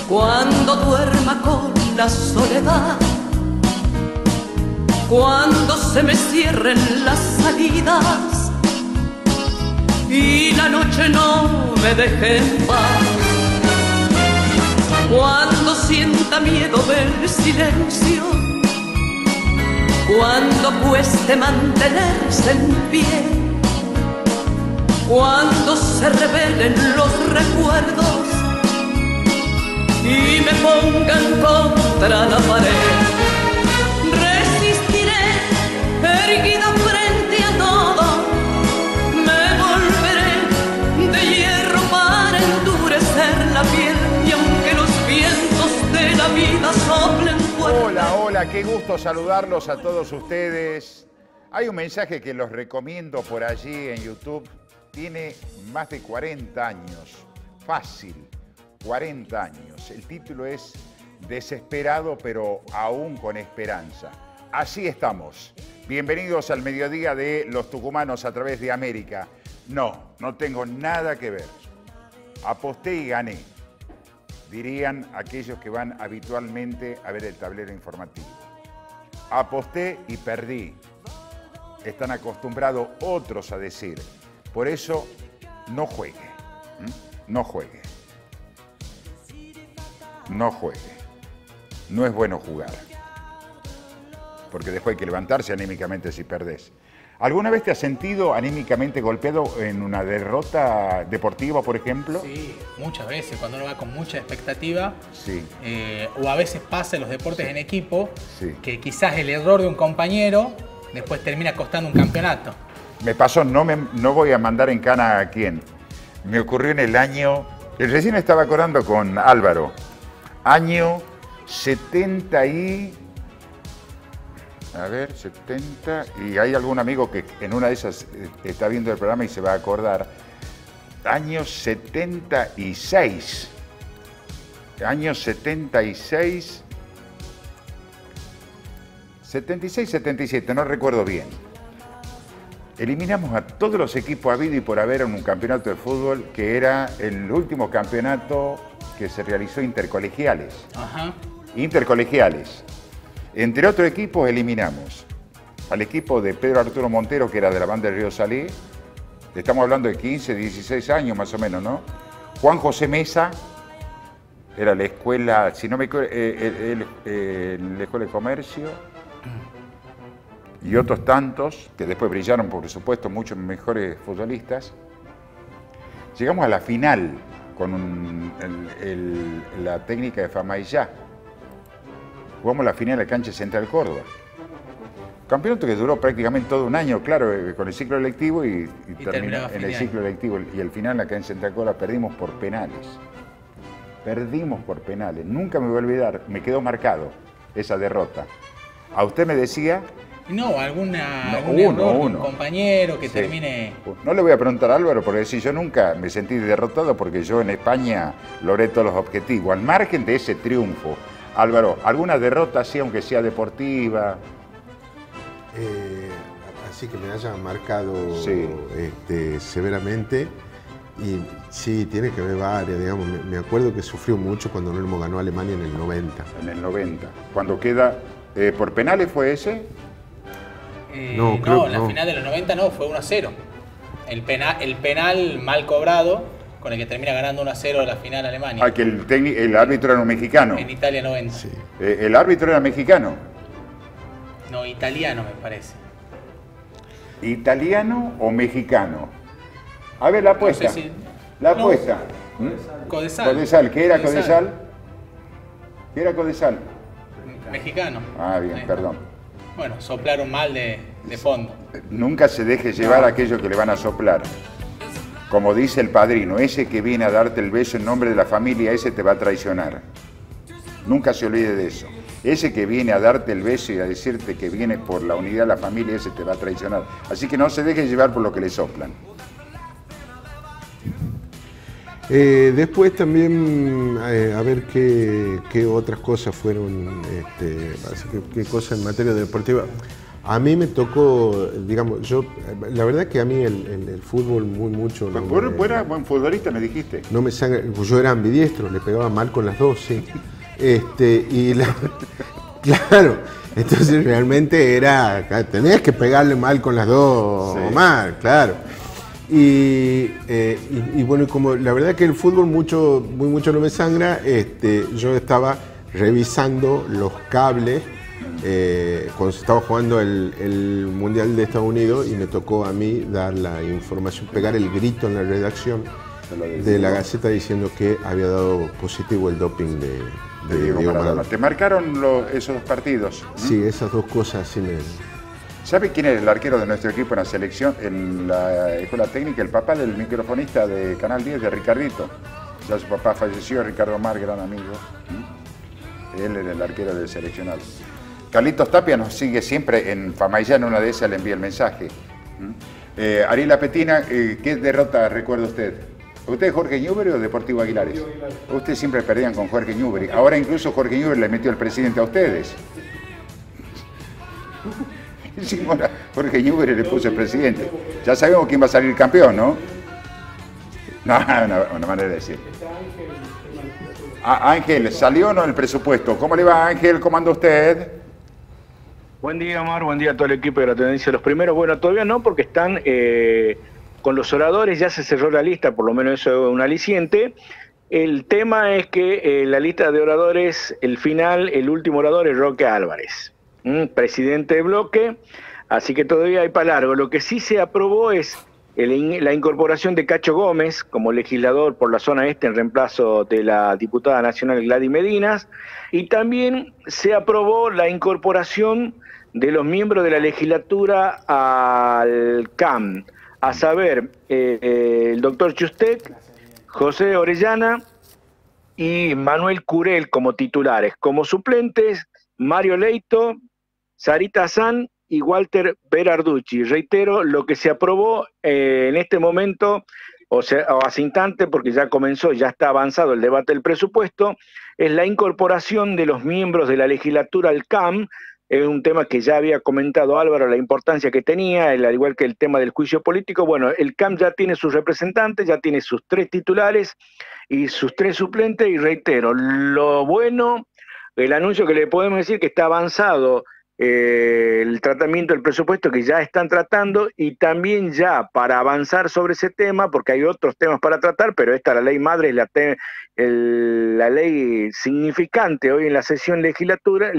cuando duerma con la soledad, cuando se me cierren las salidas y la noche no me deje en paz, cuando sienta miedo del silencio, cuando cueste mantenerse en pie, cuando se revelen los recuerdos y me pongan contra la pared, resistiré erguido frente a todo, me volveré de hierro para endurecer la piel, y aunque los vientos de la vida soplen fuerte. Hola, hola, qué gusto saludarlos a todos ustedes. Hay un mensaje que los recomiendo por allí en YouTube. Tiene más de 40 años, fácil, 40 años. El título es Desesperado, pero aún con esperanza. Así estamos. Bienvenidos al mediodía de los tucumanos a través de América. No tengo nada que ver. Aposté y gané, dirían aquellos que van habitualmente a ver el tablero informativo. Aposté y perdí. Están acostumbrados otros a decir. Por eso, no juegue. No juegue. No juegue. No es bueno jugar. Porque después hay que levantarse anímicamente si perdés. ¿Alguna vez te has sentido anímicamente golpeado en una derrota deportiva, por ejemplo? Sí, muchas veces, cuando uno va con mucha expectativa. Sí. O a veces pasa en los deportes Sí. en equipo, Sí. que quizás el error de un compañero después termina costando un campeonato. Me pasó, no voy a mandar en cana a quién. Me ocurrió en el año... Recién estaba acordando con Álvaro. Año 70 y... A ver, 70... Y hay algún amigo que en una de esas está viendo el programa y se va a acordar. Año 76. Año 76... 76, 77, no recuerdo bien. Eliminamos a todos los equipos habido y por haber en un campeonato de fútbol que era el último campeonato que se realizó intercolegiales. Ajá. Intercolegiales. Entre otros equipos eliminamos al equipo de Pedro Arturo Montero, que era de la banda del Río Salí. Estamos hablando de 15, 16 años más o menos, ¿no? Juan José Mesa, era la escuela, si no me equivoco, la escuela de comercio. Y otros tantos, que después brillaron, por supuesto, muchos mejores futbolistas. Llegamos a la final con la técnica de Famaillá. Jugamos la final en la cancha Central Córdoba. Campeonato que duró prácticamente todo un año, claro, con el ciclo electivo y terminó en el ciclo electivo. Y el final acá en Central Córdoba perdimos por penales. Perdimos por penales. Nunca me voy a olvidar, me quedó marcado esa derrota. A usted me decía... No, algún error de un compañero que Sí. termine... No le voy a preguntar a Álvaro, porque si yo nunca me sentí derrotado porque yo en España logré todos los objetivos. Al margen de ese triunfo, Álvaro, ¿alguna derrota así, aunque sea deportiva? Así que me haya marcado Sí. severamente. Y sí, tiene que haber varias, digamos. Me acuerdo que sufrió mucho cuando Nermo ganó a Alemania en el 90. En el 90. Cuando queda... ¿Por penales fue ese? No, creo que la no. final de los 90 no, fue 1-0. El penal mal cobrado, con el que termina ganando 1-0 la final Alemania. Ah, que el árbitro era un mexicano. En Italia 90. Sí. ¿El árbitro era mexicano? No, italiano me parece. ¿Italiano o mexicano? A ver, la apuesta. No sé si- La no. apuesta. Codesal. Codesal. ¿Qué era Codesal? ¿Qué era Codesal? Mexicano. Ah, bien, Ahí está. perdón. Bueno, soplaron mal de fondo. Nunca se deje llevar a aquello que le van a soplar. Como dice el padrino, ese que viene a darte el beso en nombre de la familia, ese te va a traicionar. Nunca se olvide de eso. Ese que viene a darte el beso y a decirte que viene por la unidad de la familia, ese te va a traicionar. Así que no se deje llevar por lo que le soplan. Después también a ver qué otras cosas fueron, qué cosas en materia deportiva. A mí me tocó, digamos, la verdad que a mí el fútbol mucho... No buen futbolista me dijiste. No me sangra, yo era ambidiestro, le pegaba mal con las dos, sí. Claro, entonces realmente tenías que pegarle mal con las dos, sí. Omar, claro. Y bueno, como la verdad que el fútbol mucho no me sangra, yo estaba revisando los cables cuando se estaba jugando el Mundial de Estados Unidos y me tocó a mí dar la información, pegar el grito en la redacción de la Gaceta diciendo que había dado positivo el doping de Diego Maradona. ¿Te marcaron esos dos partidos? Sí, esas dos cosas sí me... ¿Sabe quién es el arquero de nuestro equipo en la selección, en la escuela técnica? El papá del microfonista de Canal 10, de Ricardito. Ya su papá falleció, Ricardo Omar, gran amigo. Él era el arquero del seleccionado. Carlitos Tapia nos sigue siempre en Famaillá, en una de esas le envía el mensaje. Ariela Petina, ¿qué derrota recuerda usted? ¿Usted es Jorge Newbery o Deportivo Aguilares? Usted siempre perdían con Jorge Newbery. Ahora incluso Jorge Newbery le metió el presidente a ustedes. Sí, bueno, Jorge Newbery le puso el presidente. Ya sabemos quién va a salir campeón, ¿no? No, una manera de decir. Ángel, ¿salió o no el presupuesto? ¿Cómo le va, Ángel? ¿Cómo anda usted? Buen día, Omar. Buen día a todo el equipo de la tendencia. Los primeros, bueno, todavía no, porque están con los oradores, ya se cerró la lista, por lo menos eso es un aliciente. El tema es que la lista de oradores, el último orador es Roque Álvarez, presidente de bloque, así que todavía hay para largo. Lo que sí se aprobó es la incorporación de Cacho Gómez como legislador por la zona este en reemplazo de la diputada nacional Gladys Medinas, y también se aprobó la incorporación de los miembros de la legislatura al CAM, a saber, el doctor Chustec, José Orellana y Manuel Curel como titulares. Como suplentes, Mario Leito, Sarita San y Walter Berarducci. Reitero, lo que se aprobó en este momento, o hace instante, porque ya comenzó, ya está avanzado el debate del presupuesto, es la incorporación de los miembros de la legislatura al CAM. Es un tema que ya había comentado Álvaro, la importancia que tenía, al igual que el tema del juicio político. Bueno, el CAM ya tiene sus representantes, ya tiene sus 3 titulares y sus 3 suplentes, y reitero, lo bueno, el anuncio que le podemos decir que está avanzado el tratamiento del presupuesto, que ya están tratando, y también ya para avanzar sobre ese tema, porque hay otros temas para tratar, pero esta, la ley madre, es la ley significante hoy en la sesión legislativa,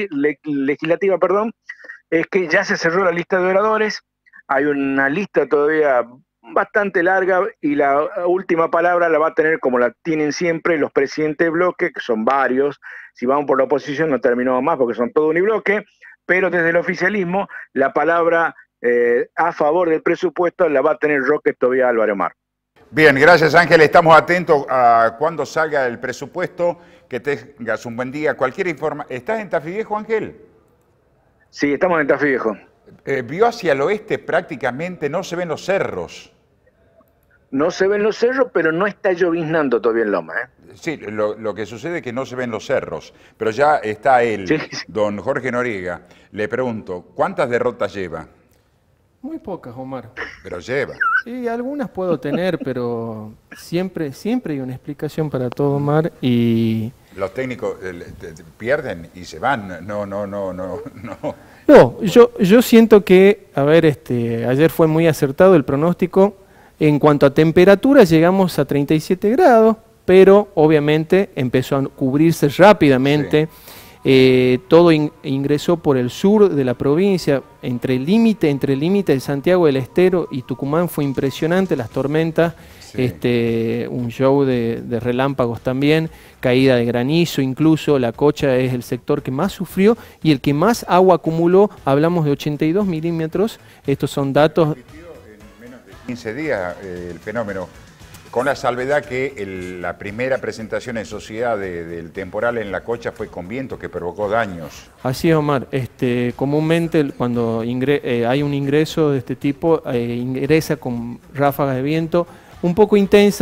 es que ya se cerró la lista de oradores. Hay una lista todavía bastante larga y la última palabra la va a tener, como la tienen siempre, los presidentes de bloque, que son varios. Si vamos por la oposición no terminamos más porque son todo unibloque, pero desde el oficialismo la palabra a favor del presupuesto la va a tener Roque Tobías Álvarez Omar. Bien, gracias, Ángel. Estamos atentos a cuando salga el presupuesto. Que tengas un buen día. Cualquier información. ¿Estás en Tafí Viejo, Ángel? Sí, estamos en Tafí Viejo. Vio hacia el oeste prácticamente, no se ven los cerros. No se ven los cerros, pero no está lloviznando todavía en Loma, ¿eh? Sí, lo que sucede es que no se ven los cerros, pero ya está él, sí. Don Jorge Noriega. Le pregunto, ¿cuántas derrotas lleva? Muy pocas, Omar. Pero lleva. Sí, algunas puedo tener, pero siempre hay una explicación para todo, Omar, y... Los técnicos pierden y se van, no. No, yo siento que, a ver, ayer fue muy acertado el pronóstico. En cuanto a temperatura, llegamos a 37 grados, pero obviamente empezó a cubrirse rápidamente. Sí. Todo ingresó por el sur de la provincia, entre el límite de Santiago del Estero y Tucumán. Fue impresionante las tormentas, sí. Un show de relámpagos también, caída de granizo incluso. La Cocha es el sector que más sufrió y el que más agua acumuló. Hablamos de 82 milímetros. Estos son datos... 15 días el fenómeno, con la salvedad que la primera presentación en sociedad del temporal en la Cocha fue con viento que provocó daños. Así es, Omar. Comúnmente cuando hay un ingreso de este tipo, ingresa con ráfagas de viento un poco intensas,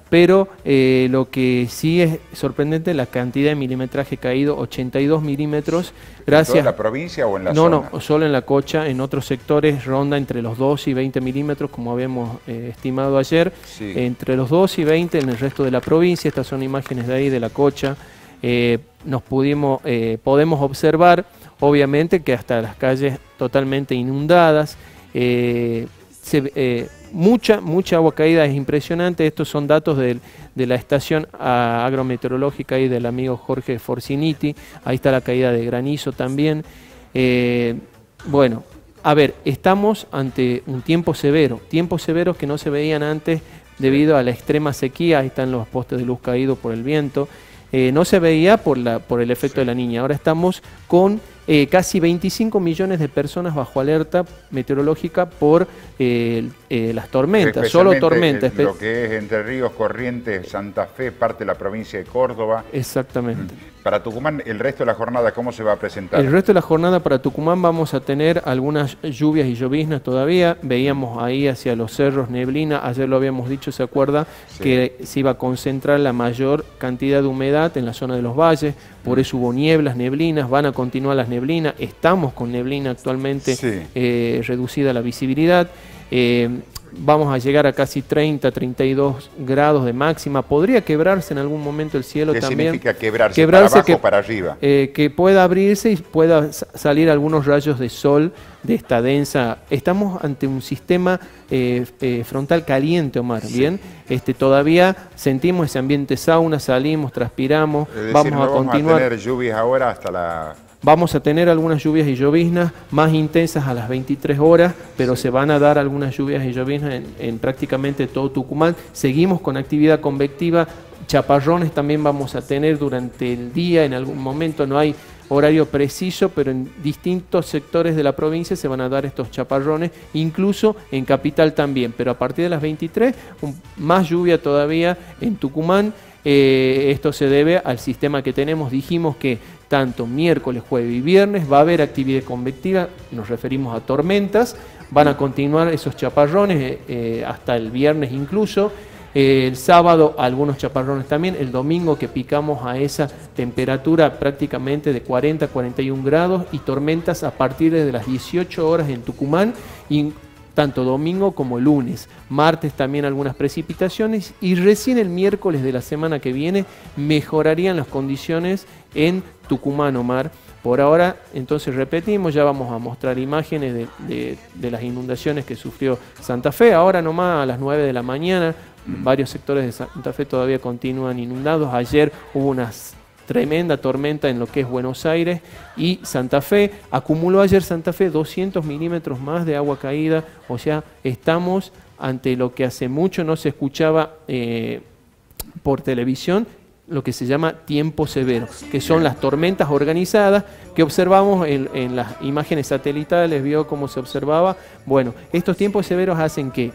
pero lo que sí es sorprendente es la cantidad de milimetraje caído, 82 milímetros. Gracias. ¿En toda la provincia o en la zona? No, solo en la Cocha. En otros sectores ronda entre los 12 y 20 milímetros, como habíamos estimado ayer. Sí. Entre los 12 y 20 en el resto de la provincia. Estas son imágenes de ahí, de la Cocha. Podemos observar, obviamente, que hasta las calles totalmente inundadas. Mucha agua caída, es impresionante. Estos son datos de la estación agrometeorológica y del amigo Jorge Forciniti. Ahí está la caída de granizo también. Bueno, a ver, estamos ante un tiempos severos que no se veían antes debido a la extrema sequía. Ahí están los postes de luz caídos por el viento. No se veía por el efecto de la Niña. Ahora estamos con casi 25 millones de personas bajo alerta meteorológica por las tormentas, solo tormentas. Lo que es Entre Ríos, Corrientes, Santa Fe, parte de la provincia de Córdoba. Exactamente. Para Tucumán, el resto de la jornada, ¿cómo se va a presentar? El resto de la jornada para Tucumán vamos a tener algunas lluvias y lloviznas todavía. Veíamos ahí hacia los cerros neblina, ayer lo habíamos dicho, ¿se acuerda? Sí. Que se iba a concentrar la mayor cantidad de humedad en la zona de los valles, por eso hubo nieblas, neblinas, van a continuar las neblinas, estamos con neblina actualmente, sí. Reducida la visibilidad. Vamos a llegar a casi 30, 32 grados de máxima. Podría quebrarse en algún momento el cielo también. ¿Qué significa quebrarse? ¿Para abajo o para arriba? Que pueda abrirse y pueda salir algunos rayos de sol de esta densa. Estamos ante un sistema frontal caliente, Omar, sí. ¿Bien? Todavía sentimos ese ambiente sauna, salimos, transpiramos. Es decir, vamos a continuar. Vamos a tener lluvias ahora hasta la... Vamos a tener algunas lluvias y lloviznas más intensas a las 23 horas, pero sí. Se van a dar algunas lluvias y lloviznas en prácticamente todo Tucumán. Seguimos con actividad convectiva, chaparrones también vamos a tener durante el día, en algún momento no hay horario preciso, pero en distintos sectores de la provincia se van a dar estos chaparrones, incluso en Capital también, pero a partir de las 23, más lluvia todavía en Tucumán. Esto se debe al sistema que tenemos. Dijimos que tanto miércoles, jueves y viernes va a haber actividad convectiva, nos referimos a tormentas, van a continuar esos chaparrones hasta el viernes incluso, el sábado algunos chaparrones también, el domingo que picamos a esa temperatura prácticamente de 40 a 41 grados y tormentas a partir de las 18 horas en Tucumán, y tanto domingo como lunes. Martes también algunas precipitaciones y recién el miércoles de la semana que viene mejorarían las condiciones en Tucumán, Omar. Por ahora, entonces repetimos, ya vamos a mostrar imágenes de las inundaciones que sufrió Santa Fe. Ahora nomás a las 9 de la mañana, varios sectores de Santa Fe todavía continúan inundados. Ayer hubo una tremenda tormenta en lo que es Buenos Aires y Santa Fe. Acumuló ayer Santa Fe 200 milímetros más de agua caída. O sea, estamos ante lo que hace mucho no se escuchaba por televisión, lo que se llama tiempo severo, que son las tormentas organizadas que observamos en las imágenes satelitales, vio cómo se observaba. Bueno, estos tiempos severos hacen que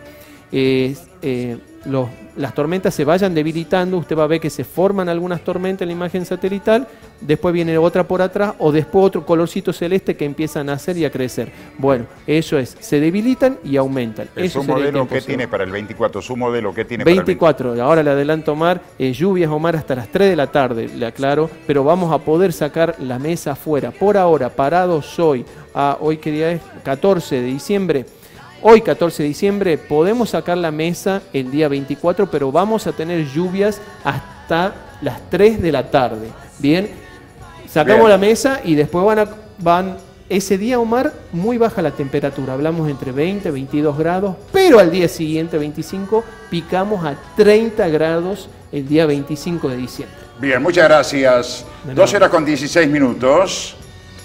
las tormentas se vayan debilitando. Usted va a ver que se forman algunas tormentas en la imagen satelital, después viene otra por atrás o después otro colorcito celeste que empieza a nacer y a crecer. Bueno, eso es, se debilitan y aumentan. ¿Su modelo qué tiene para el 24? ¿Su modelo qué tiene 24, para el 24? Ahora le adelanto, Omar, lluvias, Omar, hasta las 3 de la tarde, le aclaro, pero vamos a poder sacar la mesa afuera. Por ahora, parados hoy ¿qué día es? 14 de diciembre. Hoy, 14 de diciembre, podemos sacar la mesa el día 24, pero vamos a tener lluvias hasta las 3 de la tarde. Bien, sacamos la mesa y después van ese día, Omar, muy baja la temperatura. Hablamos entre 20 y 22 grados, pero al día siguiente, 25, picamos a 30 grados el día 25 de diciembre. Bien, muchas gracias. 2 horas con 16 minutos.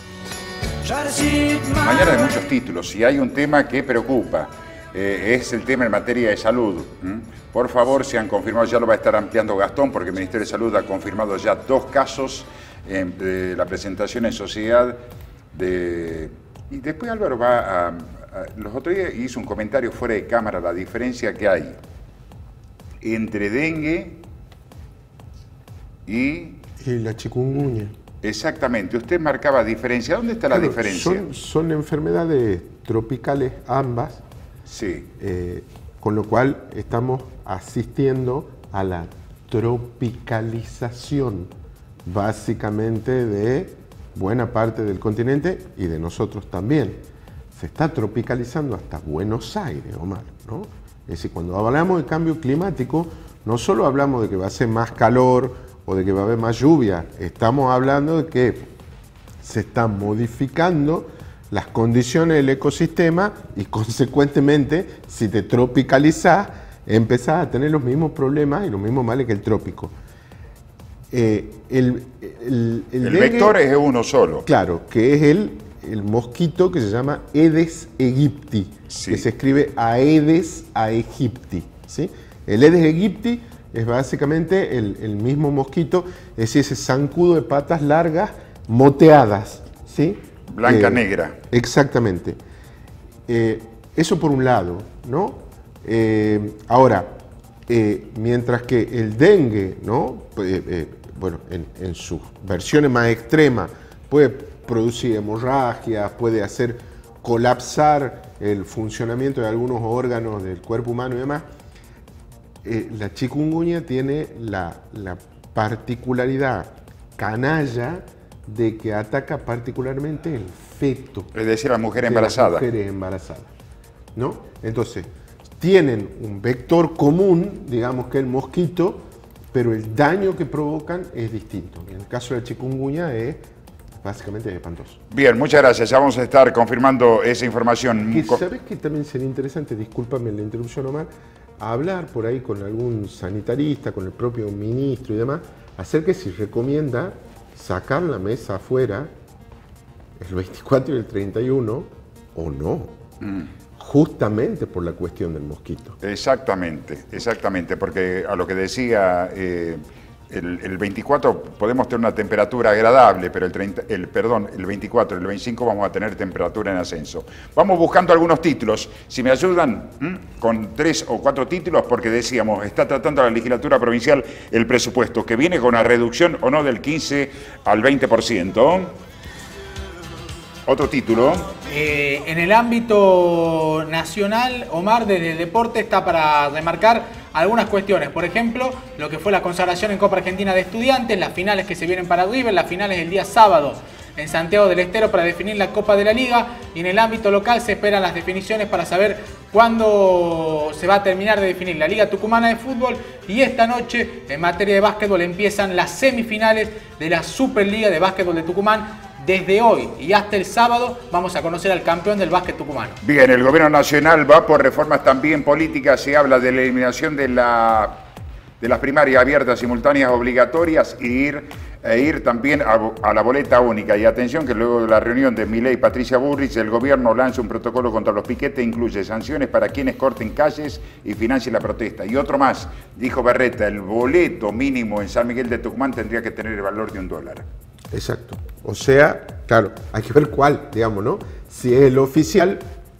Mañana hay muchos títulos y hay un tema que preocupa, es el tema en materia de salud. Por favor, se han confirmado, ya lo va a estar ampliando Gastón, porque el Ministerio de Salud ha confirmado ya 2 casos de la presentación en sociedad y después Álvaro va los otros días hizo un comentario fuera de cámara, la diferencia que hay entre dengue y la chikungunya. Exactamente, usted marcaba diferencia. ¿Dónde está la diferencia? Son enfermedades tropicales ambas, sí. Con lo cual estamos asistiendo a la tropicalización, básicamente de buena parte del continente y de nosotros también. Se está tropicalizando hasta Buenos Aires, Omar, ¿no? Es decir, cuando hablamos de cambio climático, no solo hablamos de que va a ser más calor o de que va a haber más lluvia, estamos hablando de que se están modificando las condiciones del ecosistema y consecuentemente, si te tropicalizás, empezás a tener los mismos problemas y los mismos males que el trópico. El dengue, vector es uno solo. Claro, que es el mosquito que se llama Aedes aegypti, Sí. que se escribe Aedes aegypti, ¿sí? El Aedes aegypti es básicamente el mismo mosquito, es decir, ese zancudo de patas largas moteadas, ¿sí? Blanca, negra. Exactamente. Eso por un lado, ¿no? Ahora, mientras que el dengue, ¿no? Bueno, en sus versiones más extremas, puede producir hemorragias, puede hacer colapsar el funcionamiento de algunos órganos del cuerpo humano y demás. La chikungunya tiene la particularidad canalla de que ataca particularmente el feto. Es decir, la mujer de embarazada. las mujeres embarazadas, ¿no? Entonces, tienen un vector común, digamos que el mosquito, pero el daño que provocan es distinto. En el caso de la chikungunya es básicamente espantoso. Bien, muchas gracias. Ya vamos a estar confirmando esa información. ¿Sabes que también sería interesante, discúlpame la interrupción, Omar, hablar por ahí con algún sanitarista, con el propio ministro y demás, acerca de si recomienda sacar la mesa afuera el 24 y el 31 o no, justamente por la cuestión del mosquito. Exactamente, porque a lo que decía el 24 podemos tener una temperatura agradable, pero el 24 y el 25 vamos a tener temperatura en ascenso. Vamos buscando algunos títulos, si me ayudan con 3 o 4 títulos, porque decíamos, está tratando la legislatura provincial el presupuesto, que viene con una reducción o no del 15 al 20%. Otro título. En el ámbito nacional, Omar, desde el deporte está para remarcar algunas cuestiones. Por ejemplo, lo que fue la consagración en Copa Argentina de Estudiantes, las finales que se vienen para River, las finales del día sábado en Santiago del Estero para definir la Copa de la Liga. Y en el ámbito local se esperan las definiciones para saber cuándo se va a terminar de definir la Liga Tucumana de Fútbol. Y esta noche, en materia de básquetbol, empiezan las semifinales de la Superliga de Básquetbol de Tucumán. Desde hoy y hasta el sábado vamos a conocer al campeón del básquet tucumano. Bien, el gobierno nacional va por reformas también políticas. Se habla de la eliminación de las primarias abiertas, simultáneas, obligatorias e ir también a la boleta única. Y atención que luego de la reunión de Milei y Patricia Bullrich, el gobierno lanza un protocolo contra los piquetes, incluye sanciones para quienes corten calles y financien la protesta. Y otro más, dijo Berreta, el boleto mínimo en San Miguel de Tucumán tendría que tener el valor de $1. Exacto. O sea, claro, hay que ver cuál, digamos, ¿no? Si es el oficial,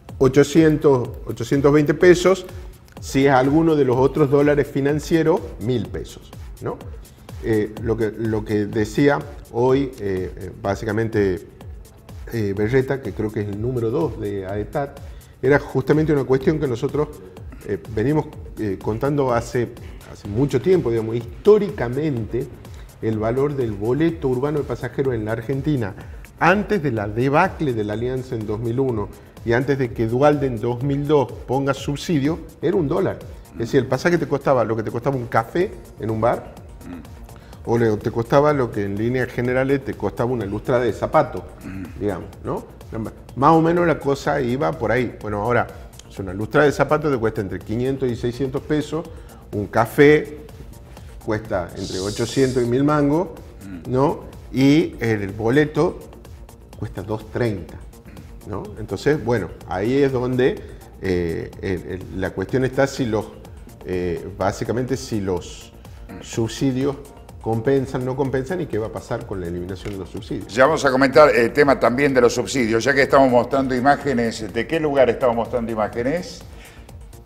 820 pesos. Si es alguno de los otros dólares financieros, 1.000 pesos, ¿no? Lo que decía hoy, básicamente, Berreta, que creo que es el número 2 de AETAT, era justamente una cuestión que nosotros venimos contando hace mucho tiempo, digamos, históricamente. El valor del boleto urbano de pasajeros en la Argentina, antes de la debacle de la Alianza en 2001 y antes de que Duhalde en 2002 ponga subsidio, era $1. Es decir, el pasaje te costaba lo que te costaba un café en un bar, o te costaba lo que en líneas generales te costaba una lustrada de zapato, digamos, ¿no? Más o menos la cosa iba por ahí. Bueno, ahora, una lustrada de zapato te cuesta entre 500 y 600 pesos, un café cuesta entre 800 y 1.000 mangos, ¿no? Y el boleto cuesta 230, ¿no? Entonces, bueno, ahí es donde la cuestión está si básicamente si los subsidios compensan, no compensan y qué va a pasar con la eliminación de los subsidios. Ya vamos a comentar el tema también de los subsidios, ya que estamos mostrando imágenes. ¿De qué lugar estamos mostrando imágenes?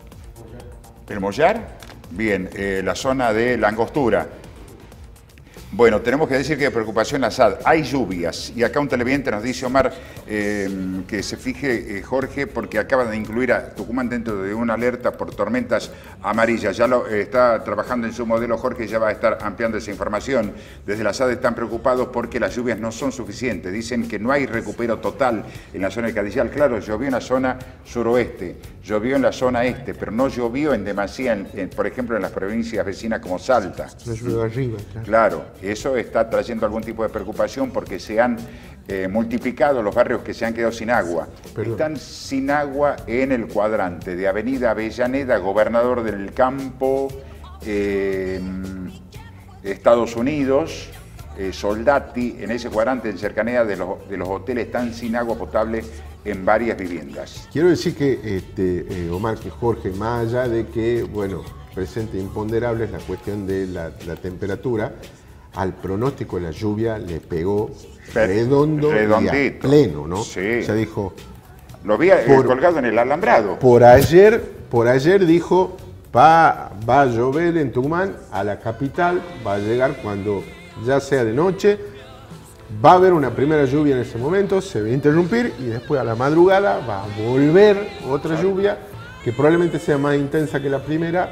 ¿El Mollar? Bien, la zona de la Angostura. Bueno, tenemos que decir que de preocupación la SAD. Hay lluvias y acá un televidente nos dice, Omar, que se fije, Jorge, porque acaban de incluir a Tucumán dentro de una alerta por tormentas amarillas. Ya lo está trabajando en su modelo, Jorge, ya va a estar ampliando esa información. Desde la SAD están preocupados porque las lluvias no son suficientes. Dicen que no hay recupero total en la zona del Cadillal. Claro, llovió en la zona suroeste, llovió en la zona este, pero no llovió en demasía, por ejemplo, en las provincias vecinas como Salta. No llovió arriba, Claro, eso está trayendo algún tipo de preocupación porque se han multiplicado los barrios que se han quedado sin agua. Perdón. Están sin agua en el cuadrante de Avenida Avellaneda, Gobernador del Campo, Estados Unidos, Soldati, en ese cuadrante en cercanía de los hoteles, están sin agua potable en varias viviendas. Quiero decir que, Omar, que Jorge, más allá de que, bueno, presente imponderables la cuestión de la temperatura, al pronóstico de la lluvia le pegó redondito. Y a pleno, ¿no? Sí. O sea, dijo... Lo vi colgado en el alambrado. Por ayer dijo, va a llover en Tucumán, a la capital, va a llegar cuando ya sea de noche, va a haber una primera lluvia en ese momento, se va a interrumpir y después a la madrugada va a volver otra lluvia que probablemente sea más intensa que la primera.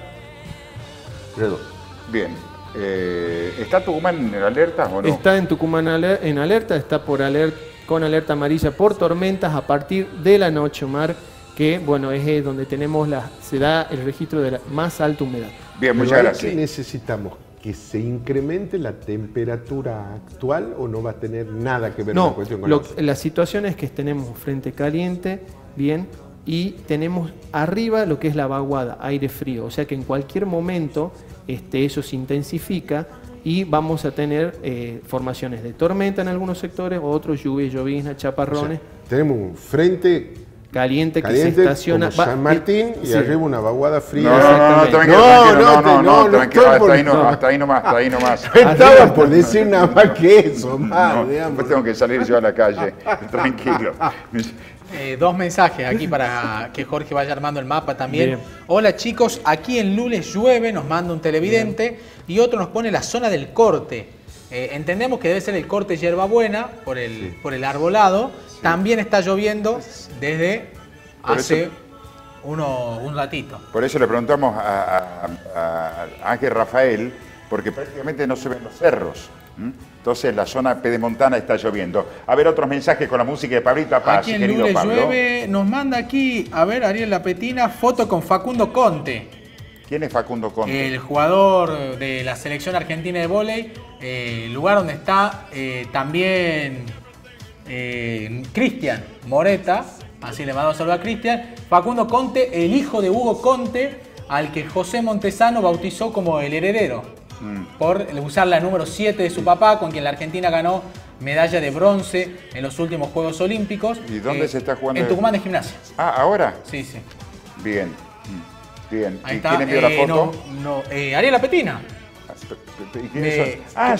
Bien. ¿Está Tucumán en alerta o no? Está en Tucumán en alerta, está con alerta amarilla por tormentas a partir de la noche, Omar, que bueno, es donde tenemos se da el registro de la más alta humedad. Bien, muchas Pero gracias. ¿qué necesitamos? ¿Que se incremente la temperatura actual o no va a tener nada que ver con la cuestión con la situación es que tenemos frente caliente, bien, y tenemos arriba lo que es la vaguada, aire frío, o sea que en cualquier momento eso se intensifica y vamos a tener formaciones de tormenta en algunos sectores, otros lluvias, lloviznas, chaparrones. O sea, tenemos un frente caliente que se estaciona como San Martín y sí. arriba una vaguada fría. No, tranquilo, hasta ahí nomás. Estaba por decir nada más que eso, Después tengo que salir yo a la calle, tranquilo. Dos mensajes aquí para que Jorge vaya armando el mapa también. Bien. Hola chicos, aquí en Lules llueve, nos manda un televidente. Bien. Y otro nos pone la zona del corte. Entendemos que debe ser el corte Hierbabuena por el arbolado. Sí. También está lloviendo desde hace un ratito. Por eso le preguntamos a Ángel Rafael, porque prácticamente no se ven los cerros. Entonces la zona pedemontana está lloviendo. A ver, otros mensajes con la música de Pablito Paz, aquí en querido Lules Pablo. Llueve, nos manda aquí, a ver, Ariel Lapetina, foto con Facundo Conte. ¿Quién es Facundo Conte? El jugador de la selección argentina de vóley, lugar donde está también Cristian Moreta, así le mandamos a saludar a Cristian. Facundo Conte, el hijo de Hugo Conte, al que José Montesano bautizó como el heredero, por usar la número 7 de su papá, con quien la Argentina ganó medalla de bronce en los últimos Juegos Olímpicos. ¿Y dónde se está jugando? En Tucumán de Gimnasia. Ah, ¿ahora? Sí, sí. Bien. Bien. Ahí ¿Y está. quién envió la foto? Ariel Lapetina. ¿Y quién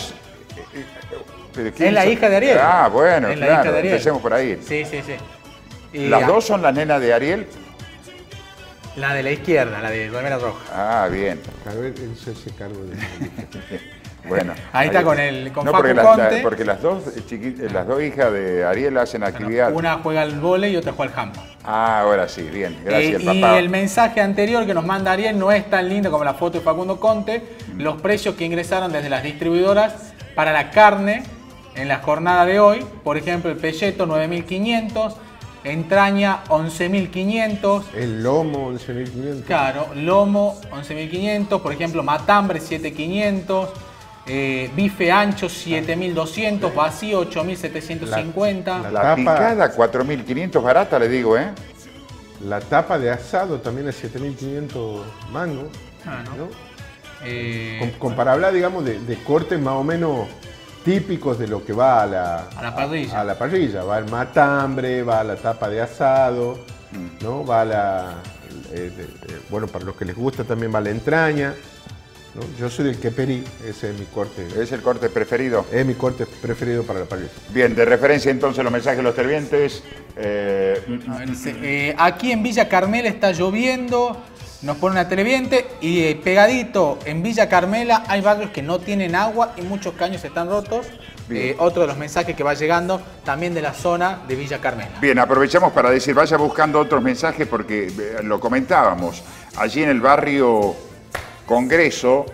es la hija de Ariel. Ah, bueno, es la claro. Hija de Ariel. Empecemos por ahí. Sí, sí, sí. ¿Las dos son las nenas de Ariel? La de la izquierda, la de remera roja. Ah, bien. A ver, él se hace cargo de Bueno. Ahí está con porque Conte. porque las dos hijas de Ariel hacen actividad. Bueno, una juega al vóley y otra juega al handball. Ah, ahora sí, bien. Gracias, papá. Y el mensaje anterior que nos manda Ariel no es tan lindo como la foto de Facundo Conte. Los precios que ingresaron desde las distribuidoras para la carne en la jornada de hoy. Por ejemplo, el pelleto 9.500. Entraña 11.500. El lomo 11.500. Claro, lomo 11.500. Por ejemplo, matambre 7.500. Bife ancho 7.200. Vacío 8.750. La picada 4.500, barata le digo, ¿eh? La tapa de asado también es 7.500 mangos. Ah, ¿no? Como para hablar, digamos, de cortes más o menos típicos de lo que va a la parrilla. A la parrilla. Va el matambre, va la tapa de asado, ¿no? Va bueno, para los que les gusta también va la entraña, ¿no? Yo soy del queperí, ese es mi corte. ¿Es el corte preferido? Es mi corte preferido para la parrilla. Bien, de referencia entonces los mensajes de los televidentes. Aquí en Villa Carmel está lloviendo. Nos pone una televidente y pegadito en Villa Carmela hay barrios que no tienen agua y muchos caños están rotos. Otro de los mensajes que va llegando también de la zona de Villa Carmela. Bien, aprovechamos para decir, vaya buscando otros mensajes porque lo comentábamos. Allí en el barrio Congreso,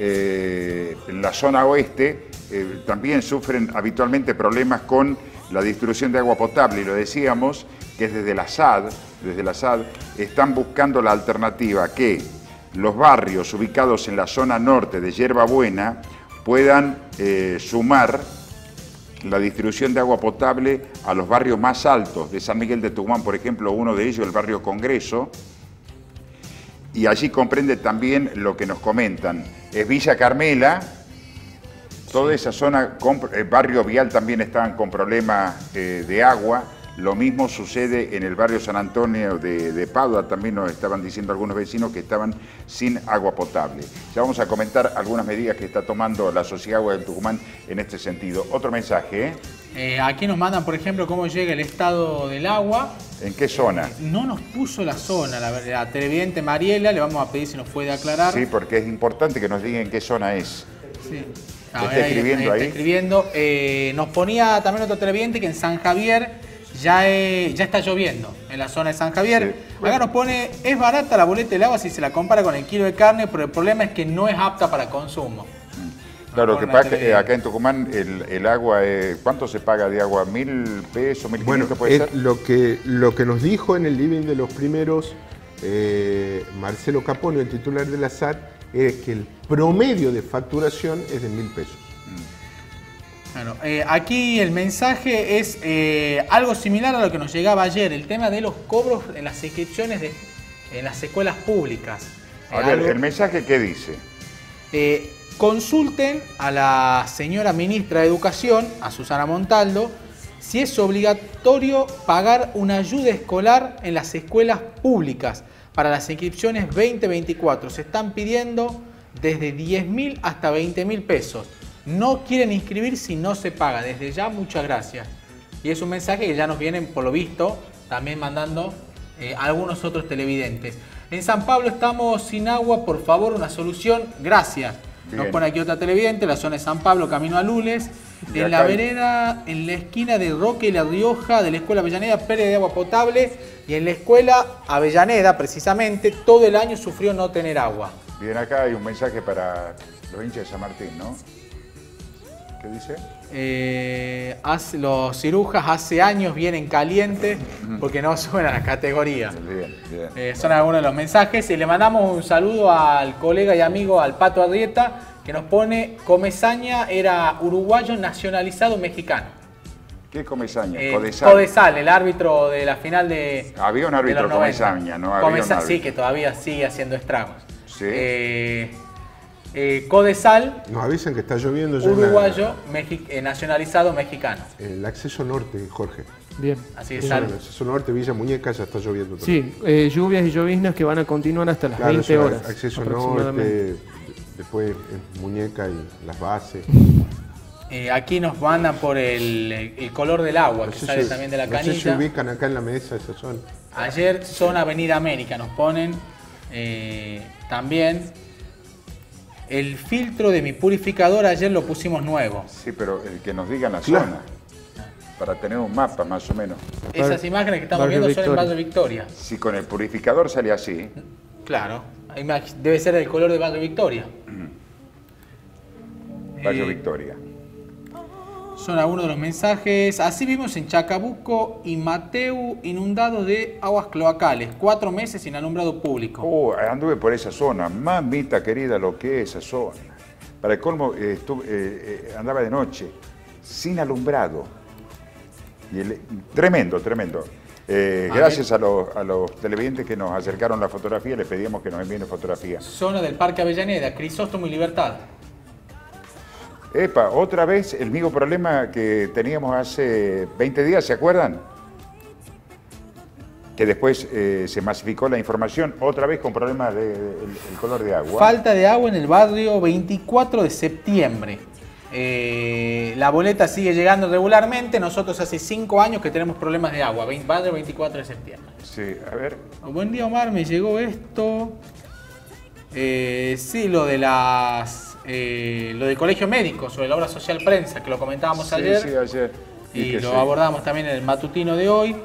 en la zona oeste, también sufren habitualmente problemas con la distribución de agua potable. Y lo decíamos que desde la SAD están buscando la alternativa que los barrios ubicados en la zona norte de Yerba Buena puedan sumar la distribución de agua potable a los barrios más altos de San Miguel de Tucumán, por ejemplo, uno de ellos, el barrio Congreso, y allí comprende también lo que nos comentan. Es Villa Carmela, toda esa zona, barrio Vial también estaban con problemas de agua. Lo mismo sucede en el barrio San Antonio de Padua, también nos estaban diciendo algunos vecinos que estaban sin agua potable. Ya vamos a comentar algunas medidas que está tomando la Sociedad Agua del Tucumán en este sentido. Otro mensaje, aquí nos mandan, por ejemplo, cómo llega el estado del agua. ¿En qué zona? No nos puso la zona, la televidente Mariela, le vamos a pedir si nos puede aclarar. Sí, porque es importante que nos digan en qué zona es. Sí. ¿Está escribiendo ahí? Está escribiendo. Nos ponía también otro televidente que en San Javier ya está lloviendo, en la zona de San Javier. Sí. Bueno. Acá nos pone, es barata la boleta del agua si se la compara con el kilo de carne, pero el problema es que no es apta para consumo. Claro, lo que pasa es que acá en Tucumán el agua, ¿cuánto se paga de agua? ¿1.000 pesos, 1.500 bueno, puede ser? Lo que nos dijo en el living de los primeros, Marcelo Caponio, el titular de la SAT, es que el promedio de facturación es de 1.000 pesos. Claro, aquí el mensaje es algo similar a lo que nos llegaba ayer, el tema de los cobros en las inscripciones en las escuelas públicas. A ver, ¿el mensaje qué dice? Consulten a la señora ministra de Educación, a Susana Montaldo, si es obligatorio pagar una ayuda escolar en las escuelas públicas para las inscripciones 2024. Se están pidiendo desde 10.000 hasta 20.000 pesos. No quieren inscribir si no se paga. Desde ya, muchas gracias. Y es un mensaje que ya nos vienen, por lo visto, también mandando algunos otros televidentes. En San Pablo estamos sin agua, por favor, una solución. Gracias. Bien. Nos pone aquí otra televidente, la zona de San Pablo, camino a Lules. En la vereda, en la esquina de Roque y La Rioja, de la escuela Avellaneda, pérdida de agua potable. Y en la escuela Avellaneda, precisamente, todo el año sufrió no tener agua. Bien, acá hay un mensaje para los hinchas de San Martín, ¿no? ¿Qué dice? Los cirujas hace años vienen calientes porque no suben a la categoría. Bien, bien. Son algunos de los mensajes. Y le mandamos un saludo al colega y amigo, al Pato Arrieta, que nos pone: Comesaña era uruguayo nacionalizado mexicano. ¿Qué Comesaña? Codesal, el árbitro de la final de. Había un árbitro Comesaña, ¿no? Había un árbitro. Sí, que todavía sigue haciendo estragos. Sí. Codesal, nos avisan que está lloviendo ya. Uruguayo, nacionalizado mexicano. El acceso norte, Jorge. Bien. Así es. El acceso norte, Villa Muñeca, ya está lloviendo. Sí, lluvias y lloviznas que van a continuar hasta las 20 horas. Acceso norte, después Muñeca y las bases. Aquí nos mandan por el color del agua, que sale también de la canilla. No sé si ubican acá en la mesa esa zona. Ayer, zona Avenida América, nos ponen también. El filtro de mi purificador ayer lo pusimos nuevo. Sí, pero el que nos digan la zona, para tener un mapa más o menos. Esas imágenes que estamos viendo son en Barrio Victoria. Si con el purificador sale así. Claro, debe ser el color de Barrio Victoria. Barrio Victoria. Son algunos de los mensajes. Así vimos en Chacabuco y Mateu inundados de aguas cloacales. 4 meses sin alumbrado público. Anduve por esa zona. Mamita querida, lo que es esa zona. Para el colmo, andaba de noche, sin alumbrado. Y tremendo, tremendo. Gracias a los televidentes que nos acercaron la fotografía, les pedíamos que nos envíen fotografías. Zona del Parque Avellaneda, Crisóstomo y Libertad. Epa, otra vez el mismo problema que teníamos hace 20 días, ¿se acuerdan? Que después se masificó la información, otra vez con problemas del color de agua. Falta de agua en el barrio 24 de septiembre. La boleta sigue llegando regularmente. Nosotros hace 5 años que tenemos problemas de agua. Barrio 24 de septiembre. Sí, a ver. Buen día, Omar, me llegó esto. Sí, lo de lo del colegio médico, sobre la obra social prensa, que lo comentábamos ayer. Sí, ayer. Y lo sí. abordamos también en el matutino de hoy.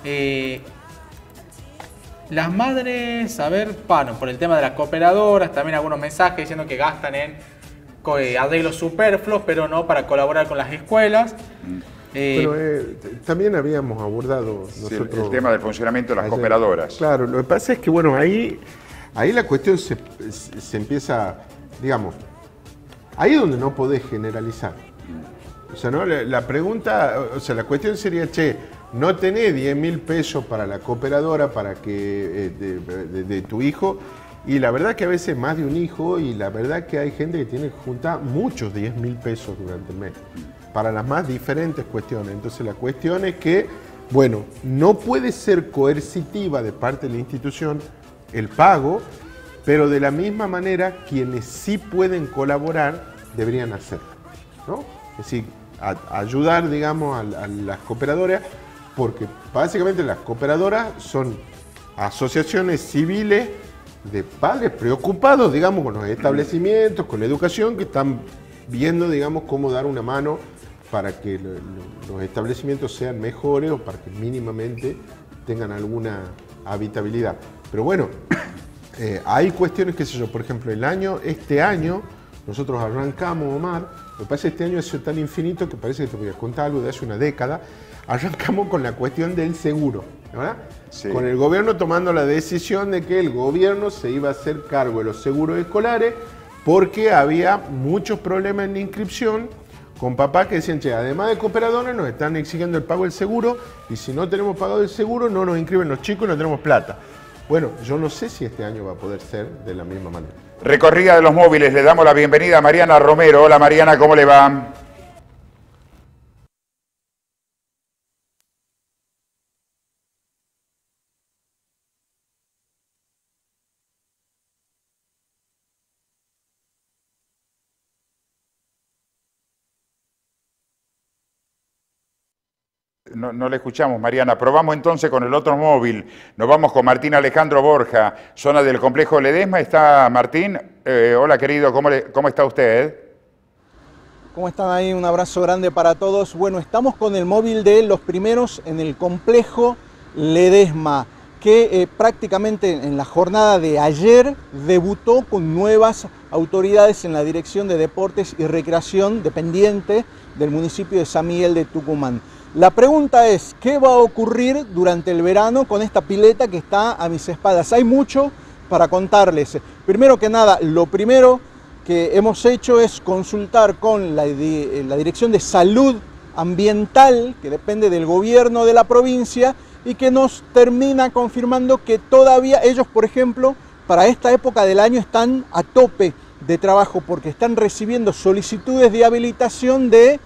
Las madres, a ver, por el tema de las cooperadoras, también algunos mensajes diciendo que gastan en arreglos superfluos, pero no para colaborar con las escuelas. Pero también habíamos abordado nosotros el tema del funcionamiento de las cooperadoras. Claro, lo que pasa es que, bueno, ahí la cuestión se empieza, digamos, ahí es donde no podés generalizar. O sea, ¿no? La pregunta, o sea, la cuestión sería, che, no tenés 10.000 pesos para la cooperadora para que de tu hijo, y la verdad que a veces más de un hijo, y la verdad que hay gente que tiene que juntar muchos 10.000 pesos durante el mes, para las más diferentes cuestiones. Entonces la cuestión es que, bueno, no puede ser coercitiva de parte de la institución el pago, pero de la misma manera quienes sí pueden colaborar deberían hacerlo, ¿no? Es decir, ayudar, digamos, a las cooperadoras, porque básicamente las cooperadoras son asociaciones civiles de padres preocupados, digamos, con los establecimientos, con la educación, que están viendo, digamos, cómo dar una mano para que los establecimientos sean mejores o para que mínimamente tengan alguna habitabilidad. Pero bueno, hay cuestiones, qué sé yo, por ejemplo, este año, nosotros arrancamos, Omar, lo que pasa es que este año es tan infinito que parece que te voy a contar algo de hace una década, arrancamos con la cuestión del seguro, ¿verdad? Sí. Con el gobierno tomando la decisión de que el gobierno se iba a hacer cargo de los seguros escolares porque había muchos problemas en la inscripción con papás que decían, che, además de cooperadoras nos están exigiendo el pago del seguro y si no tenemos pagado el seguro no nos inscriben los chicos y no tenemos plata. Bueno, yo no sé si este año va a poder ser de la misma manera. Recorrida de los móviles, le damos la bienvenida a Mariana Romero. Hola Mariana, ¿cómo le va? No le escuchamos, Mariana. Probamos entonces con el otro móvil. Nos vamos con Martín Alejandro Borja, zona del complejo Ledesma. ¿Está Martín? Hola, querido, ¿cómo está usted? ¿Cómo están ahí? Un abrazo grande para todos. Bueno, estamos con el móvil de los primeros en el complejo Ledesma, que prácticamente en la jornada de ayer debutó con nuevas autoridades en la Dirección de Deportes y Recreación dependiente del municipio de San Miguel de Tucumán. La pregunta es, ¿qué va a ocurrir durante el verano con esta pileta que está a mis espaldas? Hay mucho para contarles. Primero que nada, lo primero que hemos hecho es consultar con la Dirección de Salud Ambiental, que depende del gobierno de la provincia, y que nos termina confirmando que todavía ellos, por ejemplo, para esta época del año están a tope de trabajo porque están recibiendo solicitudes de habilitación de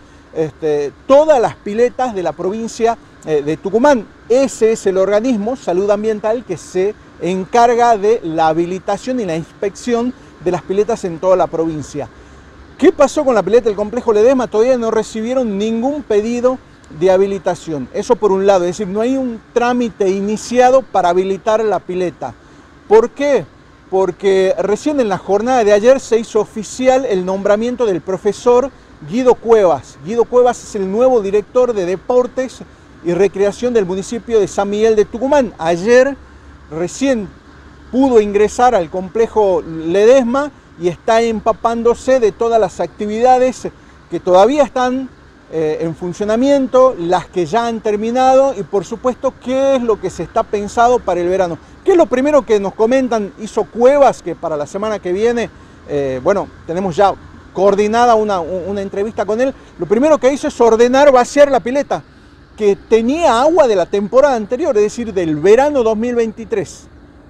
todas las piletas de la provincia de Tucumán. Ese es el organismo, Salud Ambiental, que se encarga de la habilitación y la inspección de las piletas en toda la provincia. ¿Qué pasó con la pileta del complejo Ledesma? Todavía no recibieron ningún pedido de habilitación. Eso por un lado, es decir, no hay un trámite iniciado para habilitar la pileta. ¿Por qué? Porque recién en la jornada de ayer se hizo oficial el nombramiento del profesor Guido Cuevas. Guido Cuevas es el nuevo director de Deportes y Recreación del municipio de San Miguel de Tucumán. Ayer recién pudo ingresar al complejo Ledesma y está empapándose de todas las actividades que todavía están en funcionamiento, las que ya han terminado y por supuesto qué es lo que se está pensado para el verano. ¿Qué es lo primero que nos comentan? Hizo Cuevas, que para la semana que viene, bueno, tenemos ya coordinada una entrevista con él. Lo primero que hizo es ordenar vaciar la pileta, que tenía agua de la temporada anterior, es decir, del verano 2023.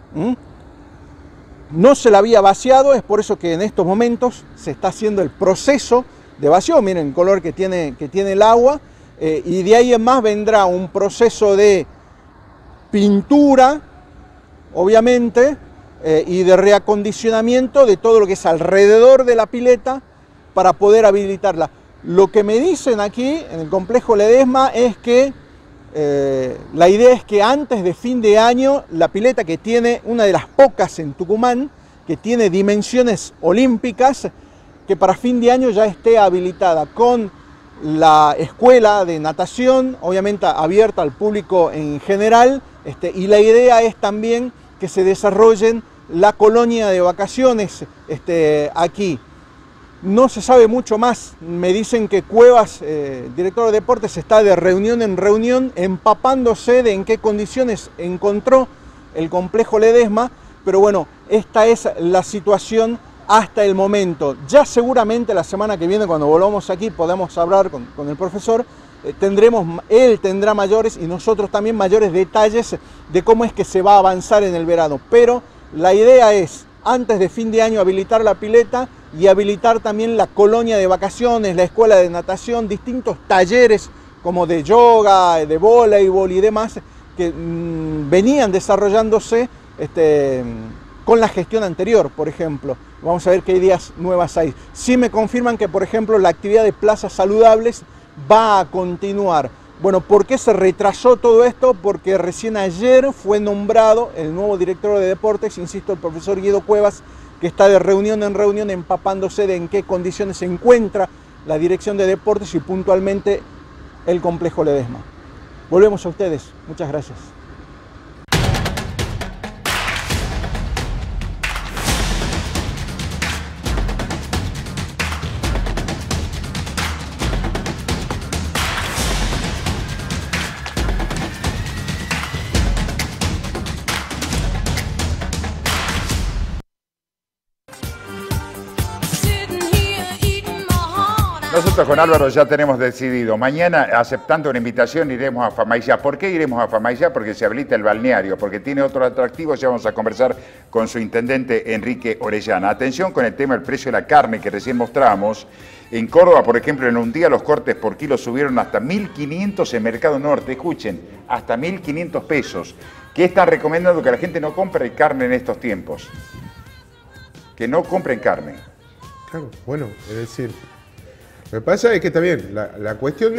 No se la había vaciado, es por eso que en estos momentos se está haciendo el proceso de vacío. Miren el color que tiene el agua, y de ahí en más vendrá un proceso de pintura, obviamente, y de reacondicionamiento de todo lo que es alrededor de la pileta para poder habilitarla. Lo que me dicen aquí en el complejo Ledesma es que la idea es que antes de fin de año la pileta, que tiene una de las pocas en Tucumán, que tiene dimensiones olímpicas, que para fin de año ya esté habilitada con la escuela de natación, obviamente abierta al público en general, y la idea es también que se desarrollen la colonia de vacaciones aquí. No se sabe mucho más. Me dicen que Cuevas, director de deportes, está de reunión en reunión empapándose de en qué condiciones encontró el complejo Ledesma, pero bueno, esta es la situación hasta el momento. Ya seguramente la semana que viene, cuando volvamos aquí, podamos hablar con el profesor, él tendrá mayores y nosotros también mayores detalles de cómo es que se va a avanzar en el verano, pero la idea es, antes de fin de año, habilitar la pileta y habilitar también la colonia de vacaciones, la escuela de natación, distintos talleres como de yoga, de voleibol y demás que venían desarrollándose con la gestión anterior, por ejemplo. Vamos a ver qué ideas nuevas hay. Sí me confirman que, por ejemplo, la actividad de plazas saludables va a continuar. Bueno, ¿por qué se retrasó todo esto? Porque recién ayer fue nombrado el nuevo director de deportes, insisto, el profesor Guido Cuevas, que está de reunión en reunión empapándose de en qué condiciones se encuentra la dirección de deportes y puntualmente el complejo Ledesma. Volvemos a ustedes. Muchas gracias. Nosotros con Álvaro ya tenemos decidido, mañana aceptando una invitación iremos a Famaillá. ¿Por qué iremos a Famaillá? Porque se habilita el balneario, porque tiene otro atractivo, ya vamos a conversar con su intendente Enrique Orellana. Atención con el tema del precio de la carne que recién mostramos. En Córdoba, por ejemplo, en un día los cortes por kilo subieron hasta 1.500 en Mercado Norte, escuchen, hasta 1.500 pesos. ¿Qué están recomendando? Que la gente no compre carne en estos tiempos. Que no compren carne. Claro, bueno, es decir... Lo que pasa es que también la cuestión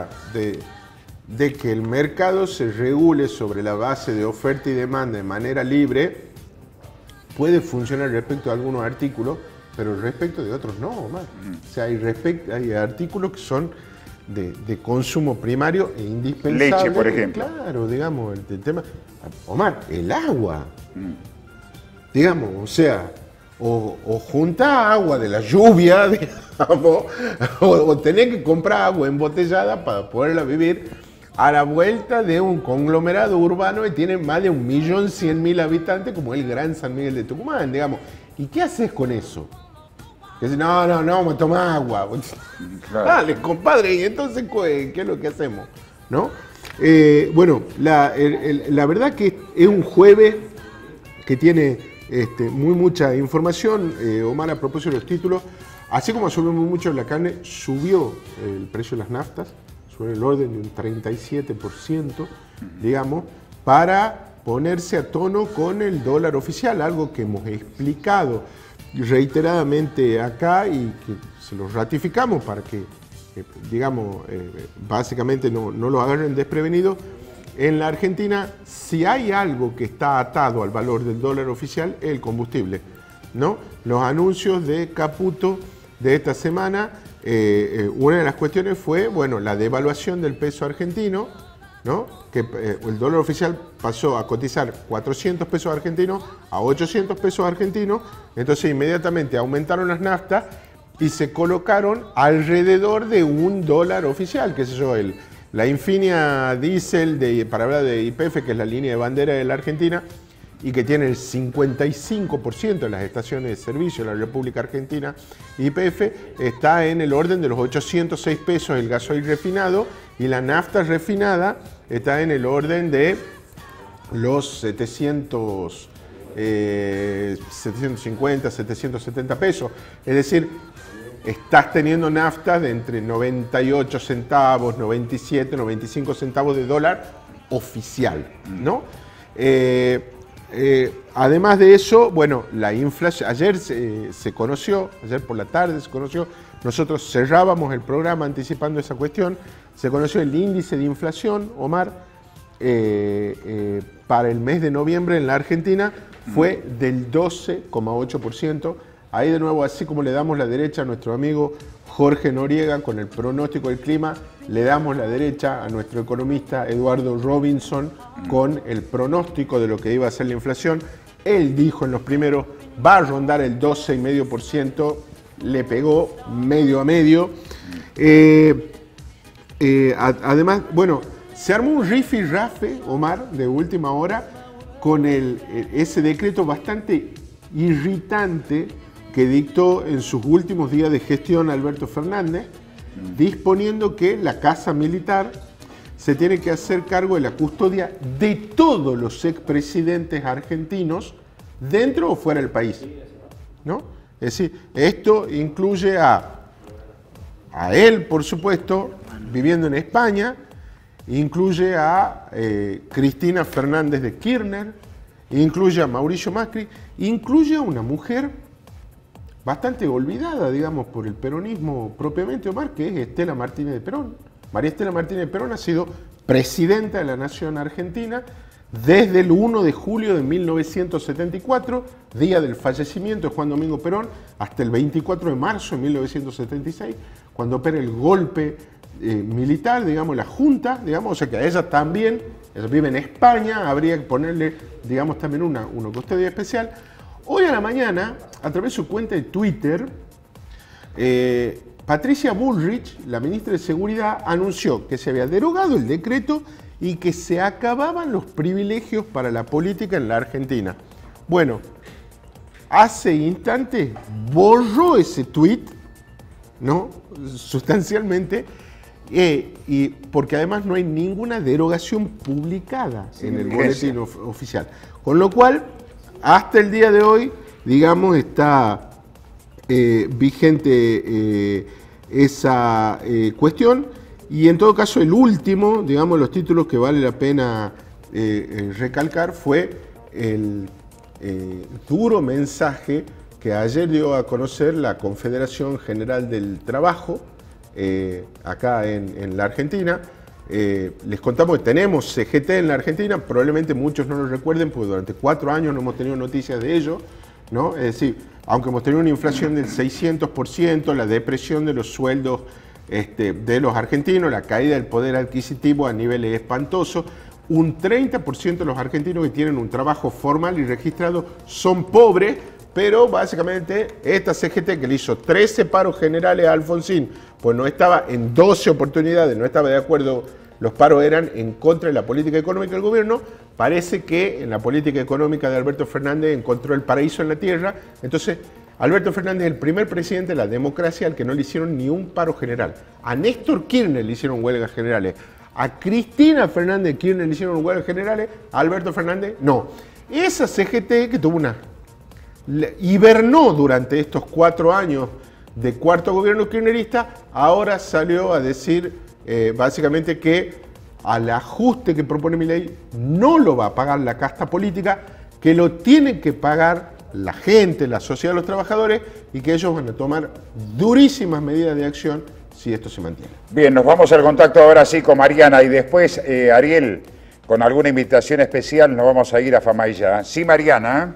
de que el mercado se regule sobre la base de oferta y demanda de manera libre puede funcionar respecto a algunos artículos, pero respecto de otros no, Omar. O sea, hay artículos que son de consumo primario e indispensable. Leche, por ejemplo. Claro, digamos, el tema... Omar, el agua. Digamos, o sea... O juntar agua de la lluvia, digamos, o tener que comprar agua embotellada para poderla vivir a la vuelta de un conglomerado urbano que tiene más de 1.100.000 habitantes, como el Gran San Miguel de Tucumán, digamos. ¿Y qué haces con eso? Que dice, no, me toma agua. Claro. Dale, compadre, y entonces, ¿qué es lo que hacemos? ¿No? Bueno, la verdad que es un jueves que tiene... mucha información. Omar, a propósito de los títulos, así como subió mucho la carne, subió el precio de las naftas, subió el orden de un 37%, digamos, para ponerse a tono con el dólar oficial, algo que hemos explicado reiteradamente acá y que se lo ratificamos para que, digamos, básicamente no lo agarren desprevenido. En la Argentina, si hay algo que está atado al valor del dólar oficial, es el combustible, ¿no? Los anuncios de Caputo de esta semana, una de las cuestiones fue, bueno, la devaluación del peso argentino, ¿no? Que el dólar oficial pasó a cotizar 400 pesos argentinos a 800 pesos argentinos, entonces inmediatamente aumentaron las naftas y se colocaron alrededor de $1 oficial, qué sé yo, la Infinia Diesel, para hablar de YPF, que es la línea de bandera de la Argentina, y que tiene el 55% de las estaciones de servicio de la República Argentina, YPF, está en el orden de los 806 pesos el gasoil refinado, y la nafta refinada está en el orden de los 750, 770 pesos. Es decir, estás teniendo naftas de entre 98 centavos, 97, 95 centavos de dólar oficial, ¿no? Además de eso, bueno, la inflación, ayer se conoció, ayer por la tarde se conoció, nosotros cerrábamos el programa anticipando esa cuestión, se conoció el índice de inflación, Omar, para el mes de noviembre en la Argentina fue del 12,8%. Ahí de nuevo, así como le damos la derecha a nuestro amigo Jorge Noriega con el pronóstico del clima, le damos la derecha a nuestro economista Eduardo Robinson con el pronóstico de lo que iba a ser la inflación. Él dijo en los primeros, va a rondar el 12,5%, le pegó medio a medio. Además, bueno, se armó un rifirrafe, Omar, de última hora, con ese decreto bastante irritante que dictó en sus últimos días de gestión Alberto Fernández, disponiendo que la Casa Militar se tiene que hacer cargo de la custodia de todos los expresidentes argentinos dentro o fuera del país, ¿no? Es decir, esto incluye a él, por supuesto, viviendo en España, incluye a Cristina Fernández de Kirchner, incluye a Mauricio Macri, incluye a una mujer bastante olvidada, digamos, por el peronismo propiamente, Omar, que es Estela Martínez de Perón. María Estela Martínez de Perón ha sido presidenta de la Nación Argentina desde el 1 de julio de 1974, día del fallecimiento de Juan Domingo Perón, hasta el 24 de marzo de 1976, cuando opera el golpe militar, digamos, la Junta, digamos, o sea que a ella también, ella vive en España, habría que ponerle, digamos, también una custodia especial. Hoy a la mañana, a través de su cuenta de Twitter, Patricia Bullrich, la ministra de Seguridad, anunció que se había derogado el decreto y que se acababan los privilegios para la política en la Argentina. Bueno, hace instantes borró ese tuit, ¿no? Sustancialmente, y porque además no hay ninguna derogación publicada en el boletín oficial. Con lo cual, hasta el día de hoy, digamos, está vigente esa cuestión. Y en todo caso, el último, digamos, los títulos que vale la pena recalcar fue el duro mensaje que ayer dio a conocer la Confederación General del Trabajo acá en la Argentina. Les contamos que tenemos CGT en la Argentina, probablemente muchos no lo recuerden porque durante 4 años no hemos tenido noticias de ello, ¿no? Es decir, aunque hemos tenido una inflación del 600%, la depresión de los sueldos de los argentinos, la caída del poder adquisitivo a niveles espantosos, un 30% de los argentinos que tienen un trabajo formal y registrado son pobres, pero básicamente esta CGT que le hizo 13 paros generales a Alfonsín, pues no estaba en 12 oportunidades, no estaba de acuerdo, los paros eran en contra de la política económica del gobierno, parece que en la política económica de Alberto Fernández encontró el paraíso en la tierra. Entonces Alberto Fernández es el primer presidente de la democracia al que no le hicieron ni un paro general. A Néstor Kirchner le hicieron huelgas generales, a Cristina Fernández de Kirchner le hicieron huelgas generales, a Alberto Fernández no. Esa CGT que tuvo hibernó durante estos 4 años de cuarto gobierno kirchnerista, ahora salió a decir básicamente que al ajuste que propone Milei no lo va a pagar la casta política, que lo tienen que pagar la gente, la sociedad, los trabajadores, y que ellos van a tomar durísimas medidas de acción si esto se mantiene. Bien, nos vamos al contacto ahora sí con Mariana y después, Ariel, con alguna invitación especial, nos vamos a ir a Famaillá. Sí, Mariana.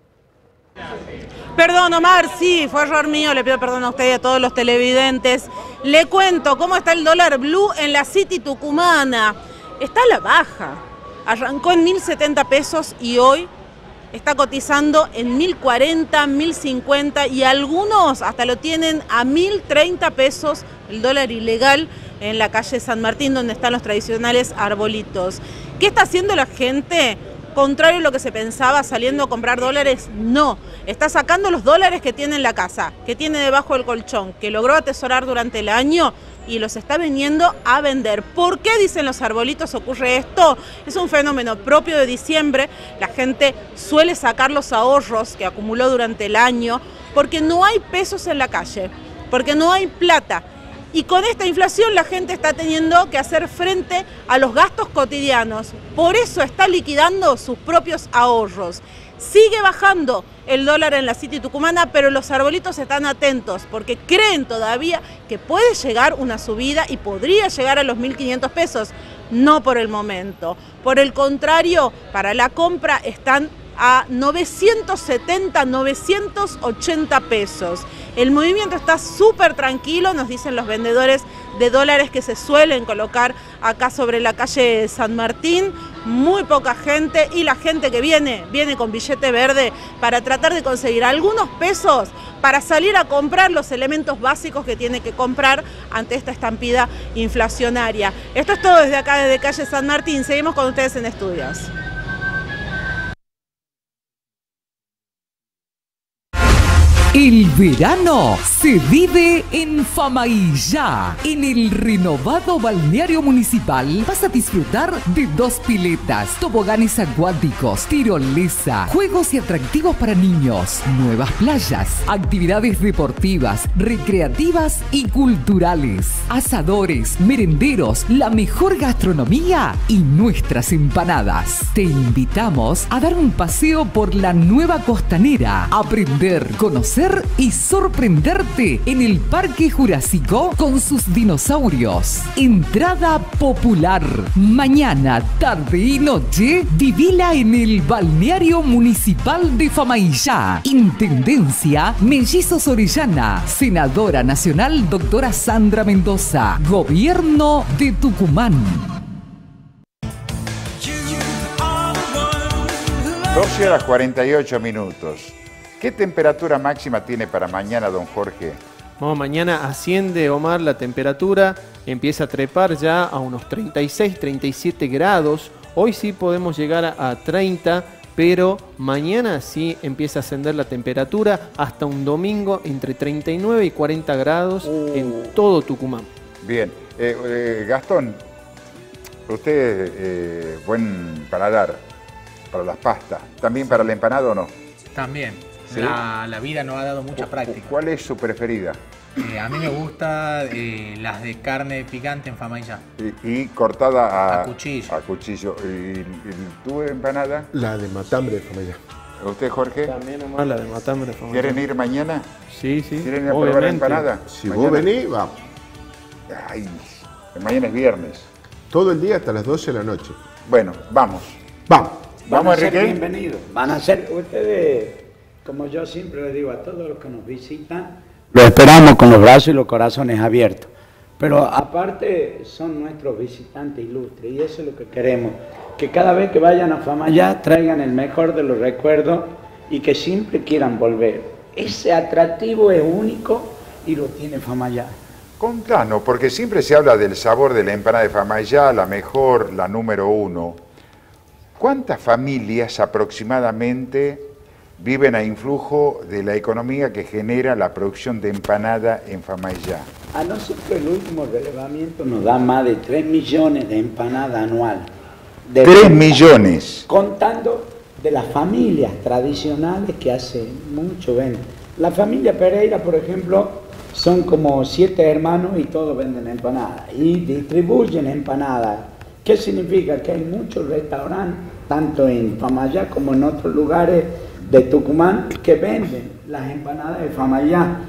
Perdón, Omar, sí, fue error mío, le pido perdón a usted y a todos los televidentes. Le cuento cómo está el dólar blue en la City tucumana. Está a la baja. Arrancó en 1.070 pesos y hoy está cotizando en 1.040, 1.050 y algunos hasta lo tienen a 1.030 pesos el dólar ilegal en la calle San Martín, donde están los tradicionales arbolitos. ¿Qué está haciendo la gente? Contrario a lo que se pensaba, saliendo a comprar dólares, no. Está sacando los dólares que tiene en la casa, que tiene debajo del colchón, que logró atesorar durante el año y los está viniendo a vender. ¿Por qué, dicen los arbolitos, ocurre esto? Es un fenómeno propio de diciembre. La gente suele sacar los ahorros que acumuló durante el año porque no hay pesos en la calle, porque no hay plata. Y con esta inflación la gente está teniendo que hacer frente a los gastos cotidianos. Por eso está liquidando sus propios ahorros. Sigue bajando el dólar en la City tucumana, pero los arbolitos están atentos porque creen todavía que puede llegar una subida y podría llegar a los 1.500 pesos. no por el momento. Por el contrario, para la compra están a 970, 980 pesos. El movimiento está súper tranquilo, nos dicen los vendedores de dólares que se suelen colocar acá sobre la calle San Martín. Muy poca gente, y la gente que viene con billete verde para tratar de conseguir algunos pesos para salir a comprar los elementos básicos que tiene que comprar ante esta estampida inflacionaria. Esto es todo desde acá, desde calle San Martín. Seguimos con ustedes en estudios. El verano se vive en Famaillá. En el renovado balneario municipal vas a disfrutar de 2 piletas, toboganes acuáticos, tirolesa, juegos y atractivos para niños, nuevas playas, actividades deportivas, recreativas y culturales, asadores, merenderos, la mejor gastronomía y nuestras empanadas. Te invitamos a dar un paseo por la nueva costanera, aprender, conocer y sorprenderte en el Parque Jurásico con sus dinosaurios. Entrada popular. Mañana, tarde y noche, vivila en el Balneario Municipal de Famaillá. Intendencia Mellizos Orellana. Senadora Nacional Doctora Sandra Mendoza. Gobierno de Tucumán. 12 horas 48 minutos. ¿Qué temperatura máxima tiene para mañana, don Jorge? No, mañana asciende, Omar, la temperatura, empieza a trepar ya a unos 36, 37 grados. Hoy sí podemos llegar a 30, pero mañana sí empieza a ascender la temperatura hasta un domingo entre 39 y 40 grados en todo Tucumán. Bien. Gastón, usted buen paladar para las pastas. ¿También para el empanado o no? También. ¿Sí? La vida nos ha dado mucha práctica. ¿Cuál es su preferida? A mí me gusta las de carne picante en Famaillá. Y cortada a cuchillo. A cuchillo. ¿Y tu empanada? La de matambre de Famaillá. ¿Usted, Jorge? También, Omar, la de matambre de Famaillá. ¿Quieren ir mañana? Sí, sí. ¿Quieren ir a probar empanada? Si mañana. vos venís, vamos. Ay, mañana es viernes. Todo el día hasta las 12 de la noche. Bueno, vamos. Vamos. Vamos, Enrique. Bienvenidos. Van a ser ustedes, como yo siempre les digo a todos los que nos visitan, los esperamos con los brazos y los corazones abiertos. Pero aparte son nuestros visitantes ilustres y eso es lo que queremos. Que cada vez que vayan a Famaillá traigan el mejor de los recuerdos y que siempre quieran volver. Ese atractivo es único y lo tiene Famaillá. Contanos, porque siempre se habla del sabor de la empanada de Famaillá, la mejor, la número 1. ¿Cuántas familias aproximadamente viven a influjo de la economía que genera la producción de empanada en Famaillá? A nosotros el último relevamiento nos da más de 3 millones de empanadas anual. 3 millones. Contando de las familias tradicionales que hace mucho venden. La familia Pereira, por ejemplo, son como 7 hermanos y todos venden empanadas y distribuyen empanadas. ¿Qué significa? Que hay muchos restaurantes, tanto en Famaillá como en otros lugares de Tucumán, que venden las empanadas de Famaillá.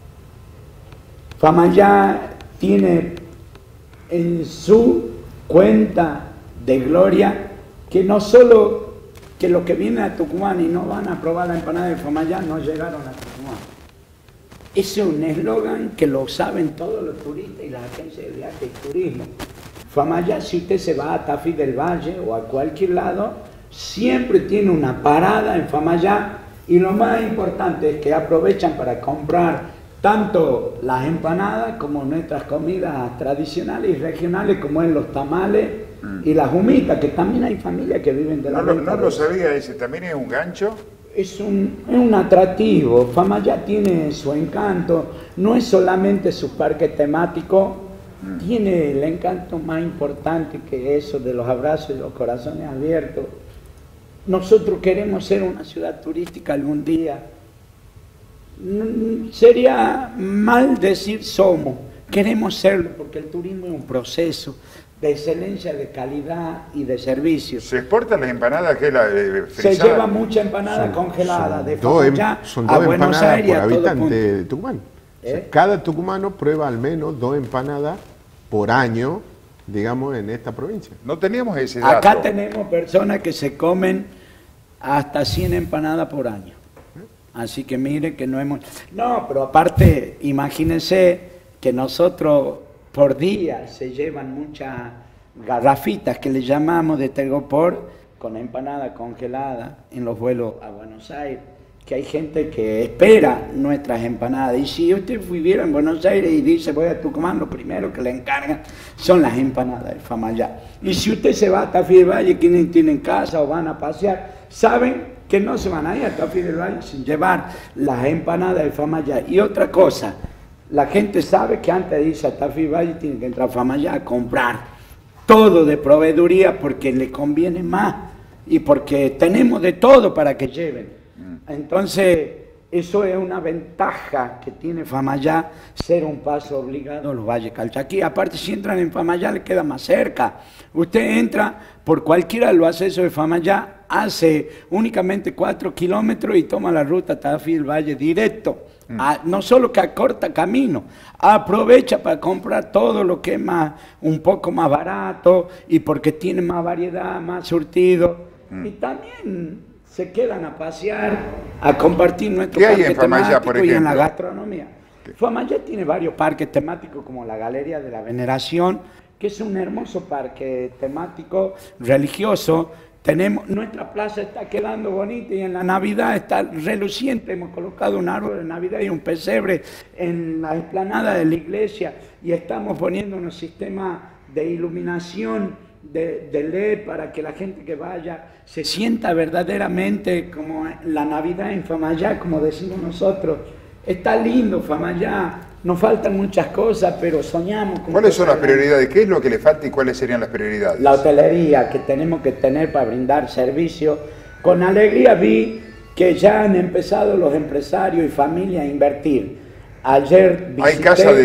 Famaillá tiene en su cuenta de gloria que no solo que los que vienen a Tucumán y no van a probar la empanada de Famaillá no llegaron a Tucumán. Ese es un eslogan que lo saben todos los turistas y las agencias de viaje y turismo. Famaillá, si usted se va a Tafí del Valle o a cualquier lado, siempre tiene una parada en Famaillá y lo más importante es que aprovechan para comprar tanto las empanadas como nuestras comidas tradicionales y regionales como en los tamales y las humitas, que también hay familias que viven de la venta. No lo sabía ese, ¿también es un gancho? Es un atractivo. Famaillá tiene su encanto, no es solamente su parque temático, tiene el encanto más importante que eso de los abrazos y los corazones abiertos. Nosotros queremos ser una ciudad turística algún día. Sería mal decir somos, queremos serlo porque el turismo es un proceso de excelencia, de calidad y de servicio. ¿Se exportan las empanadas que la frisada? Se lleva mucha empanada congelada de Famaillá a Buenos Aires por habitante de Tucumán. O sea, cada tucumano prueba al menos 2 empanadas por año digamos, en esta provincia. No teníamos ese dato. Acá tenemos personas que se comen hasta 100 empanadas por año. Así que mire que no hemos... No, pero aparte, imagínense que nosotros por día se llevan muchas garrafitas que le llamamos de Tergopor con empanada congelada en los vuelos a Buenos Aires, que hay gente que espera nuestras empanadas. Y si usted viviera en Buenos Aires y dice voy a Tucumán, lo primero que le encargan son las empanadas de Famayá. Y si usted se va a Tafí del Valle, quienes tienen casa o van a pasear, saben que no se van a ir a Tafí del Valle sin llevar las empanadas de Famayá. Y otra cosa, la gente sabe que antes de irse a Tafí del Valle tiene que entrar a Famayá a comprar todo de proveeduría porque le conviene más y porque tenemos de todo para que lleven. Entonces, eso es una ventaja que tiene Famayá, ser un paso obligado a los Valles Calchaquí. Aparte, si entran en Famayá, le queda más cerca. Usted entra por cualquiera de los accesos de Famayá, hace únicamente 4 kilómetros y toma la ruta Tafí del Valle directo. No solo que acorta camino, aprovecha para comprar todo lo que es más, un poco más barato y porque tiene más variedad, más surtido. Y también se quedan a pasear, a compartir nuestro parque temático y en la gastronomía. Famayá tiene varios parques temáticos como la Galería de la Veneración, que es un hermoso parque temático religioso. Nuestra plaza está quedando bonita y en la Navidad está reluciente. Hemos colocado un árbol de Navidad y un pesebre en la explanada de la iglesia y estamos poniendo unos sistemas de iluminación de LED para que la gente que vaya se sienta verdaderamente como la Navidad en Famayá, como decimos nosotros. Está lindo Famayá, nos faltan muchas cosas, pero soñamos con... ¿Cuáles son las prioridades? ¿Qué es lo que le falta y cuáles serían las prioridades? La hotelería que tenemos que tener para brindar servicio. Con alegría vi que ya han empezado los empresarios y familias a invertir. Ayer visité... Hay casas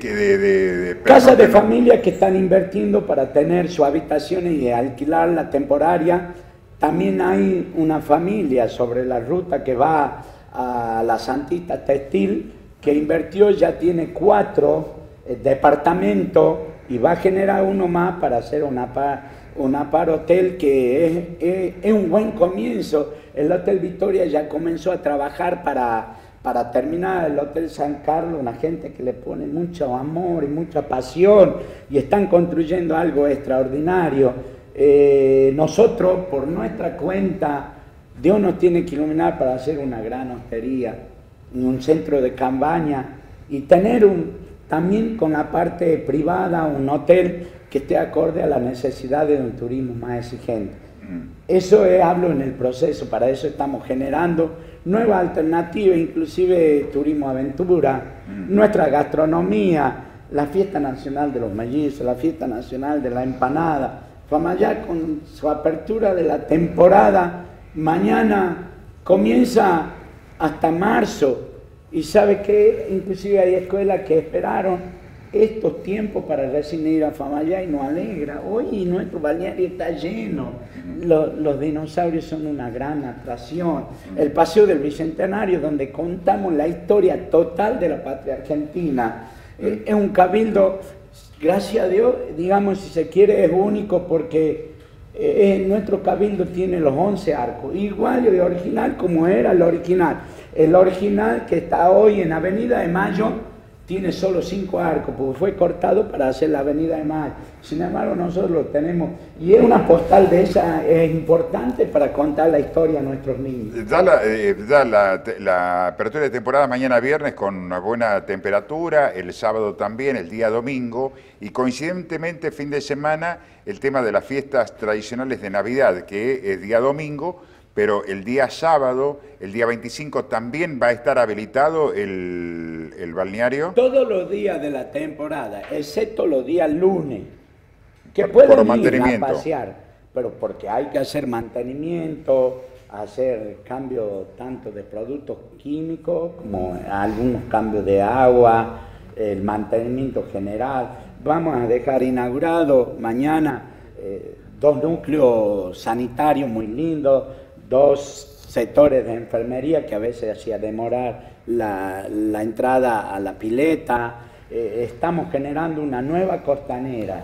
casas de familia que están invirtiendo para tener sus habitaciones y alquilarla temporaria. También hay una familia sobre la ruta que va a la Santista Textil que invirtió, ya tiene 4 departamentos y va a generar uno más para hacer un apar hotel que es un buen comienzo. El Hotel Victoria ya comenzó a trabajar para terminar el Hotel San Carlos, una gente que le pone mucho amor y mucha pasión y están construyendo algo extraordinario. Nosotros, por nuestra cuenta, Dios nos tiene que iluminar para hacer una gran hostería, un centro de campaña y tener también con la parte privada un hotel que esté acorde a las necesidades de un turismo más exigente. Eso hablo en el proceso, para eso estamos generando nuevas alternativas, inclusive turismo aventura, nuestra gastronomía, la fiesta nacional de los mellizos, la fiesta nacional de la empanada. Famayá con su apertura de la temporada, mañana comienza hasta marzo y sabe que inclusive hay escuelas que esperaron estos tiempos para recién ir a Famayá y nos alegra. Hoy nuestro balneario está lleno, los dinosaurios son una gran atracción. El Paseo del Bicentenario, donde contamos la historia total de la patria argentina, es un cabildo, gracias a Dios, digamos, si se quiere, es único porque nuestro cabildo tiene los 11 arcos, igual de original como era el original. El original que está hoy en Avenida de Mayo tiene solo 5 arcos, porque fue cortado para hacer la Avenida de Mayo. Sin embargo, nosotros lo tenemos, y es una postal de esa, es importante para contar la historia a nuestros niños. Da la apertura de temporada mañana viernes con una buena temperatura, el sábado también, el día domingo, y coincidentemente fin de semana el tema de las fiestas tradicionales de Navidad, que es día domingo, pero el día sábado, el día 25, también va a estar habilitado el balneario. Todos los días de la temporada, excepto los días lunes, que pueden ir a pasear, pero porque hay que hacer mantenimiento, hacer cambios tanto de productos químicos como algunos cambios de agua, el mantenimiento general. Vamos a dejar inaugurado mañana 2 núcleos sanitarios muy lindos, 2 sectores de enfermería que a veces hacía demorar la entrada a la pileta. Estamos generando una nueva costanera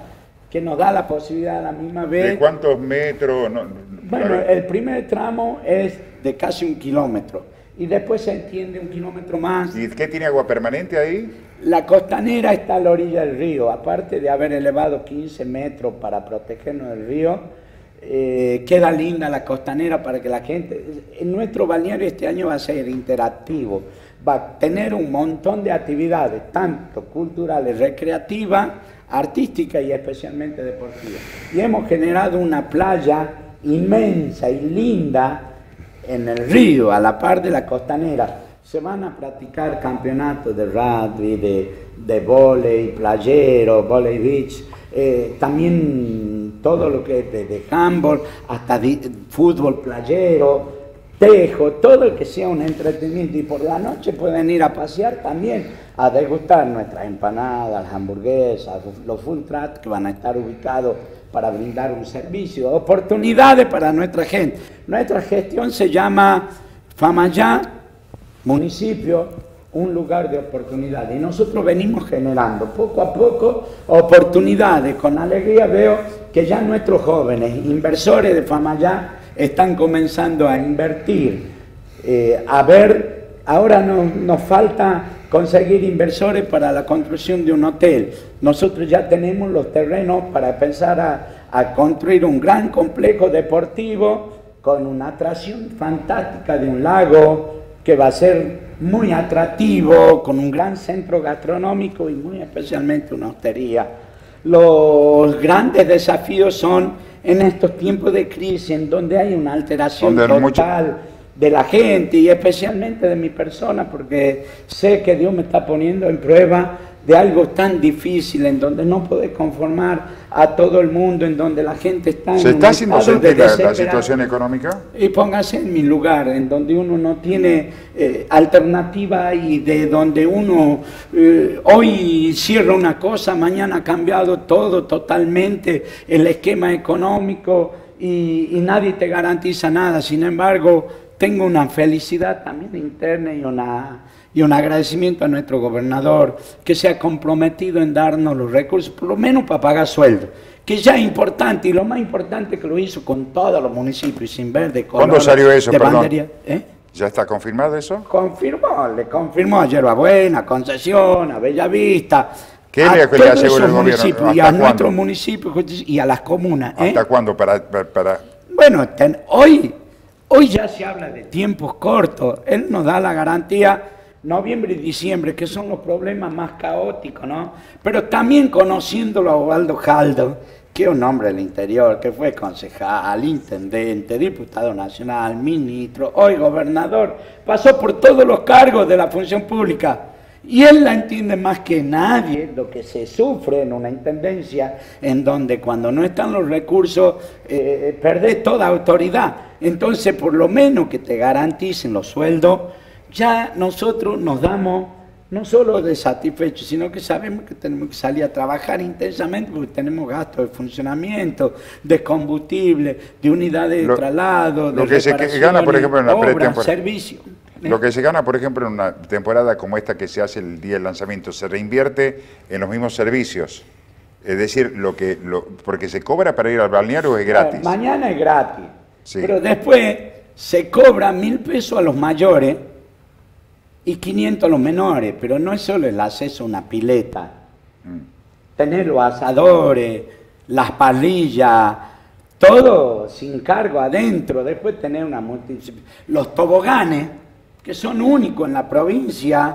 que nos da la posibilidad a la misma vez... ¿De cuántos metros? Bueno, el primer tramo es de casi 1 kilómetro y después se extiende 1 kilómetro más. ¿Y qué tiene agua permanente ahí? La costanera está a la orilla del río, aparte de haber elevado 15 metros para protegernos del río, queda linda la costanera para que la gente... En nuestro balneario este año va a ser interactivo, va a tener un montón de actividades, tanto culturales, recreativas, artísticas y especialmente deportivas. Y hemos generado una playa inmensa y linda en el río, a la par de la costanera. Se van a practicar campeonatos de rugby, de vóley playero, vóley beach, también todo lo que es de handball, hasta fútbol playero, tejo, todo lo que sea un entretenimiento. Y por la noche pueden ir a pasear también, a degustar nuestras empanadas, las hamburguesas, los food trucks que van a estar ubicados para brindar un servicio, oportunidades para nuestra gente. Nuestra gestión se llama Famayá, municipio, un lugar de oportunidades. Y nosotros venimos generando poco a poco oportunidades. Con alegría veo que ya nuestros jóvenes inversores de Famayá están comenzando a invertir. Ahora nos falta conseguir inversores para la construcción de un hotel. Nosotros ya tenemos los terrenos para empezar a construir un gran complejo deportivo con una atracción fantástica de un lago que va a ser muy atractivo, con un gran centro gastronómico y muy especialmente una hostería. Los grandes desafíos son en estos tiempos de crisis, en donde hay una alteración total de la gente y especialmente de mi persona, porque sé que Dios me está poniendo en prueba de algo tan difícil, en donde no podés conformar a todo el mundo, en donde la gente está en ¿Se está haciendo sentir la situación situación económica? Y póngase en mi lugar, en donde uno no tiene alternativa y de donde uno hoy cierra una cosa, mañana ha cambiado todo totalmente, el esquema económico y nadie te garantiza nada. Sin embargo, tengo una felicidad también interna y un agradecimiento a nuestro gobernador que se ha comprometido en darnos los recursos, por lo menos para pagar sueldo, que ya es importante, y lo más importante que lo hizo con todos los municipios, sin ver de color. ¿Cuándo salió eso, de perdón? bandería, ¿Ya está confirmado eso? Le confirmó a Yerbabuena, a Concepción, a Bellavista, ¿Qué a le todos asegura esos el gobierno? municipios y a nuestros municipios y a las comunas. ¿Hasta cuándo? Bueno, hoy ya se habla de tiempos cortos. Él nos da la garantía noviembre y diciembre, que son los problemas más caóticos, ¿no? Pero también conociéndolo a Osvaldo Jaldo, que es un hombre del interior, que fue concejal, intendente, diputado nacional, ministro, hoy gobernador, pasó por todos los cargos de la función pública. Y él la entiende más que nadie, lo que se sufre en una intendencia, en donde cuando no están los recursos, perdés toda autoridad. Entonces, por lo menos que te garanticen los sueldos, ya nosotros nos damos no solo de satisfechos, sino que sabemos que tenemos que salir a trabajar intensamente porque tenemos gastos de funcionamiento, de combustible, de unidades de traslado, de gana, por ejemplo, en la obras, servicios. Lo que se gana, por ejemplo, en una temporada como esta que se hace el día del lanzamiento, se reinvierte en los mismos servicios. Es decir, porque se cobra para ir al balneario es gratis. Mañana es gratis, sí. Pero después se cobra 1.000 pesos a los mayores y 500 a los menores, pero no es solo el acceso a una pileta. Tener los asadores, las parrillas, todo sin cargo adentro, después tener los toboganes, que son únicos en la provincia,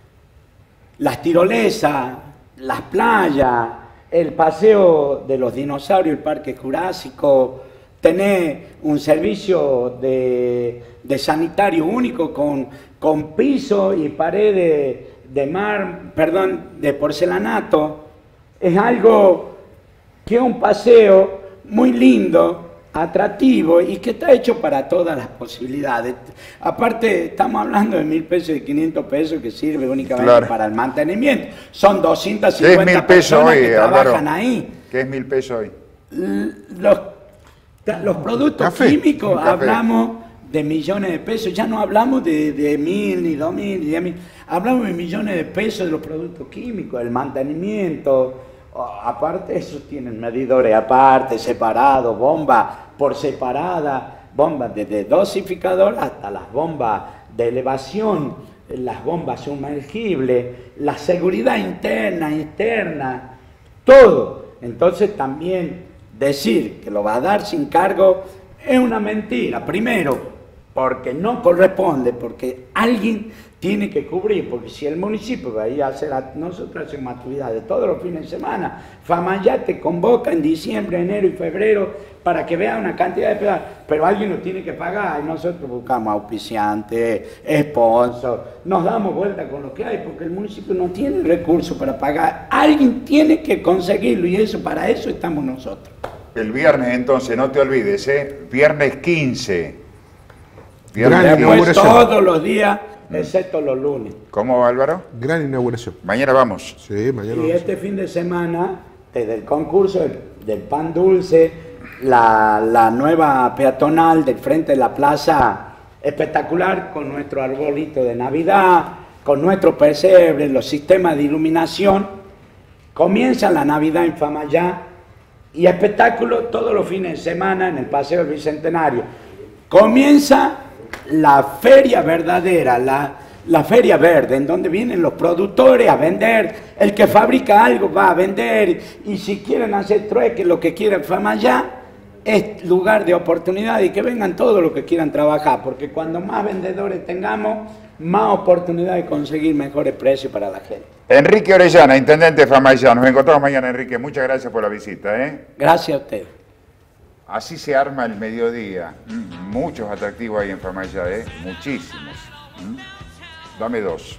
las tirolesas, las playas, el paseo de los dinosaurios, el parque jurásico, tener un servicio de sanitario único con piso y paredes de porcelanato, es algo que es un paseo muy lindo, atractivo y que está hecho para todas las posibilidades. Aparte, estamos hablando de 1.000 pesos y 500 pesos que sirve únicamente para el mantenimiento. Son 250 personas que trabajan ahí. ¿Qué es 1.000 pesos hoy? Los productos químicos, hablamos de millones de pesos, ya no hablamos de 1.000 ni 2.000 ni 10.000, hablamos de millones de pesos de los productos químicos, el mantenimiento, Aparte, esos tienen medidores aparte, separados, bombas por separada, bombas desde dosificador hasta las bombas de elevación, las bombas sumergibles, la seguridad interna, externa, todo. Entonces también decir que lo va a dar sin cargo es una mentira. Primero, porque no corresponde, porque alguien tiene que cubrir, porque si el municipio va a ir a hacer, nosotros hacemos actividades todos los fines de semana, Famayá te convoca en diciembre, enero y febrero para que vea una cantidad de pedazos, pero alguien lo tiene que pagar y nosotros buscamos auspiciantes, sponsor, nos damos vuelta con lo que hay, porque el municipio no tiene recursos para pagar, alguien tiene que conseguirlo y eso, para eso estamos nosotros. El viernes entonces, no te olvides, viernes 15. Viernes 15. Todos los días, excepto los lunes. ¿Cómo, Álvaro? Gran inauguración. Mañana vamos. Sí, mañana vamos. Y este fin de semana, desde el concurso del pan dulce, la nueva peatonal del frente de la plaza, espectacular, con nuestro arbolito de Navidad, con nuestro pesebre, los sistemas de iluminación. Comienza la Navidad en Famayá y espectáculo todos los fines de semana en el Paseo del Bicentenario. Comienza la feria verdadera, la feria verde, en donde vienen los productores a vender, el que fabrica algo va a vender, y si quieren hacer trueque, lo que quieran, Famayá es lugar de oportunidad y que vengan todos los que quieran trabajar, porque cuando más vendedores tengamos, más oportunidad de conseguir mejores precios para la gente. Enrique Orellana, intendente de Famayá. Nos encontramos mañana, Enrique. Muchas gracias por la visita. Gracias a usted. Así se arma el mediodía. Muchos atractivos hay en Famayá, muchísimos. Dame dos.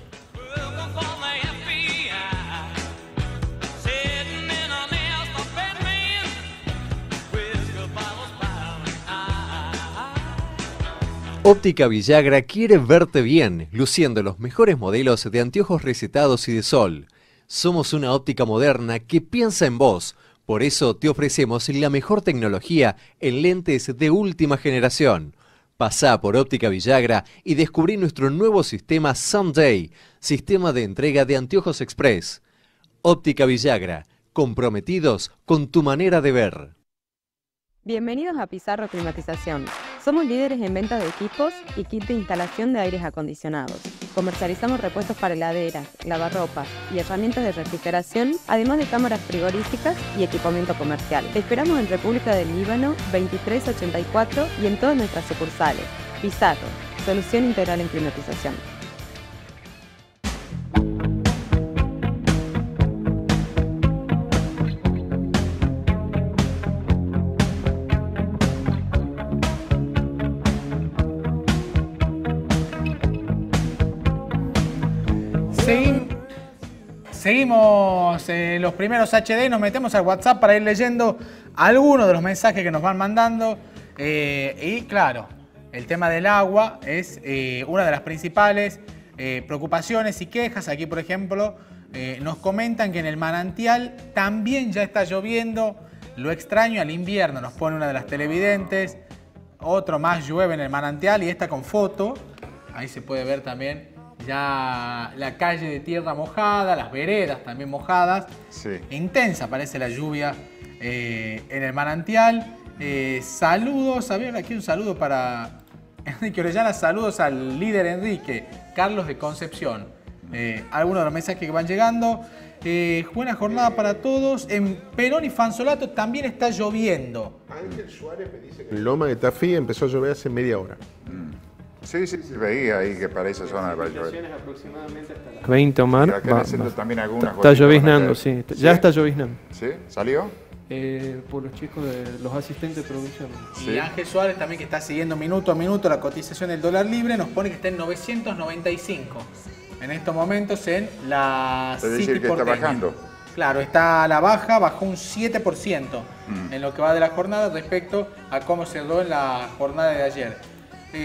Óptica Villagra quiere verte bien, luciendo los mejores modelos de anteojos recetados y de sol. Somos una óptica moderna que piensa en vos. Por eso te ofrecemos la mejor tecnología en lentes de última generación. Pasá por Óptica Villagra y descubrí nuestro nuevo sistema Someday, sistema de entrega de anteojos express. Óptica Villagra, comprometidos con tu manera de ver. Bienvenidos a Pizarro Climatización. Somos líderes en venta de equipos y kit de instalación de aires acondicionados. Comercializamos repuestos para heladeras, lavarropas y herramientas de refrigeración, además de cámaras frigoríficas y equipamiento comercial. Te esperamos en República del Líbano 2384 y en todas nuestras sucursales. Pizarro, solución integral en climatización. Seguimos los primeros HD, nos metemos al WhatsApp para ir leyendo algunos de los mensajes que nos van mandando. Y claro, el tema del agua es una de las principales preocupaciones y quejas. Aquí, por ejemplo, nos comentan que en el manantial también ya está lloviendo. Lo extraño al invierno, nos pone una de las televidentes. Otro más llueve en el manantial y esta con foto. Ahí se puede ver también ya la calle de tierra mojada, las veredas también mojadas. Sí. Intensa parece la lluvia en el manantial. Saludos, a ver, aquí un saludo para Enrique Orellana. Saludos al líder Enrique, Carlos de Concepción. Algunos de los mensajes que van llegando. Buena jornada para todos. En Perón y Fansolato también está lloviendo. Ángel Suárez me dice que en Loma de Tafí empezó a llover hace media hora. Sí, veía ahí que para esa zona va a llover. Aproximadamente hasta las 20, Omar. También algunas está lloviznando, sí. Ya está lloviznando. ¿Sí? ¿Salió? Por los chicos de los asistentes de producción. Sí. Y Ángel Suárez también, que está siguiendo minuto a minuto la cotización del dólar libre, nos pone que está en 995 en estos momentos en la City decir que porteña. Está bajando. Claro, está a la baja, bajó un 7% en lo que va de la jornada respecto a cómo cerró en la jornada de ayer.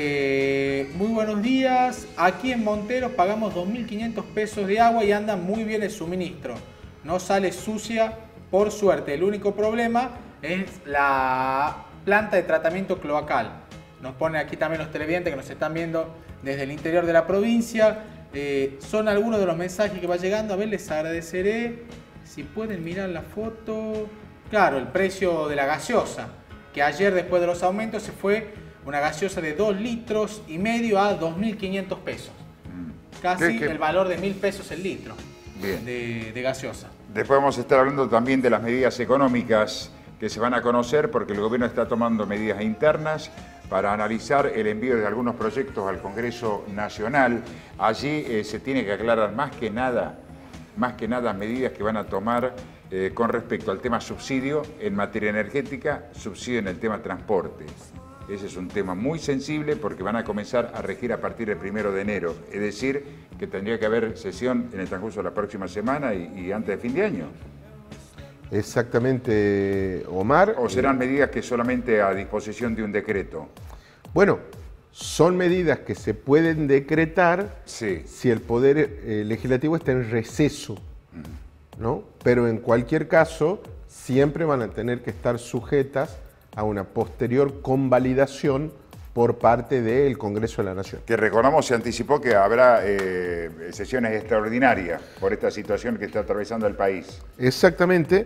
Muy buenos días. Aquí en Monteros pagamos 2.500 pesos de agua y anda muy bien el suministro. No sale sucia, por suerte. El único problema es la planta de tratamiento cloacal. Nos pone aquí también los televidentes que nos están viendo desde el interior de la provincia. Son algunos de los mensajes que va llegando. A ver, les agradeceré si pueden mirar la foto, claro, el precio de la gaseosa, que ayer después de los aumentos se fue una gaseosa de 2,5 litros a 2.500 pesos. Casi el valor de 1.000 pesos el litro de gaseosa. Después vamos a estar hablando también de las medidas económicas que se van a conocer, porque el gobierno está tomando medidas internas para analizar el envío de algunos proyectos al Congreso Nacional. Allí se tiene que aclarar más que nada medidas que van a tomar con respecto al tema subsidio en materia energética, subsidio en el tema transporte. Ese es un tema muy sensible porque van a comenzar a regir a partir del 1 de enero. Es decir, que tendría que haber sesión en el transcurso de la próxima semana y antes de fin de año. Exactamente, Omar. ¿O serán medidas que solamente a disposición de un decreto? Bueno, son medidas que se pueden decretar si el Poder Legislativo está en receso, ¿no? Pero en cualquier caso, siempre van a tener que estar sujetas a una posterior convalidación por parte del Congreso de la Nación. Que recordamos, se anticipó que habrá sesiones extraordinarias por esta situación que está atravesando el país. Exactamente.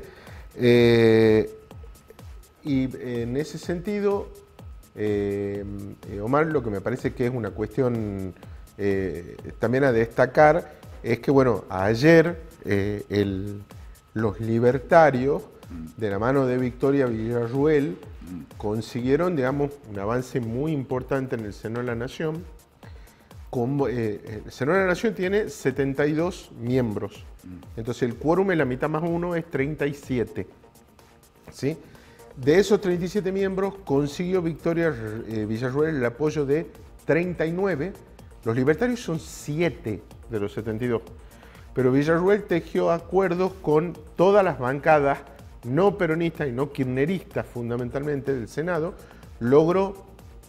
Y en ese sentido, Omar, lo que me parece que es una cuestión también a destacar es que, bueno, ayer los libertarios, de la mano de Victoria Villarruel, consiguieron, digamos, un avance muy importante en el Senado de la Nación. El Senado de la Nación tiene 72 miembros. Entonces el quórum en la mitad más uno es 37. ¿Sí? De esos 37 miembros consiguió Victoria Villarruel el apoyo de 39. Los libertarios son 7 de los 72. Pero Villarruel tejió acuerdos con todas las bancadas no peronistas y no kirchneristas fundamentalmente del Senado, logró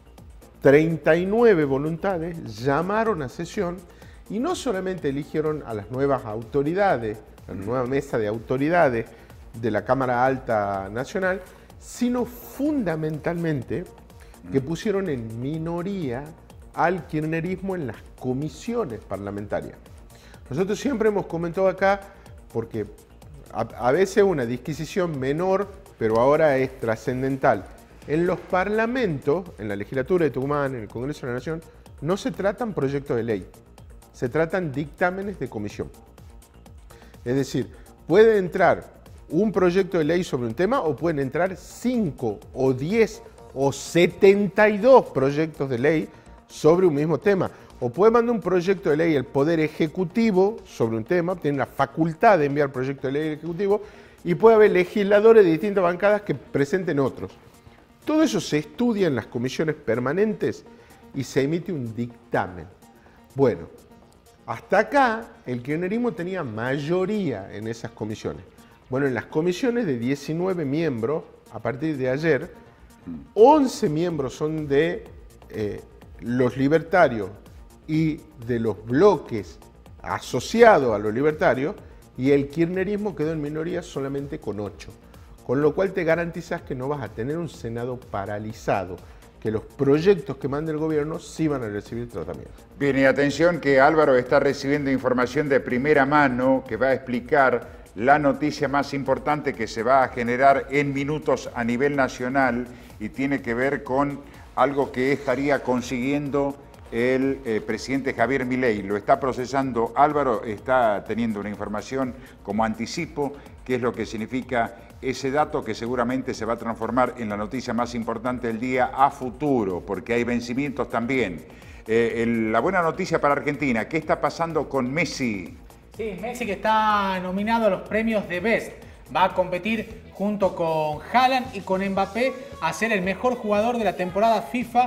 39 voluntades, llamaron a sesión y no solamente eligieron a las nuevas autoridades, la nueva mesa de autoridades de la Cámara Alta Nacional, sino fundamentalmente que pusieron en minoría al kirchnerismo en las comisiones parlamentarias. Nosotros siempre hemos comentado acá, porque a veces una disquisición menor, pero ahora es trascendental. En los parlamentos, en la legislatura de Tucumán, en el Congreso de la Nación, no se tratan proyectos de ley, se tratan dictámenes de comisión. Es decir, puede entrar un proyecto de ley sobre un tema o pueden entrar 5 o 10 o 72 proyectos de ley sobre un mismo tema. O puede mandar un proyecto de ley el Poder Ejecutivo sobre un tema, tiene la facultad de enviar proyecto de ley al Ejecutivo, y puede haber legisladores de distintas bancadas que presenten otros. Todo eso se estudia en las comisiones permanentes y se emite un dictamen. Bueno, hasta acá el kirchnerismo tenía mayoría en esas comisiones. Bueno, en las comisiones de 19 miembros, a partir de ayer, 11 miembros son de los libertarios y de los bloques asociados a los libertarios, y el kirchnerismo quedó en minoría solamente con 8. Con lo cual te garantizas que no vas a tener un Senado paralizado, que los proyectos que mande el gobierno sí van a recibir tratamiento. Bien, y atención que Álvaro está recibiendo información de primera mano que va a explicar la noticia más importante que se va a generar en minutos a nivel nacional y tiene que ver con algo que estaría consiguiendo el presidente Javier Milei. Lo está procesando Álvaro, está teniendo una información como anticipo, que es lo que significa ese dato que seguramente se va a transformar en la noticia más importante del día a futuro, porque hay vencimientos también. La buena noticia para Argentina, ¿qué está pasando con Messi? Sí, Messi, que está nominado a los premios de Best. Va a competir junto con Haaland y con Mbappé a ser el mejor jugador de la temporada FIFA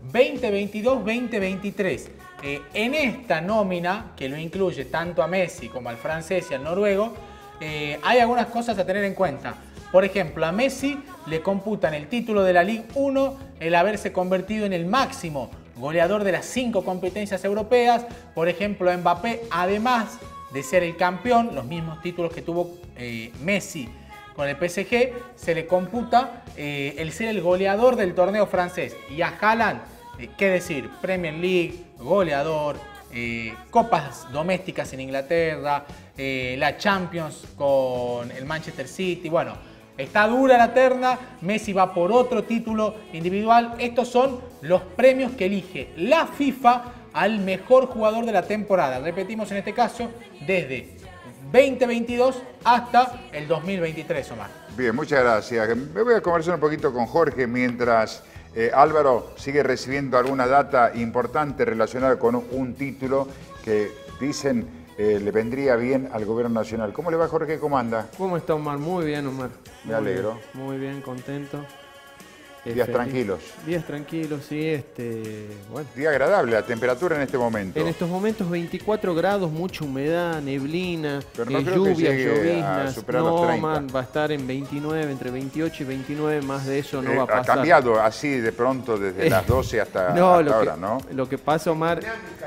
2022-2023. En esta nómina, que lo incluye tanto a Messi como al francés y al noruego, hay algunas cosas a tener en cuenta. Por ejemplo, a Messi le computan el título de la Ligue 1, el haberse convertido en el máximo goleador de las 5 competencias europeas. Por ejemplo, a Mbappé, además de ser el campeón, los mismos títulos que tuvo Messi con el PSG, se le computa el ser el goleador del torneo francés. Y a Haaland, ¿qué decir? Premier League, goleador, copas domésticas en Inglaterra, la Champions con el Manchester City. Bueno, está dura la terna. Messi va por otro título individual. Estos son los premios que elige la FIFA al mejor jugador de la temporada. Repetimos en este caso, desde 2022 hasta el 2023, Omar. Bien, muchas gracias. Me voy a conversar un poquito con Jorge mientras Álvaro sigue recibiendo alguna data importante relacionada con un título que dicen le vendría bien al gobierno nacional. ¿Cómo le va, Jorge? ¿Cómo anda? ¿Cómo está, Omar? Muy bien, Omar. Me alegro. Muy bien, contento. Días tranquilos. Días tranquilos, sí. Bueno. Día agradable, la temperatura en este momento. En estos momentos 24 grados, mucha humedad, neblina, pero no creo lluvias, que lloviznas. No, Omar, va a estar en 29, entre 28 y 29, más de eso no va a pasar. Ha cambiado así de pronto desde las 12 hasta ahora, ¿no? Lo que pasa, Omar,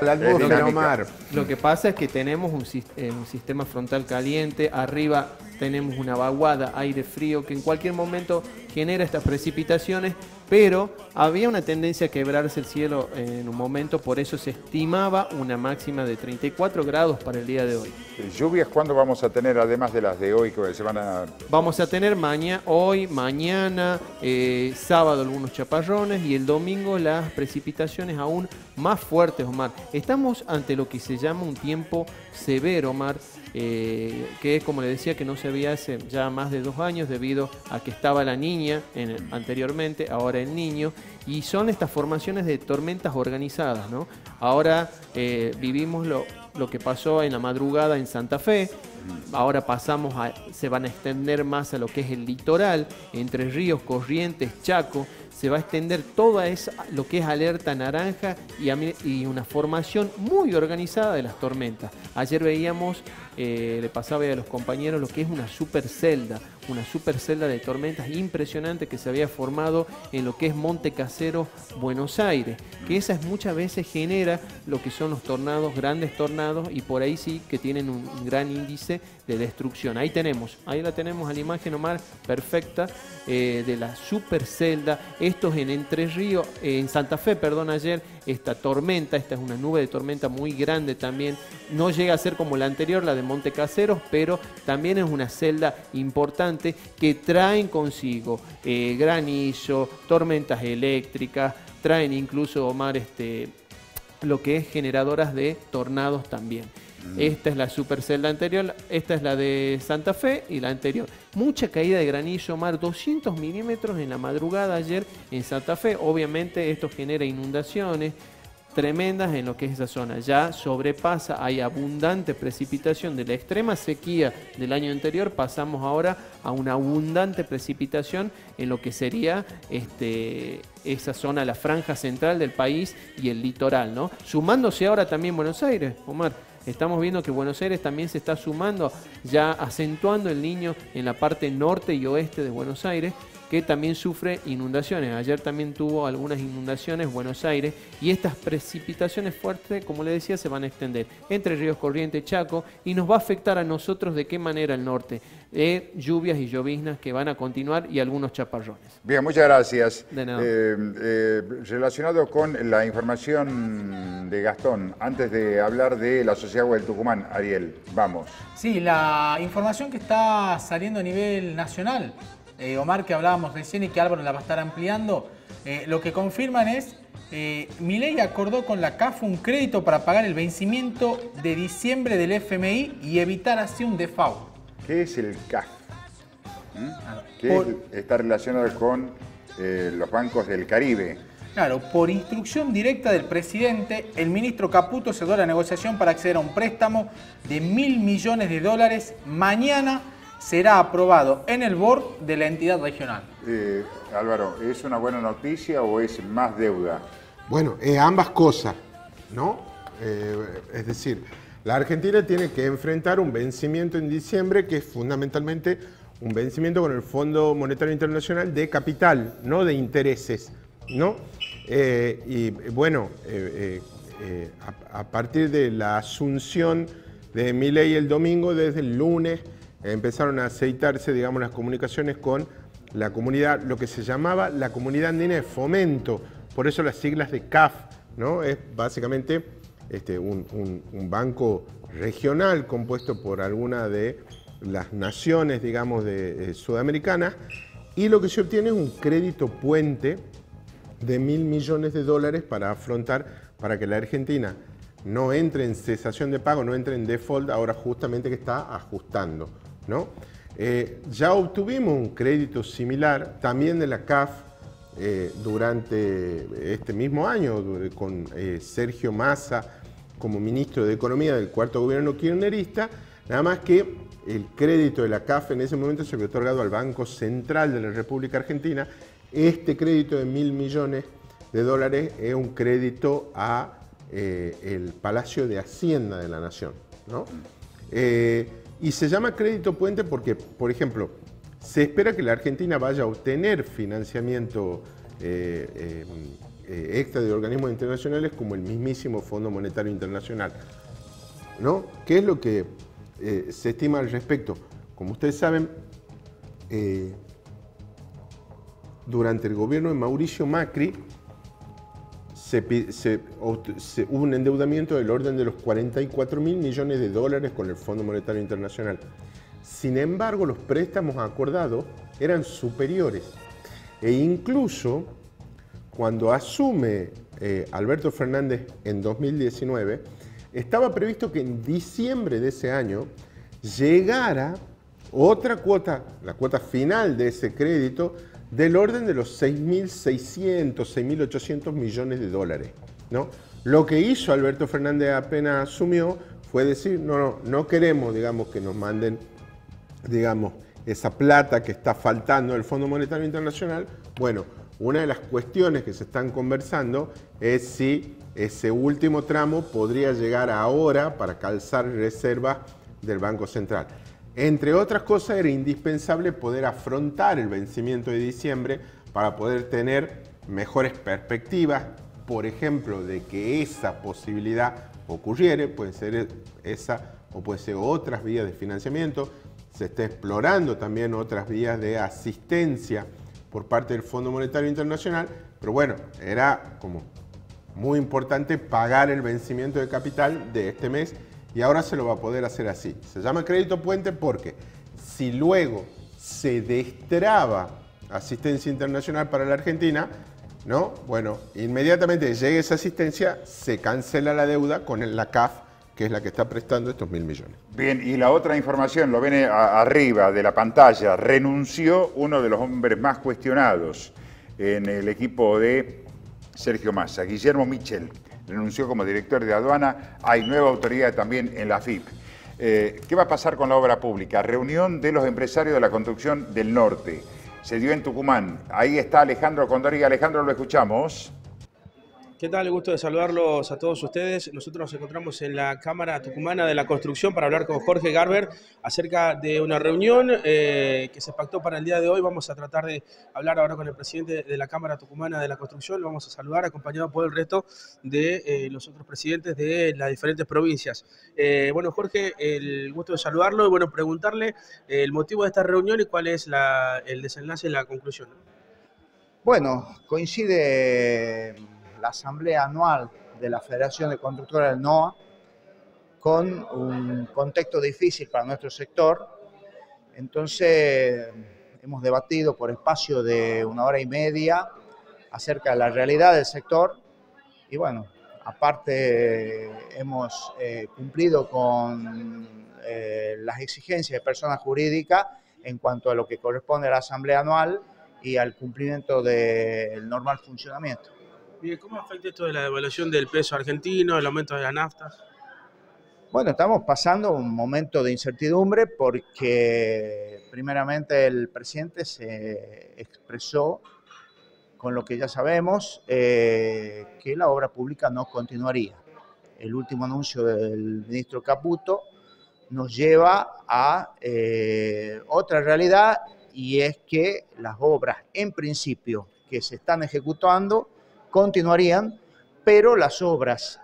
lo que pasa es que tenemos un sistema frontal caliente, arriba tenemos una vaguada, aire frío, que en cualquier momento genera estas precipitaciones, pero había una tendencia a quebrarse el cielo en un momento, por eso se estimaba una máxima de 34 grados para el día de hoy. ¿Lluvias cuándo vamos a tener, además de las de hoy, que se van a...? Vamos a tener hoy, mañana, sábado algunos chaparrones y el domingo las precipitaciones aún más fuertes, Omar. Estamos ante lo que se llama un tiempo severo, Omar, que es, como le decía, que no se veía hace ya más de 2 años debido a que estaba la niña anteriormente, ahora el niño, y son estas formaciones de tormentas organizadas, ¿no? Ahora vivimos lo que pasó en la madrugada en Santa Fe, ahora se van a extender más a lo que es el litoral, Entre Ríos, Corrientes, Chaco. Se va a extender toda lo que es alerta naranja y una formación muy organizada de las tormentas. Ayer veíamos, le pasaba a los compañeros lo que es una super celda de tormentas impresionante que se había formado en lo que es Monte Casero, Buenos Aires, que esas muchas veces genera lo que son los tornados, grandes tornados, y por ahí sí que tienen un gran índice de destrucción. Ahí la tenemos a la imagen, Omar, perfecta, de la super celda. Esto es en Entre Ríos, en Santa Fe, perdón, ayer, esta es una nube de tormenta muy grande también. No llega a ser como la anterior, la de Monte Caseros, pero también es una celda importante que traen consigo granizo, tormentas eléctricas, traen incluso, Omar, lo que es generadoras de tornados también. Esta es la supercelda anterior, esta es la de Santa Fe y la anterior. Mucha caída de granizo, Omar, 200 milímetros en la madrugada ayer en Santa Fe. Obviamente esto genera inundaciones tremendas en lo que es esa zona. Ya sobrepasa, hay abundante precipitación. De la extrema sequía del año anterior pasamos ahora a una abundante precipitación en lo que sería esa zona, la franja central del país y el litoral, ¿no? Sumándose ahora también Buenos Aires, Omar. Estamos viendo que Buenos Aires también se está sumando, ya acentuando el Niño en la parte norte y oeste de Buenos Aires, que también sufre inundaciones. Ayer también tuvo algunas inundaciones Buenos Aires, y estas precipitaciones fuertes, como le decía, se van a extender Entre Ríos, Corrientes, Chaco, y nos va a afectar a nosotros de qué manera el norte. Lluvias y lloviznas que van a continuar y algunos chaparrones. Bien, muchas gracias. De nada. Relacionado con la información de Gastón, antes de hablar de la Sociedad Agua del Tucumán, Ariel, vamos. Sí, la información que está saliendo a nivel nacional, Omar, que hablábamos recién y que Álvaro la va a estar ampliando, lo que confirman es Milei acordó con la CAF un crédito para pagar el vencimiento de diciembre del FMI y evitar así un default. ¿Qué es el CAF? Está relacionado con los bancos del Caribe. Claro, por instrucción directa del presidente, el ministro Caputo cerró la negociación para acceder a un préstamo de $1.000 millones. Mañana será aprobado en el board de la entidad regional. Álvaro, ¿es una buena noticia o es más deuda? Bueno, ambas cosas, ¿no? Es decir, la Argentina tiene que enfrentar un vencimiento en diciembre que es fundamentalmente un vencimiento con el Fondo Monetario Internacional de capital, no de intereses, ¿no? Y bueno, a partir de la asunción de Milei el domingo, desde el lunes empezaron a aceitarse, digamos, las comunicaciones con la comunidad, lo que se llamaba la Comunidad Andina de Fomento, por eso las siglas de CAF, ¿no? Es básicamente un banco regional compuesto por alguna de las naciones, digamos, sudamericanas, y lo que se obtiene es un crédito puente de $1.000 millones para afrontar, para que la Argentina no entre en cesación de pago, no entre en default, ahora justamente que está ajustando, ¿no? Ya obtuvimos un crédito similar también de la CAF durante este mismo año, con Sergio Massa como ministro de Economía del cuarto gobierno kirchnerista, nada más que el crédito de la CAF en ese momento se había otorgado al Banco Central de la República Argentina. Este crédito de $1.000 millones es un crédito a el Palacio de Hacienda de la Nación, ¿no? Y se llama crédito puente porque, por ejemplo, se espera que la Argentina vaya a obtener financiamiento extra de organismos internacionales como el mismísimo Fondo Monetario Internacional, ¿no? ¿Qué es lo que se estima al respecto? Como ustedes saben, durante el gobierno de Mauricio Macri hubo un endeudamiento del orden de los $44.000 millones con el Fondo Monetario Internacional. Sin embargo, los préstamos acordados eran superiores. E incluso cuando asume Alberto Fernández en 2019, estaba previsto que en diciembre de ese año llegara otra cuota, la cuota final de ese crédito, del orden de los 6.600, 6.800 millones de dólares, ¿no? Lo que hizo Alberto Fernández apenas asumió fue decir, no queremos, digamos, que nos manden, digamos, esa plata que está faltando del Fondo Monetario Internacional. Bueno, una de las cuestiones que se están conversando es si ese último tramo podría llegar ahora para calzar reservas del Banco Central. Entre otras cosas, era indispensable poder afrontar el vencimiento de diciembre para poder tener mejores perspectivas, por ejemplo, de que esa posibilidad ocurriere, puede ser esa o puede ser otras vías de financiamiento. Se está explorando también otras vías de asistencia por parte del Fondo Monetario Internacional, pero bueno, era como muy importante pagar el vencimiento de capital de este mes y ahora se lo va a poder hacer así. Se llama crédito puente porque si luego se destraba asistencia internacional para la Argentina, ¿no? Bueno, inmediatamente llegue esa asistencia, se cancela la deuda con la CAF, que es la que está prestando estos $1.000 millones. Bien, y la otra información, lo ven arriba de la pantalla, renunció uno de los hombres más cuestionados en el equipo de Sergio Massa, Guillermo Michel, renunció como director de aduana. Hay nueva autoridad también en la AFIP. ¿Qué va a pasar con la obra pública? Reunión de los empresarios de la construcción del norte. Se dio en Tucumán. Ahí está Alejandro Condori. Alejandro, lo escuchamos. ¿Qué tal? El gusto de saludarlos a todos ustedes. Nosotros nos encontramos en la Cámara Tucumana de la Construcción para hablar con Jorge Garber acerca de una reunión que se pactó para el día de hoy. Vamos a tratar de hablar ahora con el presidente de la Cámara Tucumana de la Construcción. Lo vamos a saludar acompañado por el resto de los otros presidentes de las diferentes provincias. Bueno, Jorge, el gusto de saludarlo y bueno, preguntarle el motivo de esta reunión y cuál es el desenlace y la conclusión. Bueno, coincide la asamblea anual de la Federación de Constructores del NOA con un contexto difícil para nuestro sector. Entonces hemos debatido por espacio de 1 hora y media acerca de la realidad del sector y bueno, aparte hemos cumplido con las exigencias de personas jurídicas en cuanto a lo que corresponde a la asamblea anual y al cumplimiento del normal funcionamiento. Bien, ¿cómo afecta esto de la devaluación del peso argentino, el aumento de la nafta? Bueno, estamos pasando un momento de incertidumbre porque primeramente el presidente se expresó con lo que ya sabemos, que la obra pública no continuaría. El último anuncio del ministro Caputo nos lleva a otra realidad y es que las obras en principio que se están ejecutando continuarían, pero las obras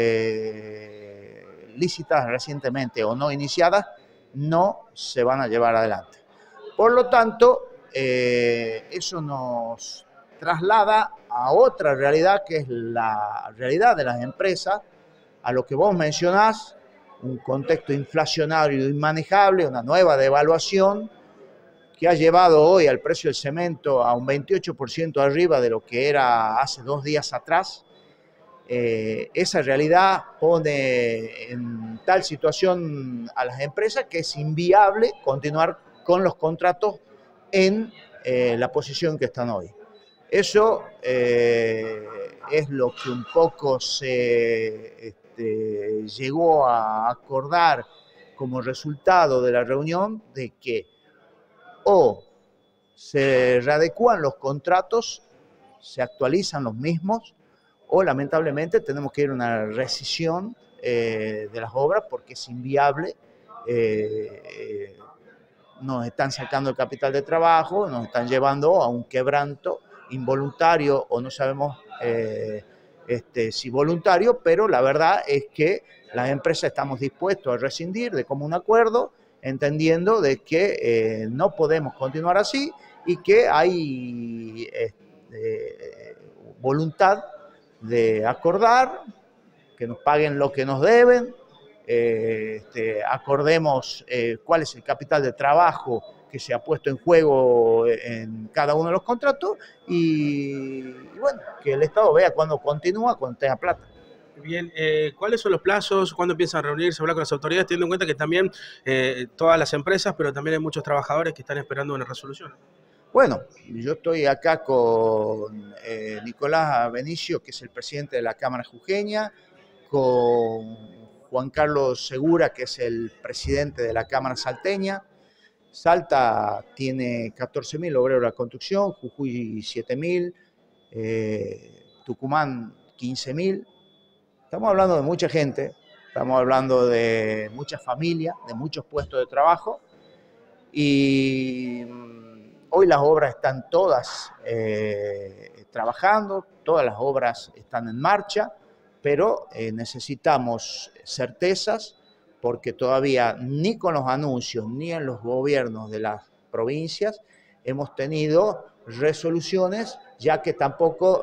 licitadas recientemente o no iniciadas no se van a llevar adelante. Por lo tanto, eso nos traslada a otra realidad que es la realidad de las empresas a lo que vos mencionás, un contexto inflacionario inmanejable, una nueva devaluación que ha llevado hoy al precio del cemento a un 28% arriba de lo que era hace 2 días atrás. Esa realidad pone en tal situación a las empresas que es inviable continuar con los contratos en la posición que están hoy. Eso es lo que un poco se llegó a acordar como resultado de la reunión, de que o se readecuan los contratos, se actualizan los mismos, o lamentablemente tenemos que ir a una rescisión de las obras porque es inviable. Nos están sacando el capital de trabajo, nos están llevando a un quebranto involuntario o no sabemos si voluntario, pero la verdad es que las empresas estamos dispuestos a rescindir de común acuerdo, entendiendo de que no podemos continuar así y que hay voluntad de acordar, que nos paguen lo que nos deben, acordemos cuál es el capital de trabajo que se ha puesto en juego en cada uno de los contratos y bueno, que el Estado vea cuándo continúa, cuando tenga plata. Bien, ¿cuáles son los plazos? ¿Cuándo empiezan a reunirse, hablar con las autoridades? Teniendo en cuenta que también todas las empresas, pero también hay muchos trabajadores que están esperando una resolución. Bueno, yo estoy acá con Nicolás Benicio, que es el presidente de la Cámara Jujeña, con Juan Carlos Segura, que es el presidente de la Cámara Salteña. Salta tiene 14.000 obreros de la construcción, Jujuy 7.000, Tucumán 15.000. Estamos hablando de mucha gente, estamos hablando de muchas familias, de muchos puestos de trabajo y hoy las obras están todas trabajando, todas las obras están en marcha, pero necesitamos certezas porque todavía ni con los anuncios ni en los gobiernos de las provincias hemos tenido resoluciones, ya que tampoco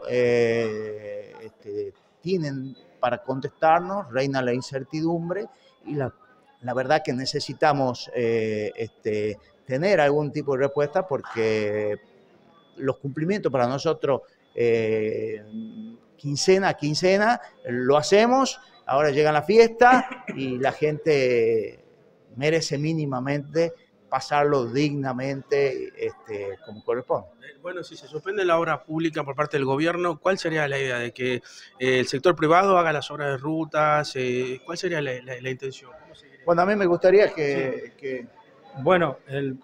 tienen para contestarnos, reina la incertidumbre y la verdad que necesitamos tener algún tipo de respuesta porque los cumplimientos para nosotros quincena a quincena lo hacemos, ahora llega la fiesta y la gente merece mínimamente pasarlo dignamente como corresponde. Bueno, si se suspende la obra pública por parte del gobierno, ¿cuál sería la idea? ¿De que el sector privado haga las obras de rutas? ¿Cuál sería la intención? Bueno, a mí me gustaría que... Bueno,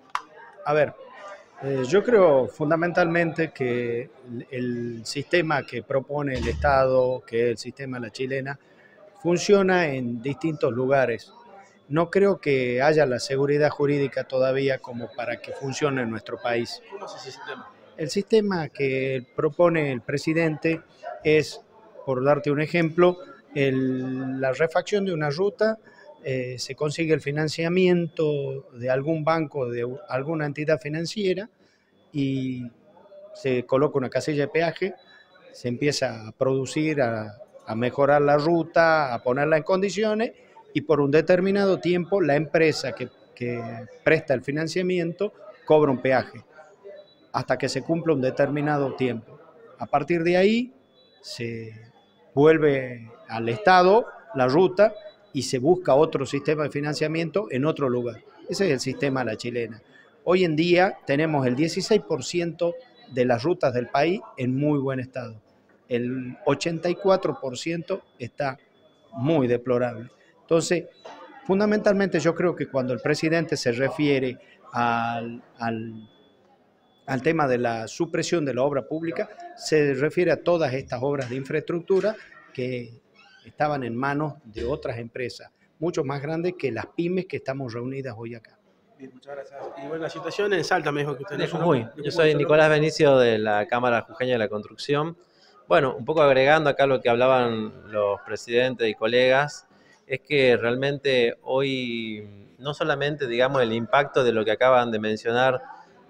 yo creo fundamentalmente que el sistema que propone el Estado, que es el sistema de la chilena, funciona en distintos lugares. No creo que haya la seguridad jurídica todavía como para que funcione en nuestro país. ¿Cómo es ese sistema? El sistema que propone el presidente es, por darte un ejemplo, la refacción de una ruta, se consigue el financiamiento de algún banco, de alguna entidad financiera y se coloca una casilla de peaje, se empieza a producir, a mejorar la ruta, a ponerla en condiciones y por un determinado tiempo la empresa que presta el financiamiento cobra un peaje hasta que se cumpla un determinado tiempo. A partir de ahí se vuelve al Estado la ruta y se busca otro sistema de financiamiento en otro lugar. Ese es el sistema de la chilena. Hoy en día tenemos el 16% de las rutas del país en muy buen estado. El 84% está muy deplorable. Entonces, fundamentalmente yo creo que cuando el presidente se refiere al tema de la supresión de la obra pública, se refiere a todas estas obras de infraestructura que estaban en manos de otras empresas, mucho más grandes que las pymes que estamos reunidas hoy acá. Bien, muchas gracias. Y bueno, la situación en Salta, me dijo que usted... De Jujuy. Yo soy Nicolás Benicio de la Cámara Jujeña de la Construcción. Bueno, un poco agregando acá lo que hablaban los presidentes y colegas, es que realmente hoy no solamente, digamos, el impacto de lo que acaban de mencionar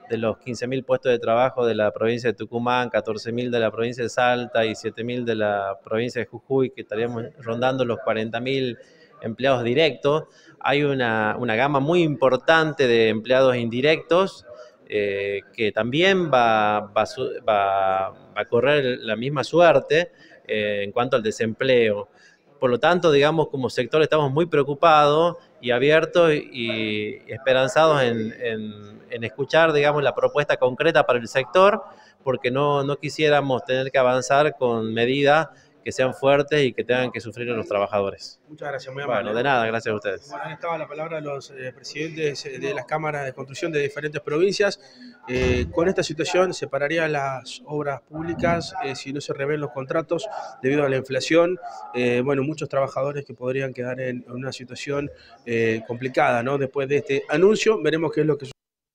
de los 15.000 puestos de trabajo de la provincia de Tucumán, 14.000 de la provincia de Salta y 7.000 de la provincia de Jujuy, que estaríamos rondando los 40.000 empleados directos. Hay una gama muy importante de empleados indirectos que también va a correr la misma suerte en cuanto al desempleo. Por lo tanto, digamos, como sector estamos muy preocupados y abiertos y esperanzados en escuchar, digamos, la propuesta concreta para el sector, porque no quisiéramos tener que avanzar con medidas que sean fuertes y que tengan que sufrir los trabajadores. Muchas gracias, muy amable. Bueno, de nada, gracias a ustedes. Bueno, ahí estaba la palabra de los presidentes de las cámaras de construcción de diferentes provincias. Con esta situación se pararían las obras públicas si no se revén los contratos debido a la inflación. Bueno, muchos trabajadores que podrían quedar en una situación complicada, ¿no? Después de este anuncio, veremos qué es lo que sucede.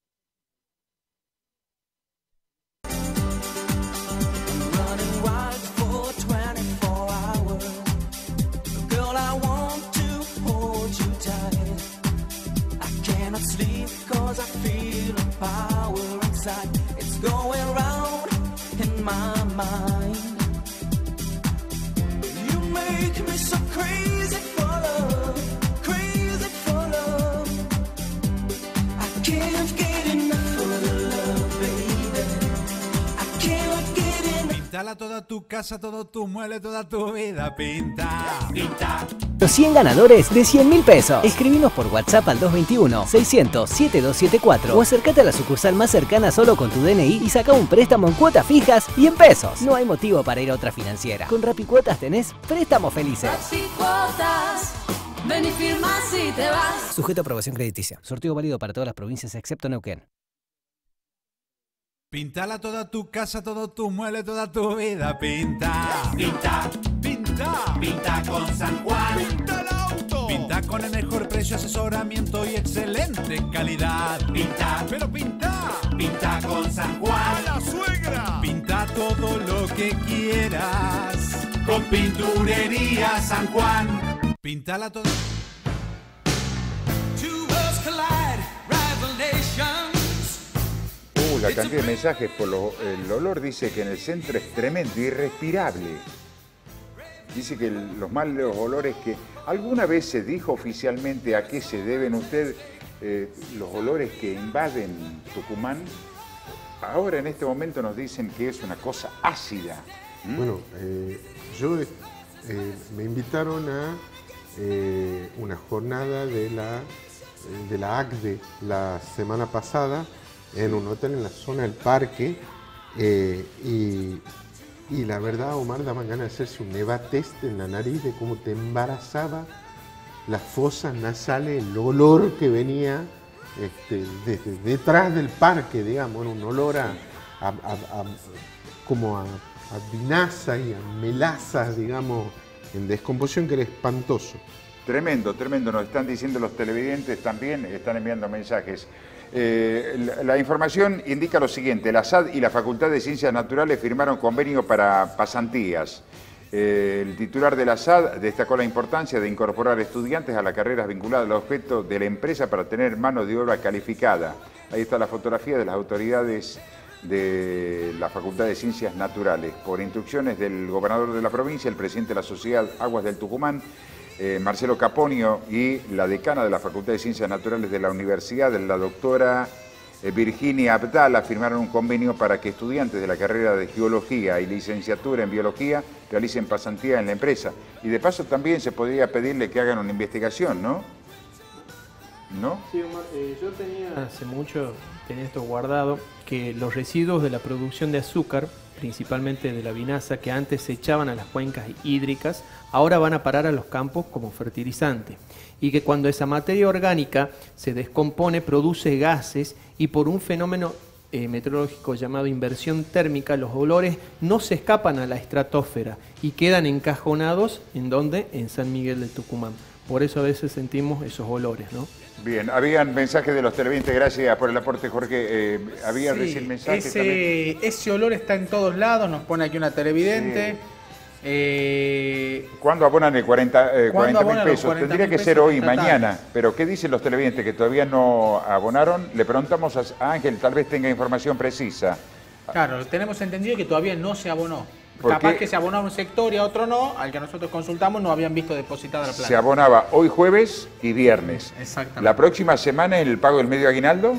Pintala toda tu casa, todo tu mueble, toda tu vida. Pinta, pinta. Los 100 ganadores de 100.000 pesos. Escribinos por WhatsApp al 221-600-7274 o acércate a la sucursal más cercana solo con tu DNI y saca un préstamo en cuotas fijas y en pesos. No hay motivo para ir a otra financiera. Con Rapicuotas tenés préstamos felices. Rapicuotas, ven y firmas y te vas. Sujeto a aprobación crediticia. Sorteo válido para todas las provincias excepto Neuquén. Pintala toda tu casa, todo tu mueble, toda tu vida. Pinta, pinta, pinta, pinta con San Juan. Pinta el auto. Pinta con el mejor precio, asesoramiento y excelente calidad. Pinta, pero pinta, pinta con San Juan. ¡A la suegra! Pinta todo lo que quieras con Pinturería San Juan. Pintala toda. Two worlds collide, rival nations. La cantidad de mensajes por el olor dice que en el centro es tremendo, irrespirable. Dice que los malos olores que... ¿Alguna vez se dijo oficialmente a qué se deben usted los olores que invaden Tucumán? Ahora en este momento nos dicen que es una cosa ácida. Bueno, me invitaron a una jornada de la ACDE la semana pasada, en un hotel en la zona del parque, y la verdad, Omar, daban ganas de hacerse un EVA test en la nariz de cómo te embarazaba las fosas nasales, el olor que venía desde detrás del parque, digamos, un olor como a vinaza y a melazas, digamos, en descomposición, que era espantoso. Tremendo, tremendo, nos están diciendo los televidentes también, están enviando mensajes. La información indica lo siguiente: la SAD y la Facultad de Ciencias Naturales firmaron convenio para pasantías. El titular de la SAD destacó la importancia de incorporar estudiantes a las carreras vinculadas al objeto de la empresa para tener mano de obra calificada. Ahí está la fotografía de las autoridades de la Facultad de Ciencias Naturales. Por instrucciones del gobernador de la provincia, el presidente de la Sociedad Aguas del Tucumán, Marcelo Caponio, y la decana de la Facultad de Ciencias Naturales de la Universidad, la doctora Virginia Abdala, firmaron un convenio para que estudiantes de la carrera de Geología y licenciatura en Biología realicen pasantía en la empresa. Y de paso también se podría pedirle que hagan una investigación, ¿no? ¿No? Sí, Omar, yo hace mucho tenía esto guardado, que los residuos de la producción de azúcar, principalmente de la vinaza, que antes se echaban a las cuencas hídricas, ahora van a parar a los campos como fertilizante. Y que cuando esa materia orgánica se descompone, produce gases, y por un fenómeno meteorológico llamado inversión térmica, los olores no se escapan a la estratosfera y quedan encajonados, ¿en dónde? En San Miguel de Tucumán. Por eso a veces sentimos esos olores, ¿no? Bien, habían mensajes de los televidentes, gracias por el aporte, Jorge. Había recién mensajes también. Ese olor está en todos lados, nos pone aquí una televidente. ¿Cuándo abonan el 40.000 pesos? 40.000 Tendría que pesos ser hoy, estatales? mañana. Pero ¿qué dicen los televidentes que todavía no abonaron? Le preguntamos a Ángel, tal vez tenga información precisa. Claro, tenemos entendido que todavía no se abonó. ¿Por Capaz qué? que se abonó a un sector y a otro no, al que nosotros consultamos no habían visto depositada la plata. Se abonaba hoy jueves y viernes. Exactamente. ¿La próxima semana es el pago del medio aguinaldo?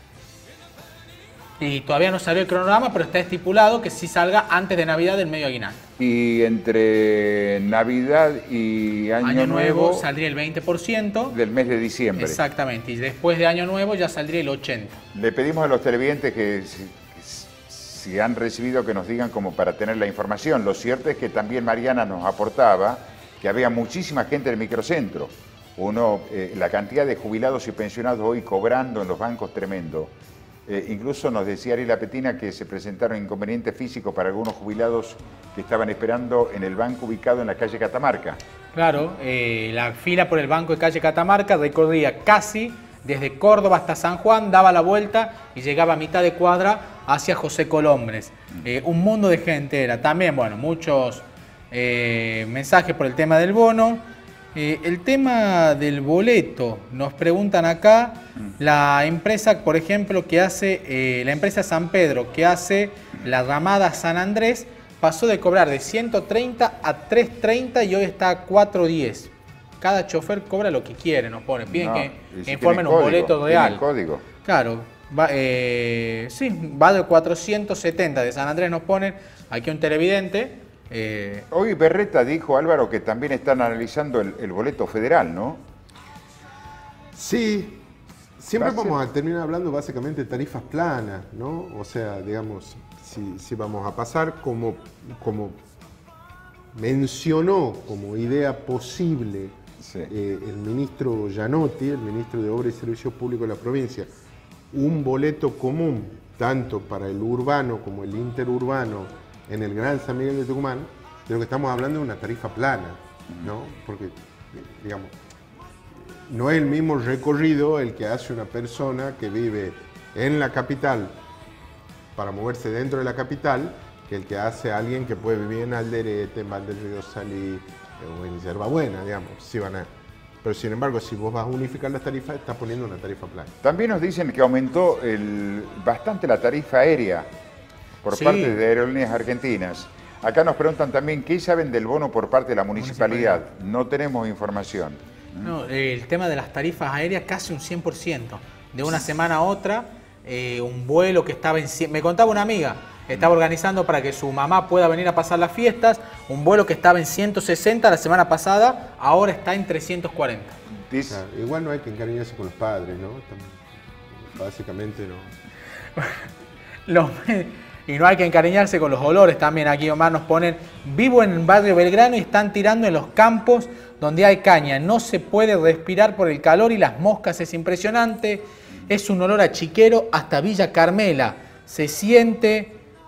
Y todavía no salió el cronograma, pero está estipulado que sí salga antes de Navidad del medio aguinaldo. Y entre Navidad y Año Nuevo saldría el 20%. del mes de diciembre. Exactamente. Y después de Año Nuevo ya saldría el 80%. Le pedimos a los televidentes que si han recibido que nos digan como para tener la información. Lo cierto es que también Mariana nos aportaba que había muchísima gente en el microcentro. La cantidad de jubilados y pensionados hoy cobrando en los bancos tremendo. Incluso nos decía Ariela Petina que se presentaron inconvenientes físicos para algunos jubilados que estaban esperando en el banco ubicado en la calle Catamarca. Claro, la fila por el banco de calle Catamarca recorría casi desde Córdoba hasta San Juan, daba la vuelta y llegaba a mitad de cuadra hacia José Colombres. Un mundo de gente era. También, bueno, muchos mensajes por el tema del bono. El tema del boleto, nos preguntan acá, la empresa, por ejemplo, que hace, la empresa San Pedro, que hace la ramada San Andrés, pasó de cobrar de 130 a 330 y hoy está a 410. Cada chofer cobra lo que quiere, nos pone. Piden que informen un boleto real. ¿Tiene código? Claro, sí, va de 470 de San Andrés, nos ponen. Aquí un televidente. Hoy Berreta dijo, Álvaro, que también están analizando el boleto federal, ¿no? Sí, siempre vamos a terminar hablando básicamente de tarifas planas, ¿no? O sea, digamos, si vamos a pasar como mencionó como idea posible el ministro Gianotti, el ministro de Obras y Servicios Públicos de la provincia, un boleto común, tanto para el urbano como el interurbano, en el Gran San Miguel de Tucumán, de lo que estamos hablando de una tarifa plana, ¿no? Porque, digamos, no es el mismo recorrido el que hace una persona que vive en la capital para moverse dentro de la capital que el que hace alguien que puede vivir en Alderete, en Val del Río Salí o en Yerbabuena, digamos. Pero sin embargo, si vos vas a unificar las tarifas, estás poniendo una tarifa plana. También nos dicen que aumentó bastante la tarifa aérea por parte de Aerolíneas Argentinas. Acá nos preguntan también qué saben del bono por parte de la municipalidad. No tenemos información. No, el tema de las tarifas aéreas casi un 100%. De una semana a otra, un vuelo que estaba en... Me contaba una amiga, estaba organizando para que su mamá pueda venir a pasar las fiestas, un vuelo que estaba en 160 la semana pasada, ahora está en 340. Claro, igual no hay que encariñarse con los padres, ¿no? Básicamente no. Y no hay que encariñarse con los olores también. Aquí Omar nos ponen, vivo en el barrio Belgrano y están tirando en los campos donde hay caña. No se puede respirar por el calor y las moscas, es impresionante. Es un olor a chiquero hasta Villa Carmela. Se siente,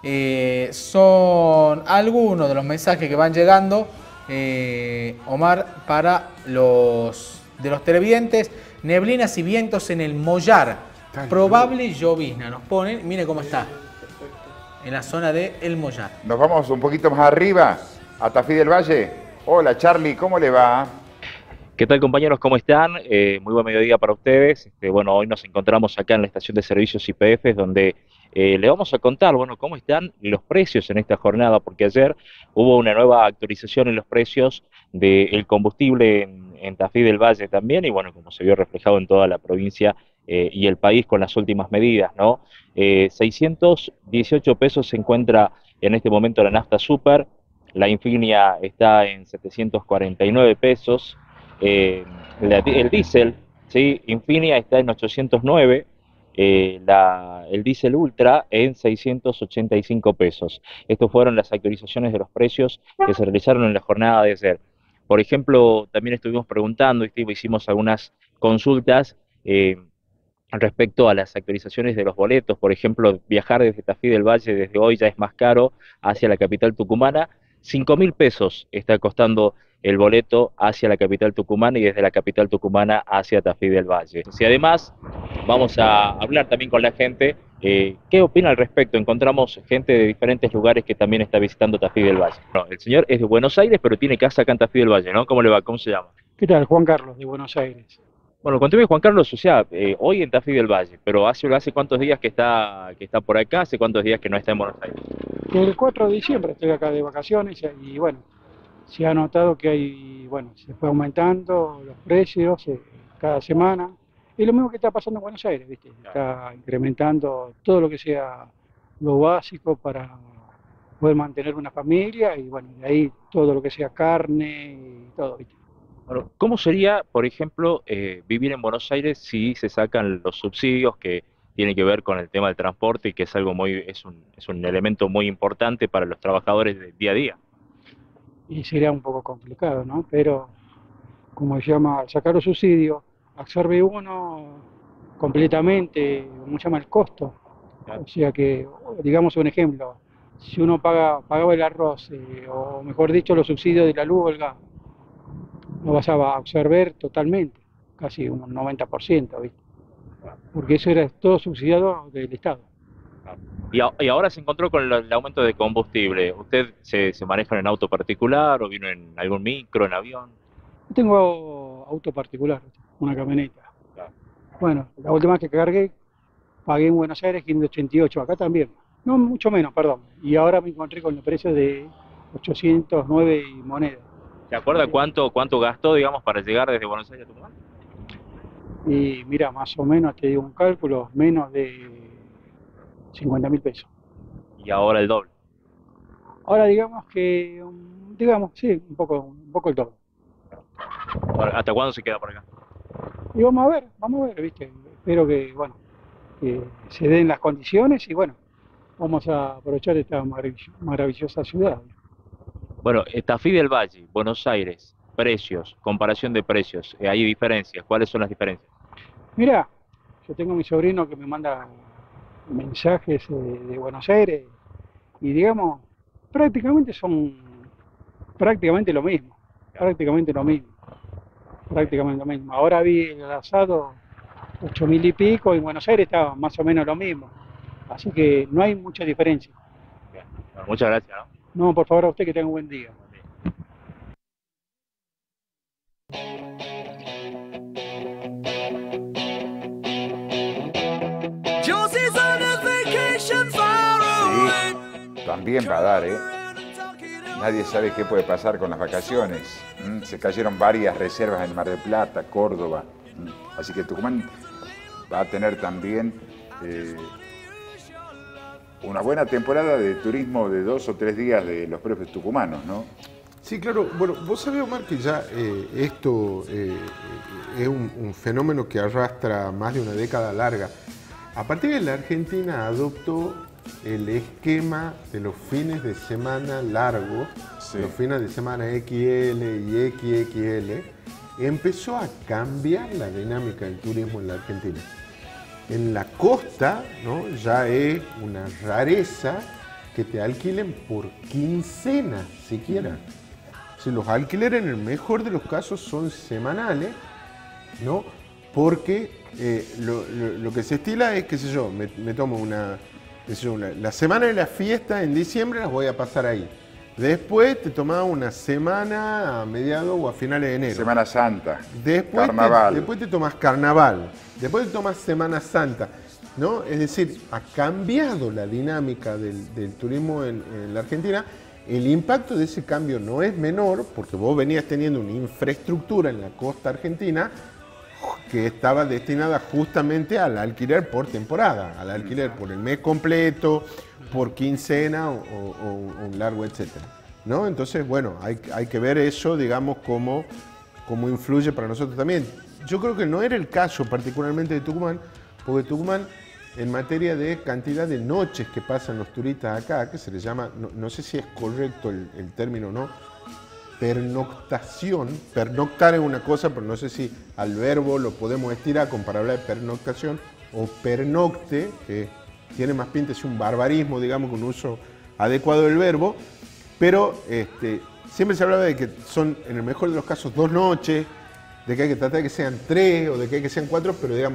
son algunos de los mensajes que van llegando, Omar, para los televidentes. Neblinas y vientos en el Mollar. Probable llovizna, nos ponen. Mire cómo está. En la zona de El Mollar. Nos vamos un poquito más arriba, a Tafí del Valle. Hola Charlie, ¿cómo le va? ¿Qué tal compañeros? ¿Cómo están? Muy buen mediodía para ustedes. Bueno, hoy nos encontramos acá en la estación de servicios YPF, donde le vamos a contar, bueno, cómo están los precios en esta jornada, porque ayer hubo una nueva actualización en los precios del combustible en Tafí del Valle también, y bueno, como se vio reflejado en toda la provincia y el país con las últimas medidas, ¿no? 618 pesos se encuentra en este momento la nafta super, la Infinia está en 749 pesos, el diésel, ¿sí? Infinia está en 809, el diésel ultra en 685 pesos. Estas fueron las actualizaciones de los precios que se realizaron en la jornada de ayer. Por ejemplo, también estuvimos preguntando, hicimos algunas consultas respecto a las actualizaciones de los boletos. Por ejemplo, viajar desde Tafí del Valle desde hoy ya es más caro hacia la capital tucumana. 5.000 pesos está costando el boleto hacia la capital tucumana y desde la capital tucumana hacia Tafí del Valle. Y además vamos a hablar también con la gente ¿Qué opina al respecto? Encontramos gente de diferentes lugares que también está visitando Tafí del Valle. No, el señor es de Buenos Aires, pero tiene casa acá en Tafí del Valle, ¿no? ¿Cómo le va? ¿Cómo se llama? ¿Qué tal? Juan Carlos, de Buenos Aires. Bueno, conteme, Juan Carlos, o sea, hoy en Tafí del Valle, pero hace cuántos días que está por acá, hace cuántos días que no está en Buenos Aires. El 4 de diciembre estoy acá de vacaciones y bueno, se ha notado que hay, bueno, se fue aumentando los precios cada semana. Y lo mismo que está pasando en Buenos Aires, ¿viste? Está incrementando todo lo que sea lo básico para poder mantener una familia y bueno, de ahí todo lo que sea carne y todo, ¿viste? Bueno, ¿cómo sería, por ejemplo, vivir en Buenos Aires si se sacan los subsidios que tienen que ver con el tema del transporte y que es algo es un elemento muy importante para los trabajadores del día a día? Y sería un poco complicado, ¿no? Pero, como se llama, sacar los subsidios, absorbe uno completamente, como se llama, el costo. O sea que, digamos un ejemplo, si uno pagaba el arroz, o mejor dicho, los subsidios de la luz o el gas, lo vas a absorber totalmente, casi un 90%, ¿viste? Porque eso era todo subsidiado del Estado. Y ahora se encontró con el aumento de combustible. ¿Usted se maneja en auto particular o vino en algún micro, en avión? Yo tengo auto particular, una camioneta. Bueno, la última vez que cargué, pagué en Buenos Aires 588, acá también. No, mucho menos, perdón. Y ahora me encontré con el precio de 809 y moneda. ¿Se acuerda cuánto gastó, digamos, para llegar desde Buenos Aires a Tucumán? Y mira, más o menos, te digo un cálculo, menos de 50.000 pesos. Y ahora el doble. Ahora digamos que, sí, un poco el doble. ¿Hasta cuándo se queda por acá? Y vamos a ver, ¿viste? Espero que, bueno, que se den las condiciones y bueno, vamos a aprovechar esta maravillosa ciudad. Bueno, Tafí del Valle, Buenos Aires, precios, comparación de precios, ¿hay diferencias? ¿Cuáles son las diferencias? Mira, yo tengo a mi sobrino que me manda mensajes de Buenos Aires y digamos, prácticamente lo mismo, Ahora vi el asado 8.000 y pico y en Buenos Aires estaba más o menos lo mismo, así que no hay mucha diferencia. Bueno, muchas gracias, ¿no? No, por favor, a usted que tenga un buen día. Sí, también va a dar, ¿eh? Nadie sabe qué puede pasar con las vacaciones. Se cayeron varias reservas en Mar del Plata, Córdoba. Así que Tucumán va a tener también una buena temporada de turismo de 2 o 3 días de los propios tucumanos, ¿no? Sí, claro. Bueno, vos sabés, Omar, que ya esto es un fenómeno que arrastra más de una década larga. A partir de la Argentina adoptó el esquema de los fines de semana largos, sí, los fines de semana XL y XXL, empezó a cambiar la dinámica del turismo en la Argentina. En la costa, ¿no?, ya es una rareza que te alquilen por quincena siquiera. Si los alquileres en el mejor de los casos son semanales, ¿no? Porque lo que se estila es, qué sé yo, me tomo la semana de la fiesta en diciembre las voy a pasar ahí. Después te tomás una semana a mediados o a finales de enero. Semana Santa, Carnaval. Después te tomás Carnaval, después te tomás Semana Santa, ¿no? Es decir, ha cambiado la dinámica del turismo en la Argentina. El impacto de ese cambio no es menor, porque vos venías teniendo una infraestructura en la costa argentina que estaba destinada justamente al alquiler por temporada, al alquiler por el mes completo, por quincena o un largo, etcétera, ¿no? Entonces, bueno, hay que ver eso, digamos, cómo influye para nosotros también. Yo creo que no era el caso particularmente de Tucumán, porque Tucumán, en materia de cantidad de noches que pasan los turistas acá, que se les llama, no sé si es correcto el término o no, pernoctación. Pernoctar es una cosa, pero no sé si al verbo lo podemos estirar con para hablar de pernoctación, o pernocte, que tiene más pinta de ser un barbarismo, digamos, con un uso adecuado del verbo, pero siempre se hablaba de que son, en el mejor de los casos, 2 noches, de que hay que tratar de que sean 3 o de que hay que sean 4, pero digamos,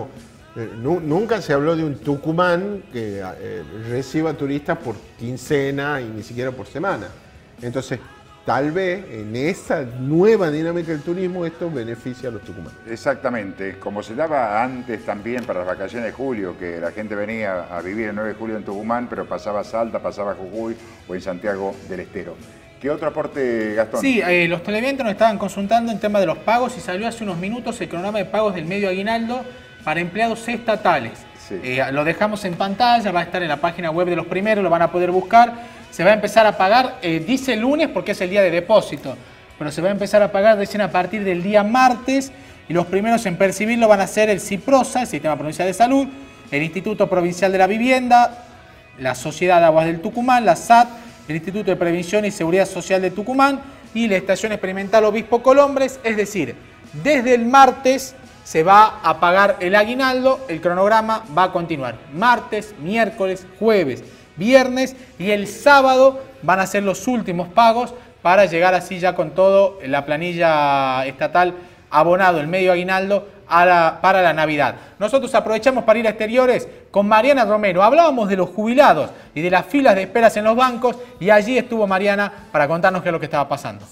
Nunca se habló de un Tucumán que reciba turistas por quincena y ni siquiera por semana. Entonces, tal vez en esa nueva dinámica del turismo esto beneficia a los tucumanos. Exactamente, como se daba antes también para las vacaciones de julio, que la gente venía a vivir el 9 de julio en Tucumán, pero pasaba a Salta, pasaba a Jujuy o en Santiago del Estero. ¿Qué otro aporte, Gastón? Sí, los televidentes nos estaban consultando en tema de los pagos y salió hace unos minutos el cronograma de pagos del medio aguinaldo para empleados estatales. Sí. Lo dejamos en pantalla, va a estar en la página web de los primeros, lo van a poder buscar. Se va a empezar a pagar, dice lunes porque es el día de depósito, pero se va a empezar a pagar recién a partir del día martes y los primeros en percibirlo van a ser el CIPROSA, el Sistema Provincial de Salud, el Instituto Provincial de la Vivienda, la Sociedad de Aguas del Tucumán, la SAT, el Instituto de Prevención y Seguridad Social de Tucumán y la Estación Experimental Obispo Colombres, es decir, desde el martes se va a pagar el aguinaldo, el cronograma va a continuar martes, miércoles, jueves, viernes y el sábado van a ser los últimos pagos para llegar así ya con todo la planilla estatal abonado, el medio aguinaldo para la Navidad. Nosotros aprovechamos para ir a exteriores con Mariana Romero. Hablábamos de los jubilados y de las filas de esperas en los bancos y allí estuvo Mariana para contarnos qué es lo que estaba pasando.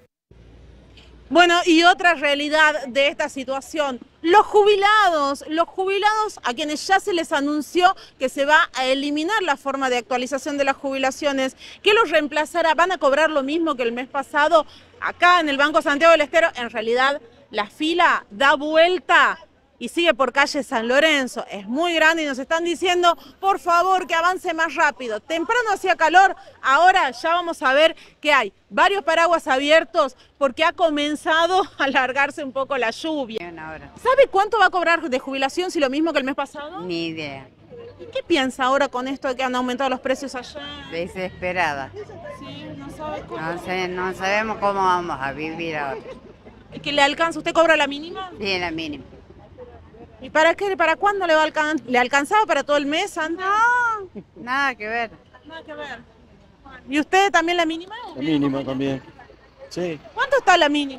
Bueno, y otra realidad de esta situación, los jubilados a quienes ya se les anunció que se va a eliminar la forma de actualización de las jubilaciones, que los reemplazará, van a cobrar lo mismo que el mes pasado acá en el Banco Santiago del Estero. En realidad la fila da vuelta y sigue por calle San Lorenzo, es muy grande y nos están diciendo, por favor, que avance más rápido. Temprano hacía calor, ahora ya vamos a ver que hay varios paraguas abiertos porque ha comenzado a alargarse un poco la lluvia. ¿Sabe cuánto va a cobrar de jubilación si lo mismo que el mes pasado? Ni idea. ¿Y qué piensa ahora con esto de que han aumentado los precios allá? Desesperada. Sí, no sabe cómo. No sabemos cómo vamos a vivir ahora. ¿Que le alcanza? ¿Usted cobra la mínima? Sí, la mínima. ¿Y para qué? ¿Para cuándo le va a alcanzar? ¿Le alcanzaba para todo el mes antes? No, nada que ver. Nada que ver. ¿Y usted también la mínima? La mínima también, sí. ¿Cuánto está la mínima?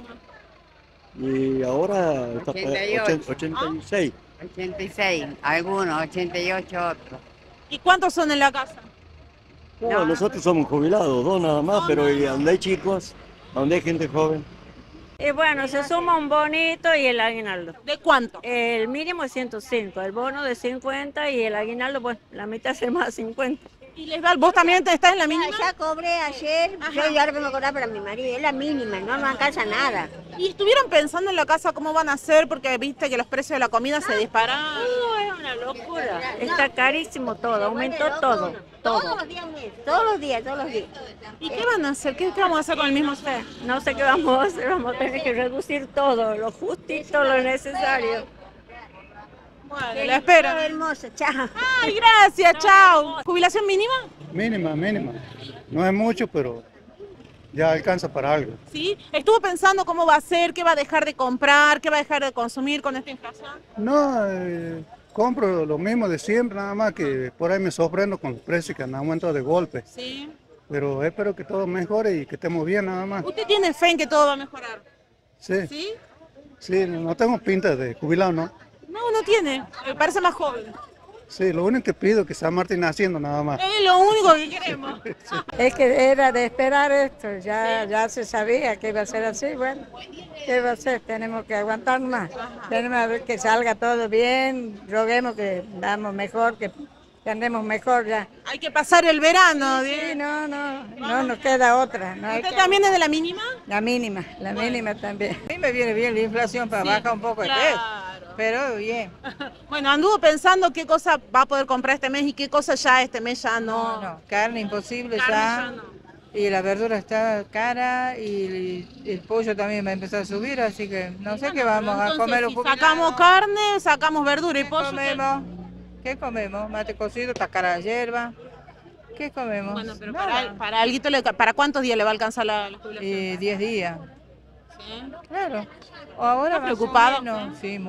Y ahora está 86. 86, algunos, 88 otros. ¿Y cuántos son en la casa? No, nosotros somos jubilados, dos nada más, pero y donde hay chicos, donde hay gente joven. Y bueno, se suma un bonito y el aguinaldo. ¿De cuánto? El mínimo es 105, el bono de 50 y el aguinaldo, pues la mitad es más 50. ¿Y les va? ¿Vos también estás en la mínima? Ya cobré ayer, yo ya vengo a cobrar para mi marido, es la mínima, no alcanza nada. ¿Y estuvieron pensando en la casa cómo van a hacer? Porque viste que los precios de la comida se dispararon. No, es una locura. Está carísimo todo, aumentó todo. Todos los días, todos los días. ¿Y qué van a hacer? ¿Qué vamos a hacer con el mismo usted? No sé qué vamos a hacer, vamos a tener que reducir todo, lo justito, lo necesario. Bueno, la espero. Hermoso, chao. Ay, gracias, chao. ¿Jubilación mínima? Mínima. No es mucho, pero ya alcanza para algo. ¿Sí? ¿Estuvo pensando cómo va a ser, qué va a dejar de comprar, qué va a dejar de consumir con esta inflación? No, compro lo mismo de siempre, nada más que por ahí me sorprendo con los precios que han aumentado de golpe. Sí. Pero espero que todo mejore y que estemos bien nada más. ¿Usted tiene fe en que todo va a mejorar? Sí. ¿Sí? Sí, no tengo pinta de jubilado, ¿no? No tiene, me parece más joven. Sí, lo único que pido es que San Martín haciendo nada más. Es lo único que queremos. Es que era de esperar esto, ya se sabía que iba a ser así, bueno, ¿qué va a ser? Tenemos que aguantar más, tenemos que ver que salga todo bien, roguemos que damos mejor, que andemos mejor ya. Hay que pasar el verano. Sí, no nos queda otra. ¿Usted también es de la mínima? La mínima también. A mí me viene bien la inflación para bajar un poco de peso. Pero bien. Bueno, anduvo pensando qué cosa va a poder comprar este mes y qué cosa ya este mes ya no. No, carne imposible Carne ya. no. Y la verdura está cara y el pollo también va a empezar a subir, así que no sé qué vamos a comer los jubilados. Sacamos carne, sacamos verdura y pollo. ¿Qué comemos? Mate cocido, está cara de hierba. ¿Qué comemos? Bueno, pero ¿para cuántos días le va a alcanzar la jubilación? 10 días. ¿Sí? Claro. Ahora ¿Está preocupado? Sí,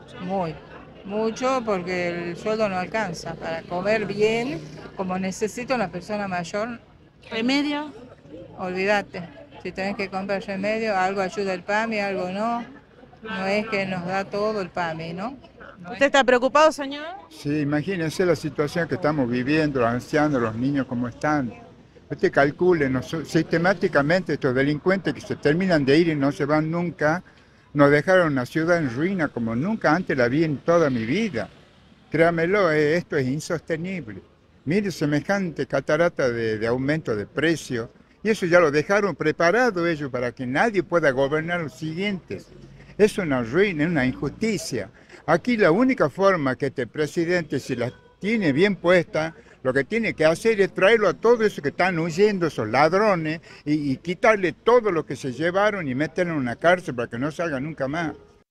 mucho porque el sueldo no alcanza para comer bien, como necesita una persona mayor. ¿Remedio? Olvídate, si tenés que comprar remedio, algo ayuda el PAMI, algo no. No es que nos da todo el PAMI, ¿no? ¿Usted está preocupado, señor? Sí, imagínense la situación que estamos viviendo, los ancianos, los niños, cómo están. Usted calcule, sistemáticamente estos delincuentes que se terminan de ir y no se van nunca, nos dejaron una ciudad en ruina como nunca antes la vi en toda mi vida. Créamelo, esto es insostenible. Mire semejante catarata de aumento de precio. Y eso ya lo dejaron preparado ellos para que nadie pueda gobernar los siguientes. Es una ruina, es una injusticia. Aquí la única forma que este presidente, si la tiene bien puesta, lo que tiene que hacer es traerlo a todos esos que están huyendo, esos ladrones, y quitarle todo lo que se llevaron y meterlo en una cárcel para que no salga nunca más.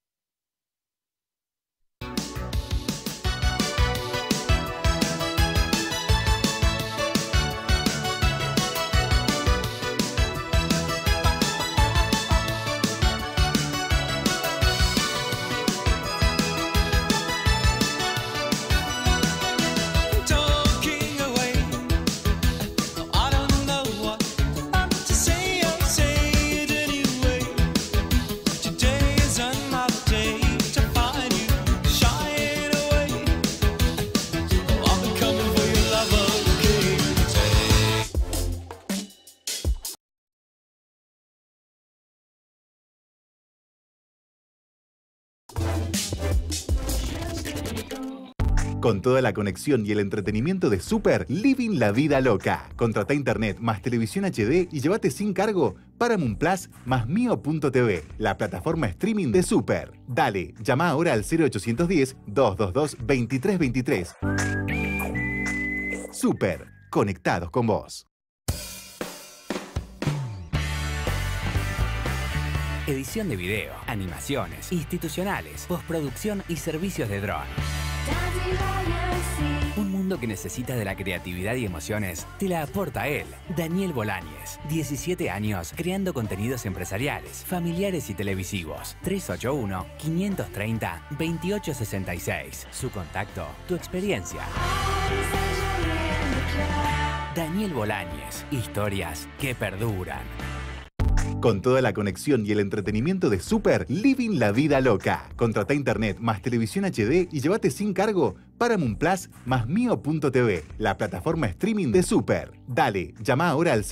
Con toda la conexión y el entretenimiento de Super, living la vida loca. Contrata internet más televisión HD y llévate sin cargo Paramount Plus más Mio.tv, la plataforma streaming de Super. Dale, llama ahora al 0810-222-2323. Super, conectados con vos. Edición de video, animaciones, institucionales, postproducción y servicios de dron. Un mundo que necesita de la creatividad y emociones te la aporta él, Daniel Bolañes. 17 años creando contenidos empresariales, familiares y televisivos. 381-530-2866. Su contacto, tu experiencia. Daniel Bolañes. Historias que perduran. Con toda la conexión y el entretenimiento de Super, living la vida loca. Contrata internet más televisión HD y llévate sin cargo Paramount Plus más Mio.tv, la plataforma streaming de Super. Dale, llama ahora al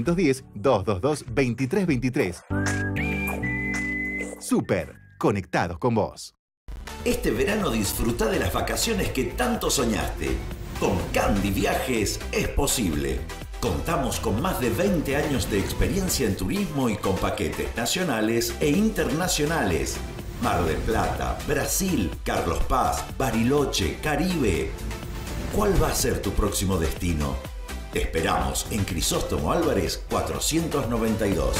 0810-222-2323. Super, conectados con vos. Este verano disfruta de las vacaciones que tanto soñaste. Con Candy Viajes es posible. Contamos con más de 20 años de experiencia en turismo y con paquetes nacionales e internacionales. Mar del Plata, Brasil, Carlos Paz, Bariloche, Caribe. ¿Cuál va a ser tu próximo destino? Te esperamos en Crisóstomo Álvarez 492.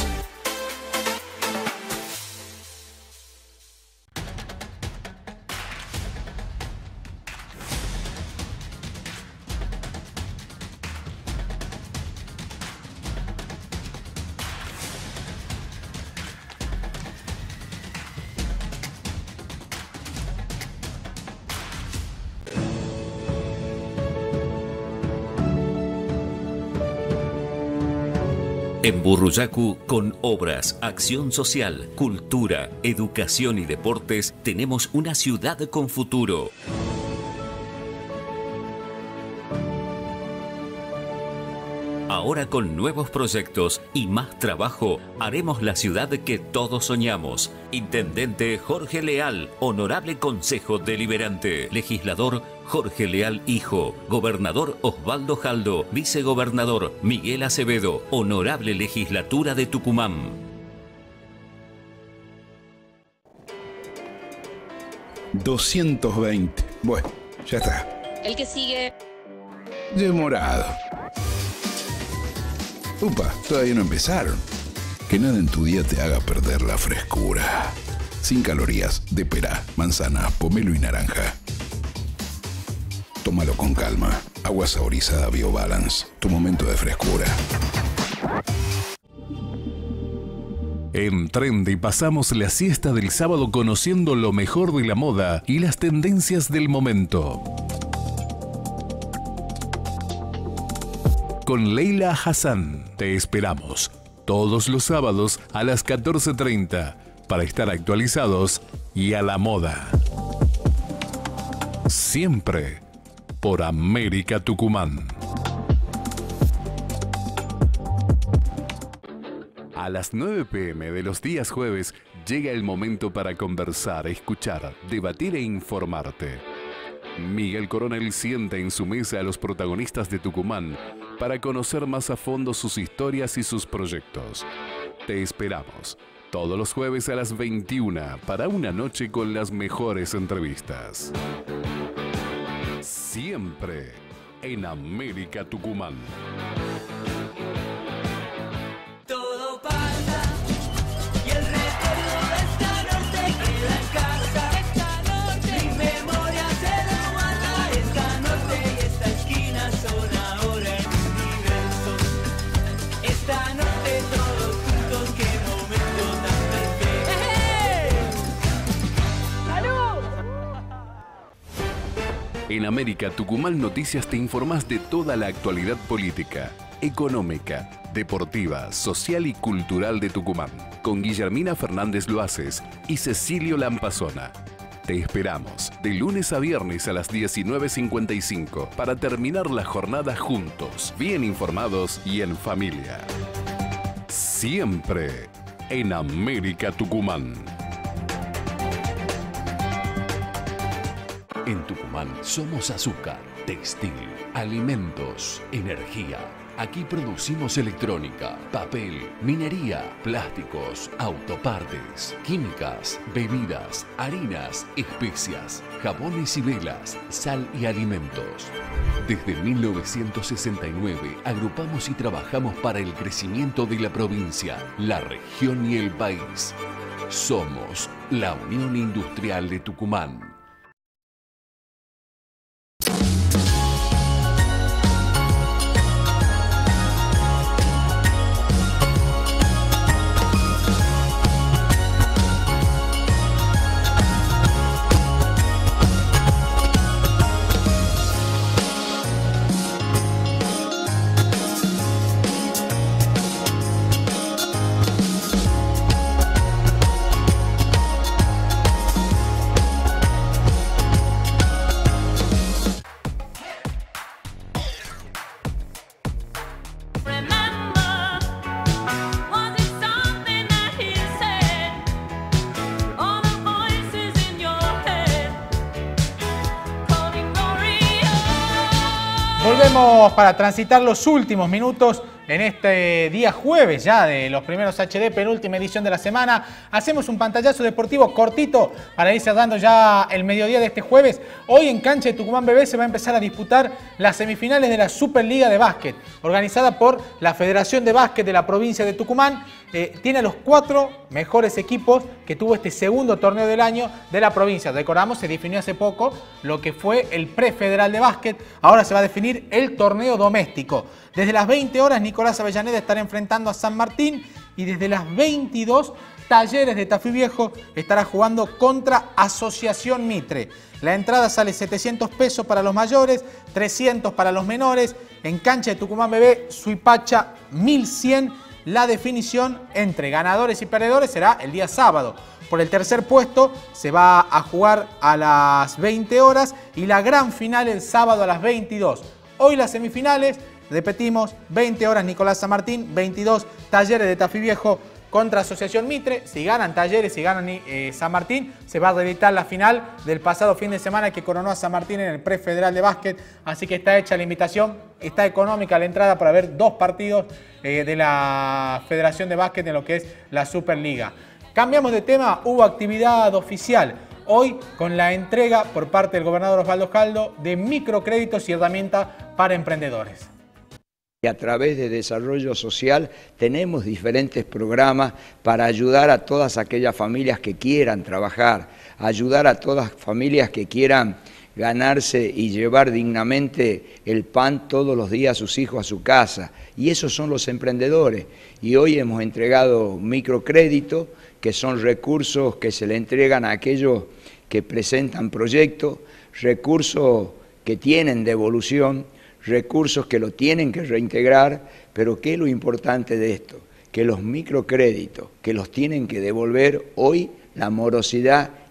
En Burruyacu, con obras, acción social, cultura, educación y deportes, tenemos una ciudad con futuro. Ahora con nuevos proyectos y más trabajo, haremos la ciudad que todos soñamos. Intendente Jorge Leal, Honorable Consejo Deliberante. Legislador Jorge Leal Hijo. Gobernador Osvaldo Jaldo. Vicegobernador Miguel Acevedo. Honorable Legislatura de Tucumán. $220. Bueno, ya está. El que sigue. Demorado. Upa, todavía no empezaron. Que nada en tu día te haga perder la frescura. Sin calorías, de pera, manzana, pomelo y naranja. Tómalo con calma. Agua saborizada BioBalance. Tu momento de frescura. En Trendy pasamos la siesta del sábado conociendo lo mejor de la moda y las tendencias del momento. Con Leila Hassan te esperamos todos los sábados a las 14:30 para estar actualizados y a la moda. siempre por América Tucumán. A las 9 p.m. de los días jueves llega el momento para conversar, escuchar, debatir e informarte. Miguel Coronel sienta en su mesa a los protagonistas de Tucumán para conocer más a fondo sus historias y sus proyectos. Te esperamos todos los jueves a las 21 para una noche con las mejores entrevistas. Siempre en América Tucumán. Todo pasa y el recuerdo de esta noche queda en casa. Esta noche mi memoria se lo guarda. Esta noche y esta esquina son ahora en mi universo. Esta noche todos juntos, qué momento tan perfecto. ¡Salud! En América Tucumán Noticias te informás de toda la actualidad política, económica, deportiva, social y cultural de Tucumán, con Guillermina Fernández Loaces y Cecilio Lampazona. Te esperamos de lunes a viernes a las 19:55 para terminar la jornada juntos, bien informados y en familia. Siempre en América Tucumán. En Tucumán somos azúcar, textil, alimentos, energía. Aquí producimos electrónica, papel, minería, plásticos, autopartes, químicas, bebidas, harinas, especias, jabones y velas, sal y alimentos. Desde 1969 agrupamos y trabajamos para el crecimiento de la provincia, la región y el país. Somos la Unión Industrial de Tucumán. Volvemos para transitar los últimos minutos en este día jueves ya de los primeros HD, penúltima edición de la semana. Hacemos un pantallazo deportivo cortito para ir cerrando ya el mediodía de este jueves. Hoy en cancha de Tucumán BB se va a empezar a disputar las semifinales de la Superliga de Básquet, organizada por la Federación de Básquet de la provincia de Tucumán. Tiene a los 4 mejores equipos que tuvo este segundo torneo del año de la provincia. Recordamos, se definió hace poco lo que fue el prefederal de básquet. Ahora se va a definir el torneo doméstico. Desde las 20 horas Nicolás Avellaneda estará enfrentando a San Martín y desde las 22 Talleres de Tafí Viejo estará jugando contra Asociación Mitre. La entrada sale 700 pesos para los mayores, 300 para los menores. En cancha de Tucumán BB, Suipacha 1100. La definición entre ganadores y perdedores será el día sábado. Por el tercer puesto se va a jugar a las 20 horas y la gran final el sábado a las 22. Hoy las semifinales, repetimos, 20 horas Nicolás San Martín, 22 Talleres de Tafí Viejo contra Asociación Mitre. Si ganan Talleres, si ganan San Martín, se va a reeditar la final del pasado fin de semana que coronó a San Martín en el prefederal de básquet. Así que está hecha la invitación, está económica la entrada para ver 2 partidos de la Federación de Básquet en lo que es la Superliga. Cambiamos de tema, hubo actividad oficial hoy con la entrega por parte del gobernador Osvaldo Jaldo de microcréditos y herramientas para emprendedores. A través de desarrollo social tenemos diferentes programas para ayudar a todas aquellas familias que quieran trabajar, ayudar a todas familias que quieran ganarse y llevar dignamente el pan todos los días a sus hijos a su casa. Y esos son los emprendedores. Y hoy hemos entregado microcréditos, que son recursos que se le entregan a aquellos que presentan proyectos, recursos que tienen devolución, recursos que lo tienen que reintegrar, pero ¿qué es lo importante de esto? Que los microcréditos que los tienen que devolver hoy, la morosidad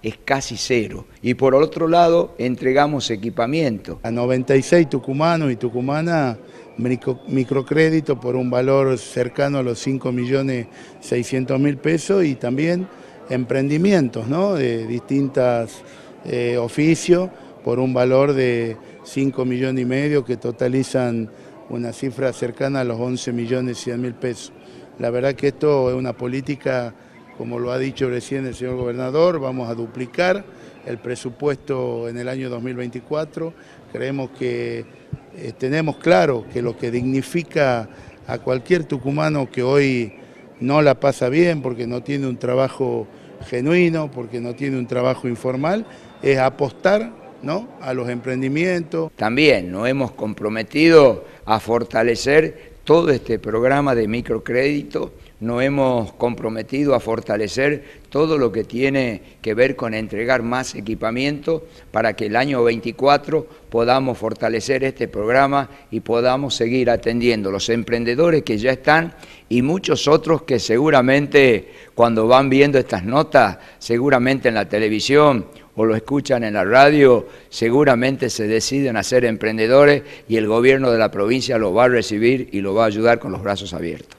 es casi cero. Y por otro lado, entregamos equipamiento. A 96 tucumanos y tucumanas, microcrédito por un valor cercano a los 5.600.000 pesos y también emprendimientos, ¿no?, de distintos oficios por un valor de 5,5 millones que totalizan una cifra cercana a los 11.100.000 pesos. La verdad que esto es una política, como lo ha dicho recién el señor gobernador, vamos a duplicar el presupuesto en el año 2024. Creemos que tenemos claro que lo que dignifica a cualquier tucumano que hoy no la pasa bien porque no tiene un trabajo genuino, porque no tiene un trabajo informal, es apostar, ¿no?, a los emprendimientos. También nos hemos comprometido a fortalecer todo este programa de microcrédito, nos hemos comprometido a fortalecer todo lo que tiene que ver con entregar más equipamiento para que el año 24 podamos fortalecer este programa y podamos seguir atendiendo los emprendedores que ya están y muchos otros que seguramente cuando van viendo estas notas, seguramente en la televisión o lo escuchan en la radio, seguramente se deciden a ser emprendedores y el gobierno de la provincia lo va a recibir y lo va a ayudar con los brazos abiertos.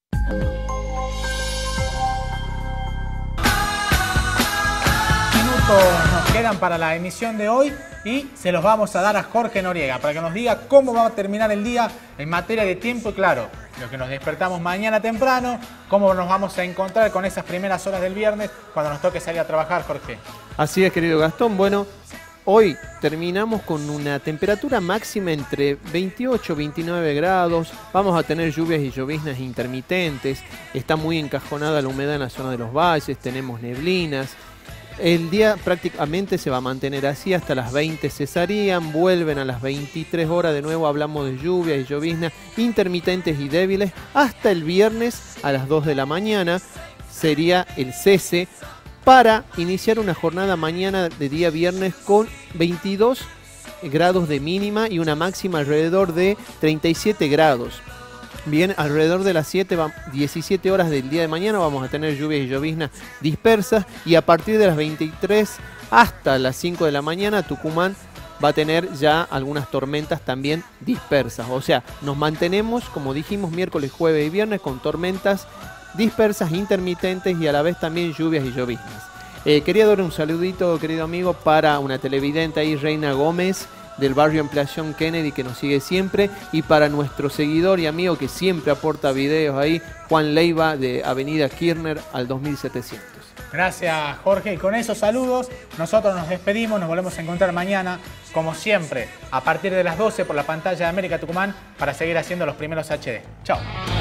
Nos quedan para la emisión de hoy y se los vamos a dar a Jorge Noriega para que nos diga cómo va a terminar el día en materia de tiempo y claro, lo que nos despertamos mañana temprano, cómo nos vamos a encontrar con esas primeras horas del viernes cuando nos toque salir a trabajar, Jorge. Así es, querido Gastón. Bueno, hoy terminamos con una temperatura máxima entre 28 y 29 grados. Vamos a tener lluvias y lloviznas intermitentes. Está muy encajonada la humedad en la zona de los valles, tenemos neblinas. El día prácticamente se va a mantener así, hasta las 20 cesarían, vuelven a las 23 horas, de nuevo hablamos de lluvias y lloviznas intermitentes y débiles, hasta el viernes a las 2 de la mañana sería el cese para iniciar una jornada mañana de día viernes con 22 grados de mínima y una máxima alrededor de 37 grados. Bien, alrededor de las 17 horas del día de mañana vamos a tener lluvias y lloviznas dispersas y a partir de las 23 hasta las 5 de la mañana Tucumán va a tener ya algunas tormentas también dispersas. O sea, nos mantenemos, como dijimos, miércoles, jueves y viernes con tormentas dispersas, intermitentes y a la vez también lluvias y lloviznas. Quería dar un saludito, querido amigo, para una televidente ahí, Reina Gómez, del barrio Ampliación Kennedy, que nos sigue siempre, y para nuestro seguidor y amigo que siempre aporta videos ahí, Juan Leiva, de Avenida Kirchner al 2700. Gracias, Jorge, y con esos saludos nosotros nos despedimos, nos volvemos a encontrar mañana, como siempre, a partir de las 12 por la pantalla de América Tucumán, para seguir haciendo los primeros HD. Chao.